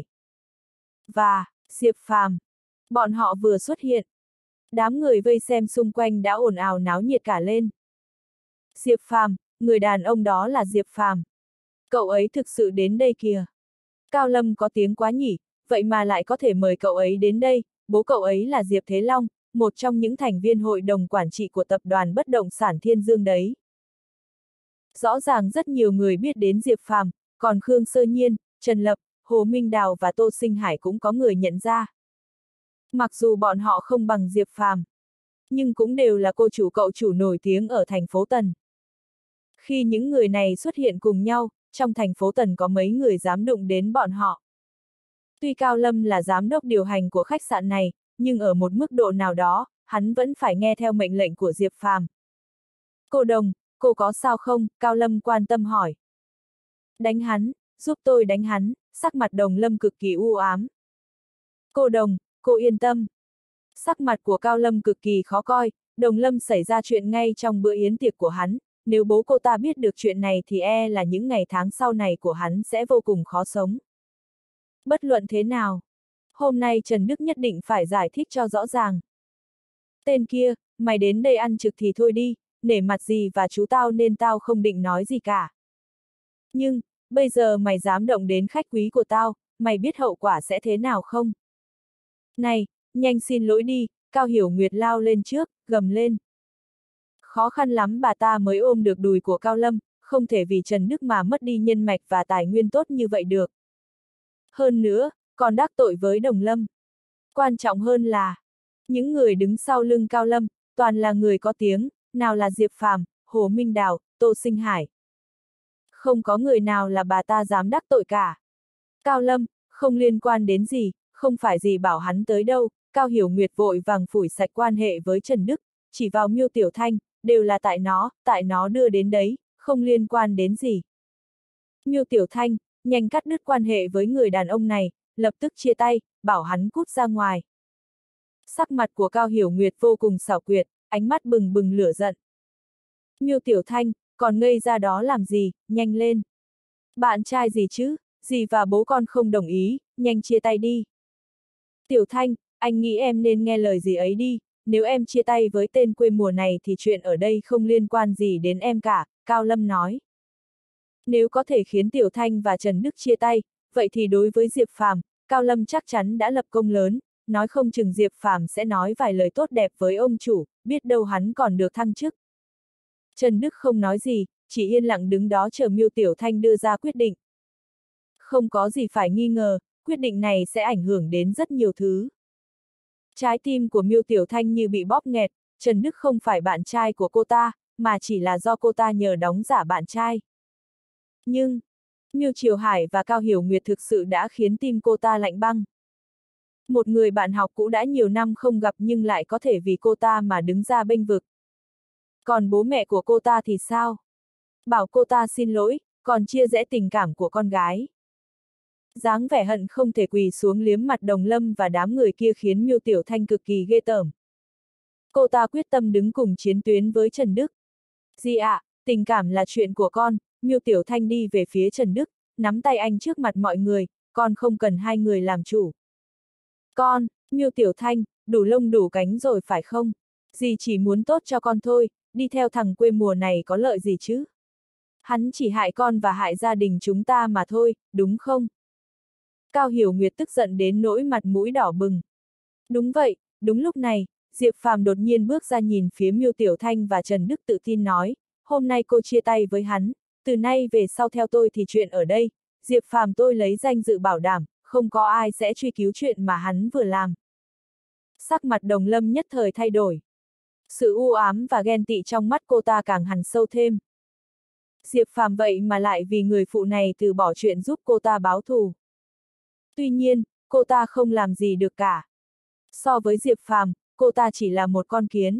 Và, Diệp Phàm. Bọn họ vừa xuất hiện. Đám người vây xem xung quanh đã ồn ào náo nhiệt cả lên. Diệp Phàm, người đàn ông đó là Diệp Phàm. Cậu ấy thực sự đến đây kìa. Cao Lâm có tiếng quá nhỉ, vậy mà lại có thể mời cậu ấy đến đây, bố cậu ấy là Diệp Thế Long, một trong những thành viên hội đồng quản trị của tập đoàn bất động sản Thiên Dương đấy. Rõ ràng rất nhiều người biết đến Diệp Phàm, còn Khương Sơ Nhiên, Trần Lập, Hồ Minh Đào và Tô Sinh Hải cũng có người nhận ra. Mặc dù bọn họ không bằng Diệp Phàm, nhưng cũng đều là cô chủ cậu chủ nổi tiếng ở thành phố Tần. Khi những người này xuất hiện cùng nhau, trong thành phố Tần có mấy người dám đụng đến bọn họ. Tuy Cao Lâm là giám đốc điều hành của khách sạn này, nhưng ở một mức độ nào đó, hắn vẫn phải nghe theo mệnh lệnh của Diệp Phàm. Cô Đồng, cô có sao không? Cao Lâm quan tâm hỏi. Đánh hắn, giúp tôi đánh hắn, sắc mặt Đồng Lâm cực kỳ u ám. Cô Đồng, cô yên tâm. Sắc mặt của Cao Lâm cực kỳ khó coi, Đồng Lâm xảy ra chuyện ngay trong bữa yến tiệc của hắn, nếu bố cô ta biết được chuyện này thì e là những ngày tháng sau này của hắn sẽ vô cùng khó sống. Bất luận thế nào, hôm nay Trần Đức nhất định phải giải thích cho rõ ràng. Tên kia, mày đến đây ăn trực thì thôi đi, nể mặt gì và chú tao nên tao không định nói gì cả. Nhưng, bây giờ mày dám động đến khách quý của tao, mày biết hậu quả sẽ thế nào không? Này, nhanh xin lỗi đi, Cao Hiểu Nguyệt lao lên trước, gầm lên. Khó khăn lắm bà ta mới ôm được đùi của Cao Lâm, không thể vì Trần Đức mà mất đi nhân mạch và tài nguyên tốt như vậy được. Hơn nữa, còn đắc tội với Đồng Lâm. Quan trọng hơn là, những người đứng sau lưng Cao Lâm, toàn là người có tiếng, nào là Diệp Phàm, Hồ Minh Đào, Tô Sinh Hải. Không có người nào là bà ta dám đắc tội cả. Cao Lâm, không liên quan đến gì, không phải gì bảo hắn tới đâu, Cao Hiểu Nguyệt vội vàng phủi sạch quan hệ với Trần Đức, chỉ vào Miêu Tiểu Thanh, đều là tại nó đưa đến đấy, không liên quan đến gì. Miêu Tiểu Thanh, nhanh cắt đứt quan hệ với người đàn ông này, lập tức chia tay, bảo hắn cút ra ngoài. Sắc mặt của Cao Hiểu Nguyệt vô cùng xảo quyệt, ánh mắt bừng bừng lửa giận. Miêu Tiểu Thanh, còn ngây ra đó làm gì, nhanh lên. Bạn trai gì chứ, dì và bố con không đồng ý, nhanh chia tay đi. Tiểu Thanh, anh nghĩ em nên nghe lời dì ấy đi, nếu em chia tay với tên quê mùa này thì chuyện ở đây không liên quan gì đến em cả, Cao Lâm nói. Nếu có thể khiến Tiểu Thanh và Trần Đức chia tay, vậy thì đối với Diệp Phàm, Cao Lâm chắc chắn đã lập công lớn, nói không chừng Diệp Phàm sẽ nói vài lời tốt đẹp với ông chủ, biết đâu hắn còn được thăng chức. Trần Đức không nói gì, chỉ yên lặng đứng đó chờ Miêu Tiểu Thanh đưa ra quyết định. Không có gì phải nghi ngờ, quyết định này sẽ ảnh hưởng đến rất nhiều thứ. Trái tim của Miêu Tiểu Thanh như bị bóp nghẹt, Trần Đức không phải bạn trai của cô ta, mà chỉ là do cô ta nhờ đóng giả bạn trai. Nhưng, Miêu Triều Hải và Cao Hiểu Nguyệt thực sự đã khiến tim cô ta lạnh băng. Một người bạn học cũ đã nhiều năm không gặp nhưng lại có thể vì cô ta mà đứng ra bênh vực. Còn bố mẹ của cô ta thì sao? Bảo cô ta xin lỗi, còn chia rẽ tình cảm của con gái. Dáng vẻ hận không thể quỳ xuống liếm mặt Đồng Lâm và đám người kia khiến Miêu Tiểu Thanh cực kỳ ghê tởm. Cô ta quyết tâm đứng cùng chiến tuyến với Trần Đức. Dì ạ, tình cảm là chuyện của con. Miêu Tiểu Thanh đi về phía Trần Đức, nắm tay anh trước mặt mọi người, con không cần hai người làm chủ. Con, Miêu Tiểu Thanh, đủ lông đủ cánh rồi phải không? Dì chỉ muốn tốt cho con thôi, đi theo thằng quê mùa này có lợi gì chứ? Hắn chỉ hại con và hại gia đình chúng ta mà thôi, đúng không? Cao Hiểu Nguyệt tức giận đến nỗi mặt mũi đỏ bừng. Đúng vậy, đúng lúc này, Diệp Phàm đột nhiên bước ra nhìn phía Miêu Tiểu Thanh và Trần Đức tự tin nói, hôm nay cô chia tay với hắn, từ nay về sau theo tôi thì chuyện ở đây, Diệp Phàm tôi lấy danh dự bảo đảm, không có ai sẽ truy cứu chuyện mà hắn vừa làm. Sắc mặt Đồng Lâm nhất thời thay đổi. Sự u ám và ghen tị trong mắt cô ta càng hằn sâu thêm. Diệp Phàm vậy mà lại vì người phụ này từ bỏ chuyện giúp cô ta báo thù. Tuy nhiên, cô ta không làm gì được cả. So với Diệp Phàm, cô ta chỉ là một con kiến.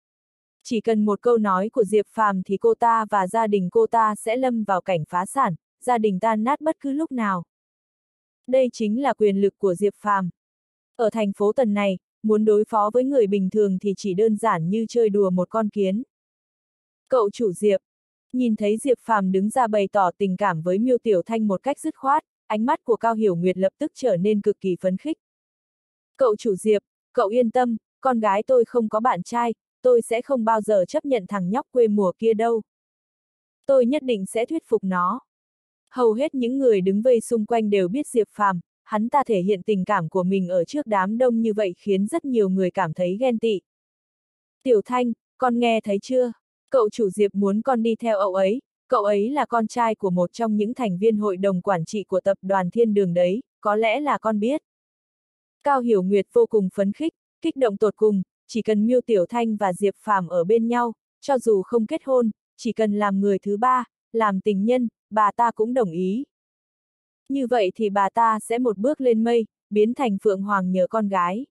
Chỉ cần một câu nói của Diệp Phàm thì cô ta và gia đình cô ta sẽ lâm vào cảnh phá sản, gia đình tan nát bất cứ lúc nào. Đây chính là quyền lực của Diệp Phàm. Ở thành phố Tần này, muốn đối phó với người bình thường thì chỉ đơn giản như chơi đùa một con kiến. Cậu chủ Diệp, nhìn thấy Diệp Phàm đứng ra bày tỏ tình cảm với Miêu Tiểu Thanh một cách dứt khoát, ánh mắt của Cao Hiểu Nguyệt lập tức trở nên cực kỳ phấn khích. Cậu chủ Diệp, cậu yên tâm, con gái tôi không có bạn trai, tôi sẽ không bao giờ chấp nhận thằng nhóc quê mùa kia đâu. Tôi nhất định sẽ thuyết phục nó. Hầu hết những người đứng vây xung quanh đều biết Diệp Phàm, hắn ta thể hiện tình cảm của mình ở trước đám đông như vậy khiến rất nhiều người cảm thấy ghen tị. Tiểu Thanh, con nghe thấy chưa? Cậu chủ Diệp muốn con đi theo cậu ấy là con trai của một trong những thành viên hội đồng quản trị của tập đoàn Thiên Đường đấy, có lẽ là con biết. Cao Hiểu Nguyệt vô cùng phấn khích, kích động tột cùng, chỉ cần Miêu Tiểu Thanh và Diệp Phàm ở bên nhau, cho dù không kết hôn, chỉ cần làm người thứ ba, làm tình nhân, bà ta cũng đồng ý. Như vậy thì bà ta sẽ một bước lên mây, biến thành Phượng Hoàng nhờ con gái.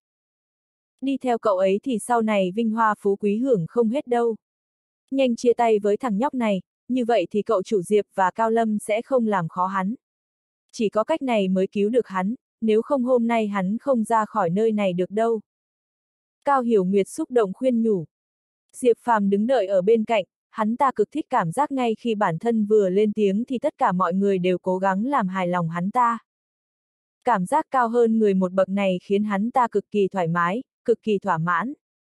Đi theo cậu ấy thì sau này vinh hoa phú quý hưởng không hết đâu. Nhanh chia tay với thằng nhóc này, như vậy thì cậu chủ Diệp và Cao Lâm sẽ không làm khó hắn. Chỉ có cách này mới cứu được hắn, nếu không hôm nay hắn không ra khỏi nơi này được đâu. Cao Hiểu Nguyệt xúc động khuyên nhủ. Diệp Phàm đứng đợi ở bên cạnh, hắn ta cực thích cảm giác ngay khi bản thân vừa lên tiếng thì tất cả mọi người đều cố gắng làm hài lòng hắn ta. Cảm giác cao hơn người một bậc này khiến hắn ta cực kỳ thoải mái, cực kỳ thỏa mãn.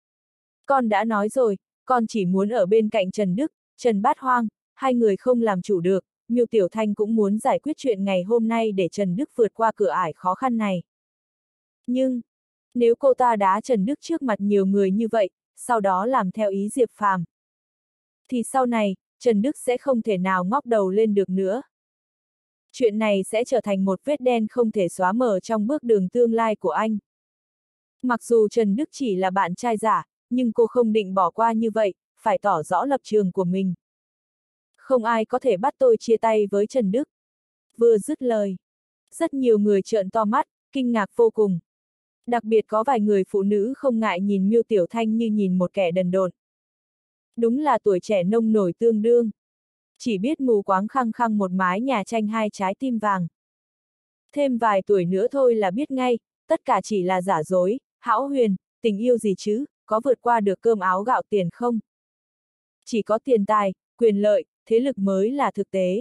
Con đã nói rồi, con chỉ muốn ở bên cạnh Trần Đức, Trần Bát Hoang, hai người không làm chủ được, Miêu Tiểu Thanh cũng muốn giải quyết chuyện ngày hôm nay để Trần Đức vượt qua cửa ải khó khăn này. Nhưng, nếu cô ta đá Trần Đức trước mặt nhiều người như vậy, sau đó làm theo ý Diệp Phàm, thì sau này, Trần Đức sẽ không thể nào ngóc đầu lên được nữa. Chuyện này sẽ trở thành một vết đen không thể xóa mờ trong bước đường tương lai của anh. Mặc dù Trần Đức chỉ là bạn trai giả, nhưng cô không định bỏ qua như vậy, phải tỏ rõ lập trường của mình. Không ai có thể bắt tôi chia tay với Trần Đức. Vừa dứt lời, rất nhiều người trợn to mắt, kinh ngạc vô cùng. Đặc biệt có vài người phụ nữ không ngại nhìn Miêu Tiểu Thanh như nhìn một kẻ đần độn. Đúng là tuổi trẻ nông nổi tương đương. Chỉ biết mù quáng khăng khăng một mái nhà tranh hai trái tim vàng. Thêm vài tuổi nữa thôi là biết ngay, tất cả chỉ là giả dối, hão huyền, tình yêu gì chứ, có vượt qua được cơm áo gạo tiền không? Chỉ có tiền tài, quyền lợi, thế lực mới là thực tế.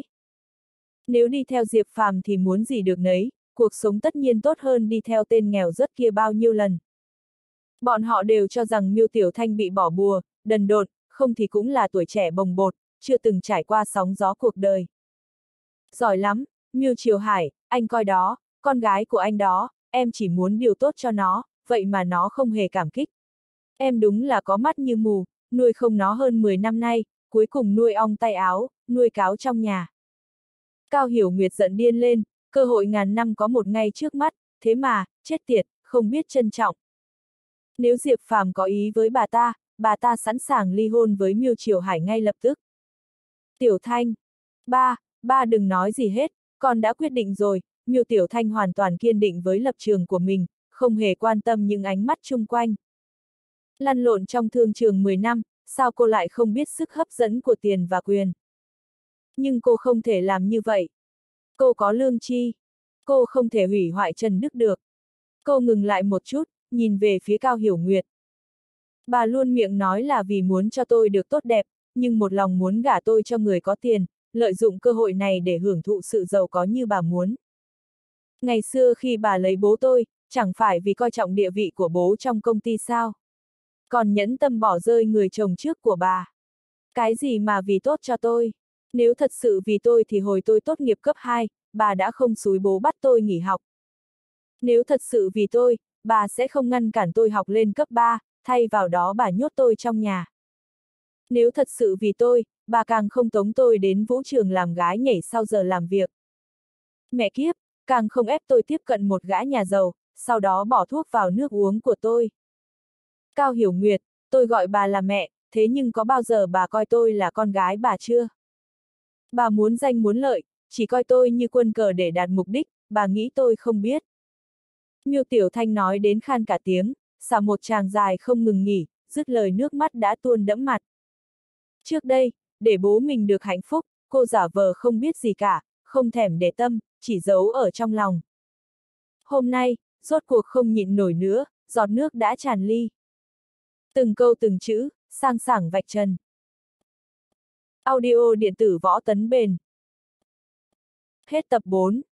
Nếu đi theo Diệp Phàm thì muốn gì được nấy, cuộc sống tất nhiên tốt hơn đi theo tên nghèo rớt kia bao nhiêu lần. Bọn họ đều cho rằng Miêu Tiểu Thanh bị bỏ bùa, đần độn, không thì cũng là tuổi trẻ bồng bột, chưa từng trải qua sóng gió cuộc đời. Giỏi lắm, Miêu Triều Hải, anh coi đó, con gái của anh đó, em chỉ muốn điều tốt cho nó, vậy mà nó không hề cảm kích. Em đúng là có mắt như mù, nuôi không nó hơn 10 năm nay, cuối cùng nuôi ong tay áo, nuôi cáo trong nhà. Cao Hiểu Nguyệt giận điên lên, cơ hội ngàn năm có một ngay trước mắt, thế mà, chết tiệt, không biết trân trọng. Nếu Diệp Phàm có ý với bà ta sẵn sàng ly hôn với Miêu Triều Hải ngay lập tức. Tiểu Thanh, ba đừng nói gì hết, con đã quyết định rồi. Miêu Tiểu Thanh hoàn toàn kiên định với lập trường của mình, không hề quan tâm những ánh mắt chung quanh. Lăn lộn trong thương trường 10 năm, sao cô lại không biết sức hấp dẫn của tiền và quyền? Nhưng cô không thể làm như vậy. Cô có lương tri. Cô không thể hủy hoại Trần Đức được. Cô ngừng lại một chút, nhìn về phía Cao Hiểu Nguyệt. Bà luôn miệng nói là vì muốn cho tôi được tốt đẹp, nhưng một lòng muốn gả tôi cho người có tiền, lợi dụng cơ hội này để hưởng thụ sự giàu có như bà muốn. Ngày xưa khi bà lấy bố tôi, chẳng phải vì coi trọng địa vị của bố trong công ty sao? Còn nhẫn tâm bỏ rơi người chồng trước của bà. Cái gì mà vì tốt cho tôi? Nếu thật sự vì tôi thì hồi tôi tốt nghiệp cấp 2, bà đã không xúi bố bắt tôi nghỉ học. Nếu thật sự vì tôi, bà sẽ không ngăn cản tôi học lên cấp 3, thay vào đó bà nhốt tôi trong nhà. Nếu thật sự vì tôi, bà càng không tống tôi đến vũ trường làm gái nhảy sau giờ làm việc. Mẹ kiếp, càng không ép tôi tiếp cận một gã nhà giàu, sau đó bỏ thuốc vào nước uống của tôi. Cao Hiểu Nguyệt, tôi gọi bà là mẹ, thế nhưng có bao giờ bà coi tôi là con gái bà chưa? Bà muốn danh muốn lợi, chỉ coi tôi như quân cờ để đạt mục đích, bà nghĩ tôi không biết. Miêu Tiểu Thanh nói đến khan cả tiếng, xả một tràng dài không ngừng nghỉ, dứt lời nước mắt đã tuôn đẫm mặt. Trước đây, để bố mình được hạnh phúc, cô giả vờ không biết gì cả, không thèm để tâm, chỉ giấu ở trong lòng. Hôm nay, rốt cuộc không nhịn nổi nữa, giọt nước đã tràn ly. Từng câu từng chữ, sang sảng vạch trần. Audio điện tử Võ Tấn Bền. Hết tập 4.